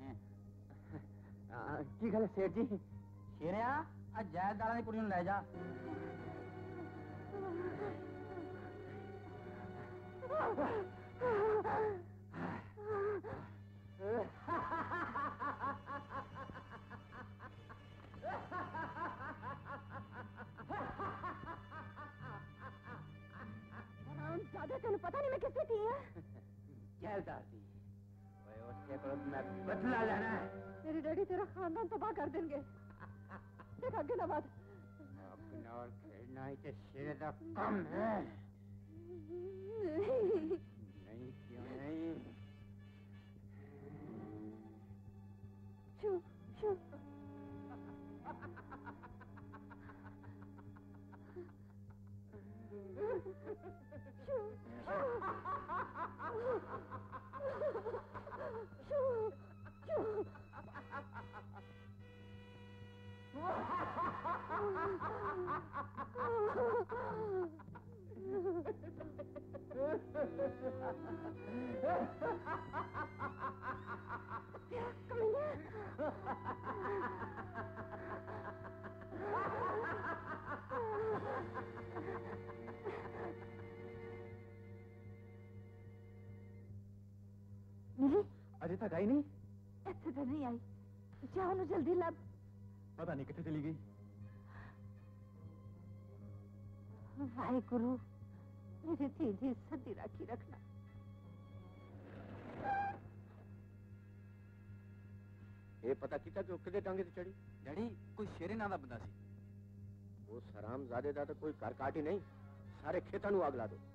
की गल सेठ जी? शेरिया आ जैलदारां दी कुड़ी नूं ले जा। ज्यादा तेन पता नहीं मैं किससे थी है? जैलदार दी। ओए उसके को मैं बदला लेना है। तेरे डैडी तेरा खानदान तबाह कर देंगे। देख आगे ना बात। अपना और खेलना ही ते शेर दा काम है। नहीं क्यों नहीं? शू शू मिली? अजे तक आई नहीं? इत्थे तो नहीं आई, जा उन्हें जल्दी लब। पता नहीं कितने चली गई। वाहेगुरु मेरी धीधी सदी राखी रखना। ਇਹ ਪਤਾ ਕੀਤਾ ਕਿ ਉਹ ਕਿਹਦੇ ਟਾਂਗੇ ਤੇ ਚੜੀ? ਡੈਡੀ ਕੋਈ ਸ਼ੇਰੇ ਨਾਂ ਦਾ ਬੰਦਾ ਸੀ। ਉਸ ਹਰਾਮਜ਼ਾਦੇ ਦਾ ਤਾਂ ਕੋਈ ਘਰ ਕਾਟ ਹੀ ਨਹੀਂ, ਸਾਰੇ ਖੇਤਾਂ ਨੂੰ ਅੱਗ ਲਾ ਦੋ।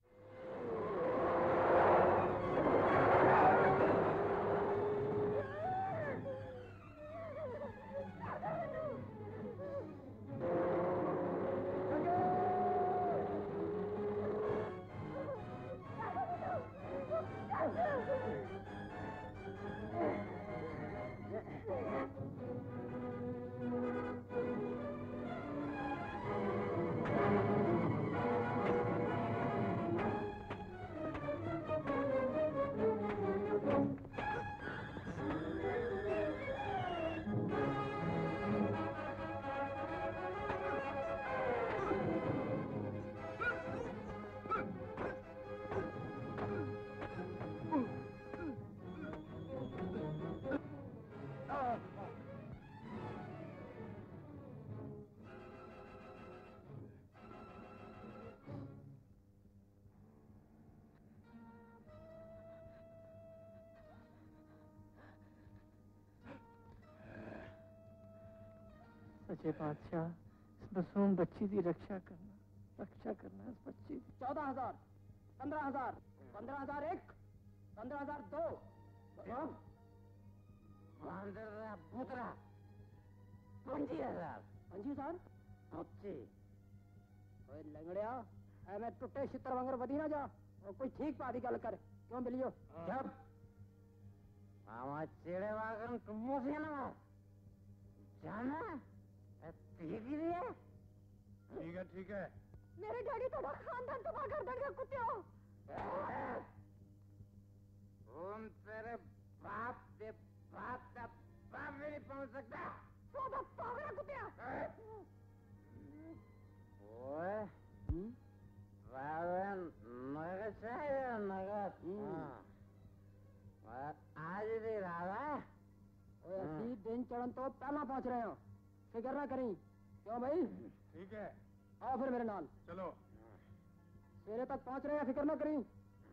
सच्चे बादशाह, इस मासूम बच्ची की रक्षा करना इस बच्ची की। 14,000, 15,000, 15,001, 15,002, 15,000, 25,000, 25,000, 25। ओए लंगड़िया, मैं टुटे छित्र वांगर वधी ना जा, और कोई ठीक पादी गल कर, क्यों बिलियो? जब मामा चेड़े वांगर तुमो से ना जाना ठीक है। मेरे डैडी तो खानदान तबाह कर देंगे कुत्ते। तेरे बाप दे बाप का बाप भी नहीं पहुंच सकता। तो पागल कुत्ते। ओए नगद चाहिए नगद। आज भी रहा है। दिन चढ़न तो पहला पहुंच रहे हो, फिक्र ना करी। क्यों भाई? ठीक है, आओ फिर मेरे नाल। चलो। सवेरे तक पहुंच रहे हैं, फिक्र ना करी।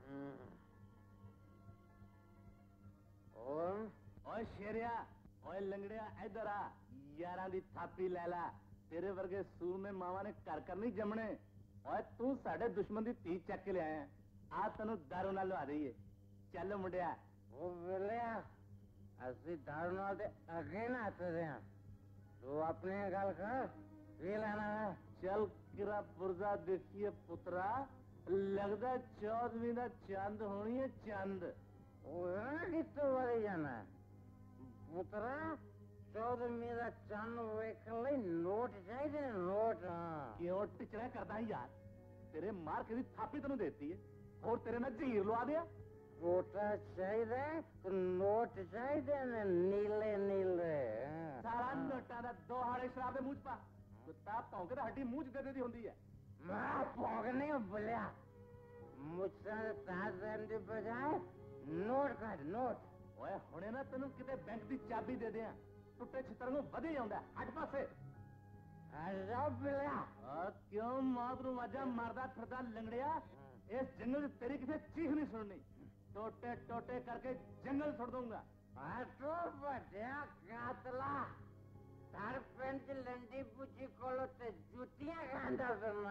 ओए शेरिया, ओए लंगड़िया, इधर आ। यारां दी थापी ले ला। तेरे वर्गे सूर में मावा ने कर कर नहीं जमने। ओए तू साडे दुश्मन दी धी चक के ले आया। आ तैनू दारू नाल लवा दईए। चल मुंडिया। ओ वेलिया, असि दारू नाल दे अगे ना आते हैं। तू अपने गल कर, ये लेना है। चल किरा पुरजा देखिए पुत्रा, लगदा 14वीं दा चंद होनी है चंद। कितों वाली जाना है पुत्रा? 14वीं दा चंद वेख ले, नोट चाहिए नोट। क्यों टिचड़ा करदा यार? तेरे मार के थापी तेनू देती है और तेरे में जीर लवा दिया। कोटा चाहिए तो नोट चाहिए ने नीले नीले। सारा नोटा दा दो हाड़े शराब दे मुंह पा। कुत्ता भौंके दा हड्डी मुंह दे दी हुंदी है। मैं भौंकने बोलिया, मुझसे ताज़न दी बजाय नोट काट नोट। ओए हुणे ना तेनू किते बैंक दी चाबी दे दियां, टुट्टे छितर नूं वधी जांदा। हट पासे। अरे बिलिया, क्यों मातरू वाजा मारदा फिरदा लंगड़िया? इस जंगल च तेरी किसे चीख नहीं सुननी। टोटे टोटे करके जंगल छोड़ दूंगा। तो बढ़िया कातला, तार पेंच लंडी बुझी कोलो ते जूतियां गांधा करना।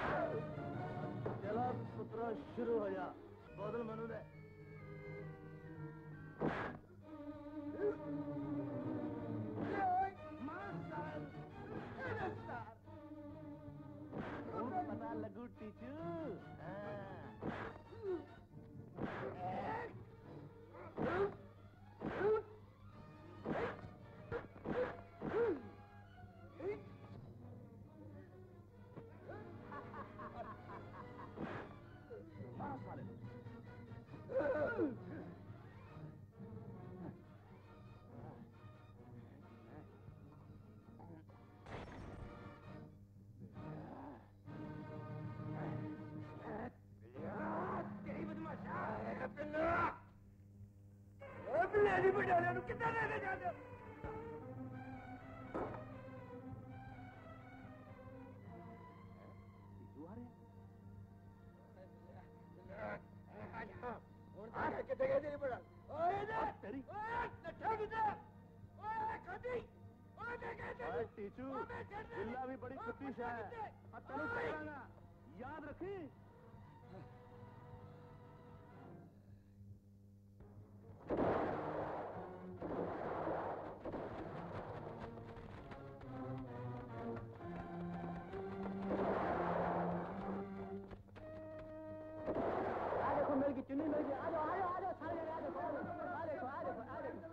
चलो पुत्रो शुरू हो जा। बोतल मनु दे। पता लगू टीचू। टीचू बिल्ला भी बड़ी कुत्ती है तेन कहना याद रखी। मिल गई चुन्नी मिल गई। आ जाओ आ जाओ आ जाओ सारे आ जाओ आ देखो आ देखो आ देखो।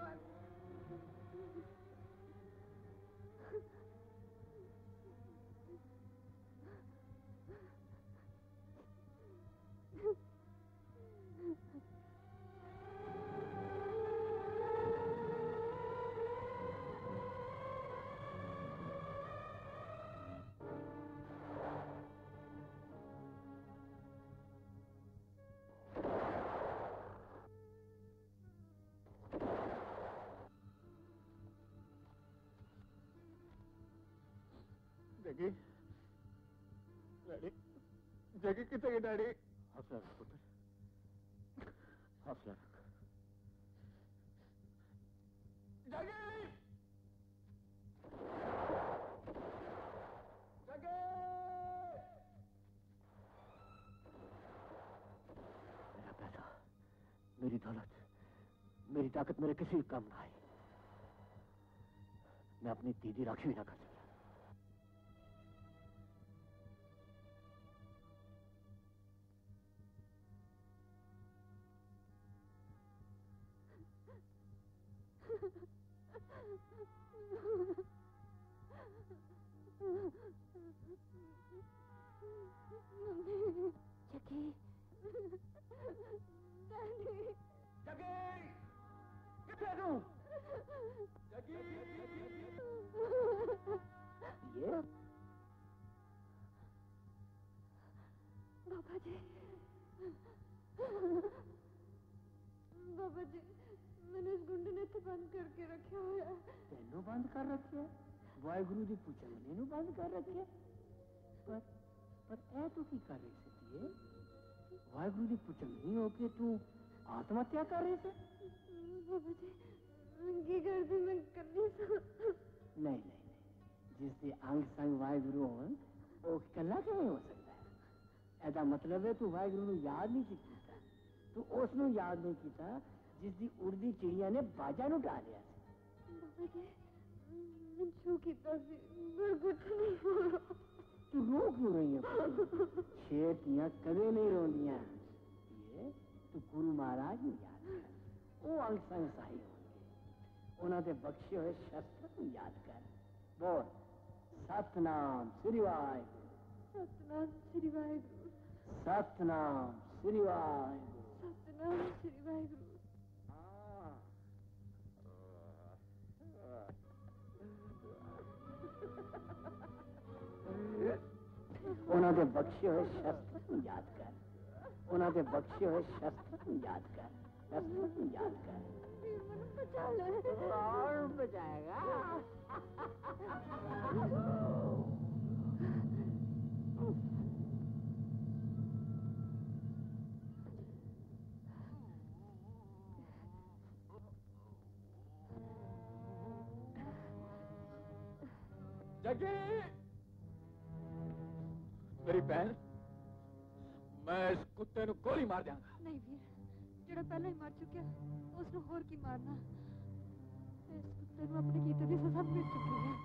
जगी डैडी जगी कितने गए डैडी? हौसला रख पुत्र हौसला रख। जगी जगी मेरा पैसा मेरी दौलत मेरी ताकत मेरे किसी काम ना आई। मैं अपनी दीदी राखी भी ना कर सकता। बाबा जी मैंने इस गुंडे ने तो बंद करके रखा हुआ है। तेनू बंद कर रखे वाहेगुरु दी पुचंगनी नू बंद कर रखे। पर ए तू की कर रही सी? वाहेगुरु दी पुचंगनी होके तू आत्महत्या कर रही थे? बाबा जी की कर दी मैं कर दी नहीं नहीं जिस दी अंग संग वाहेगुरु होन ओ कला किवें हो सकता है? एदा मतलब है तू वाहेगुरु नू याद नहीं कीता। तू उस नू याद नहीं कीता जिस दी उड़दी चिड़िया ने बाजा नू ढा लिया। बाबा जी मैं छू कीता सी पर कुछ नहीं हुआ। तू रो क्यों रही है? शेर दियां कदे नहीं रोंदियां। ये तू गुरु महाराज नू याद कर। वो अंग संग सही होंगे उन्हां दे बख्शे हुए शस्त्र नू याद कर। बोल सतनाम श्री वाहेगुरु। सतनाम श्री वाहेगुरु। सतनाम श्री वाहेगुरु। सतनाम श्री वाहेगुरु। उन्हां दे बख्शे हुए शस्त्र नू याद कर। उन्हां दे बख्शे हुए शस्त्र नू याद कर। शस्त्र नू याद कर। बचा ले और बचाएगा। जगी मेरी बहन मैं इस कुत्ते नू गोली मार दियांगा। नहीं वीर जेड़ा पहले ही मार चुका उसनु होर की मारना। इस कुत्ते नू अपने कीते दी सजा मिल चुकी है।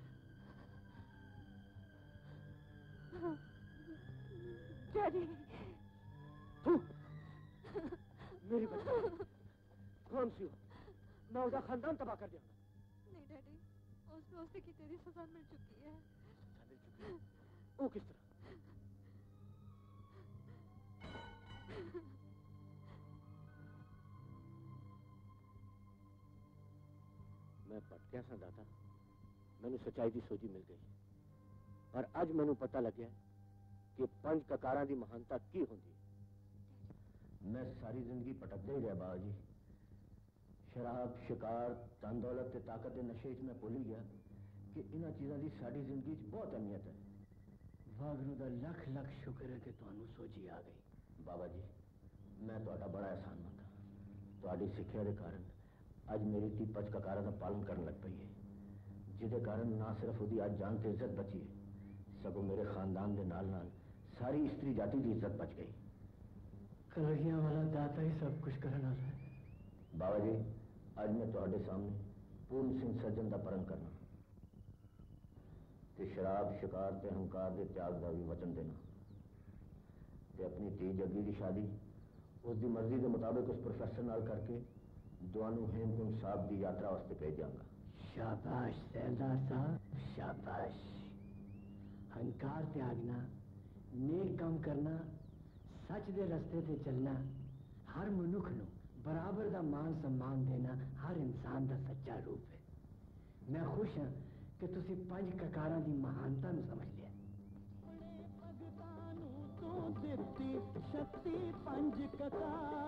डैडी तू मेरी बच्ची कौन सी हो? मैं उसका खानदान तबाह कर दिया। नहीं डैडी उसने उसके कीते दी सजा मिल चुकी है। सजा मिल चुकी है? वो किस तरह? मैं भटकिया सा दाता मैनू सच्चाई की सोझी मिल गई और अज मैनू पता लग गया कि पंज ककारां दी महानता की होंदी है। मैं सारी जिंदगी भटकते ही रहा बाबा जी। शराब शिकार धन दौलत ते ताकत के नशे च मैं भुल ही गया कि इन्हां चीज़ों की साड़ी जिंदगी च बहुत अहमियत है। वाहगुरू दा लख लख शुक्र है कि तुहानू सोझी आ गई। बाबा जी मैं तुहाडा बड़ा एहसान मंदा। तुहाडी सिक्ख्या के कारण अज मेरी धी पंज ककारां दा पालन करन लग पई है। ਜਿਹਦੇ ਕਾਰਨ ਨਾ ਸਿਰਫ ਉਹਦੀ ਅੱਜ ਜਾਨ ਤੇ ਇੱਜ਼ਤ ਬਚੀ ਹੈ, ਸਗੋਂ ਮੇਰੇ ਖਾਨਦਾਨ ਦੇ ਨਾਲ-ਨਾਲ ਸਾਰੀ ਇਸਤਰੀ ਜਾਤੀ ਦੀ ਇੱਜ਼ਤ ਬਚ ਗਈ। कलगियां वाला दाता ही सब कुछ करना है। बाबा जी, आज मैं ਤੁਹਾਡੇ ਸਾਹਮਣੇ ਪੂਰਨ ਸਿੰਘ ਸੱਜਣ ਦਾ ਪਰਨ ਕਰਨਾ ਤੇ ਸ਼ਰਾਬ, ਸ਼ਿਕਾਰ ਤੇ ਹੰਕਾਰ ਦੇ ਤਿਆਗ ਦਾ ਵੀ ਵਚਨ ਦੇਣਾ ਤੇ ਆਪਣੀ ਧੀ ਜੱਗੀ ਦੀ ਸ਼ਾਦੀ ਉਸ ਦੀ ਮਰਜ਼ੀ ਦੇ ਮੁਤਾਬਿਕ ਉਸ ਪ੍ਰੋਫੈਸਰ ਨਾਲ ਕਰਕੇ ਤੁਹਾਨੂੰ ਹੇਮਕੁੰਟ ਸਾਹਿਬ ਦੀ ਯਾਤਰਾ ਵਾਸਤੇ ਭੇਜਾਂਗਾ। शाबाश सरदार साहब, शाबाश। हंकार त्यागना, नेक काम करना, सच दे रस्ते ते चलना, हर मनुख नूं बराबर दा मान सम्मान देना हर इंसान दा सच्चा रूप है। मैं खुश हाँ कि तुसी पंज ककारां दी महानता नूं समझ लिया। शक्ति पंज ककार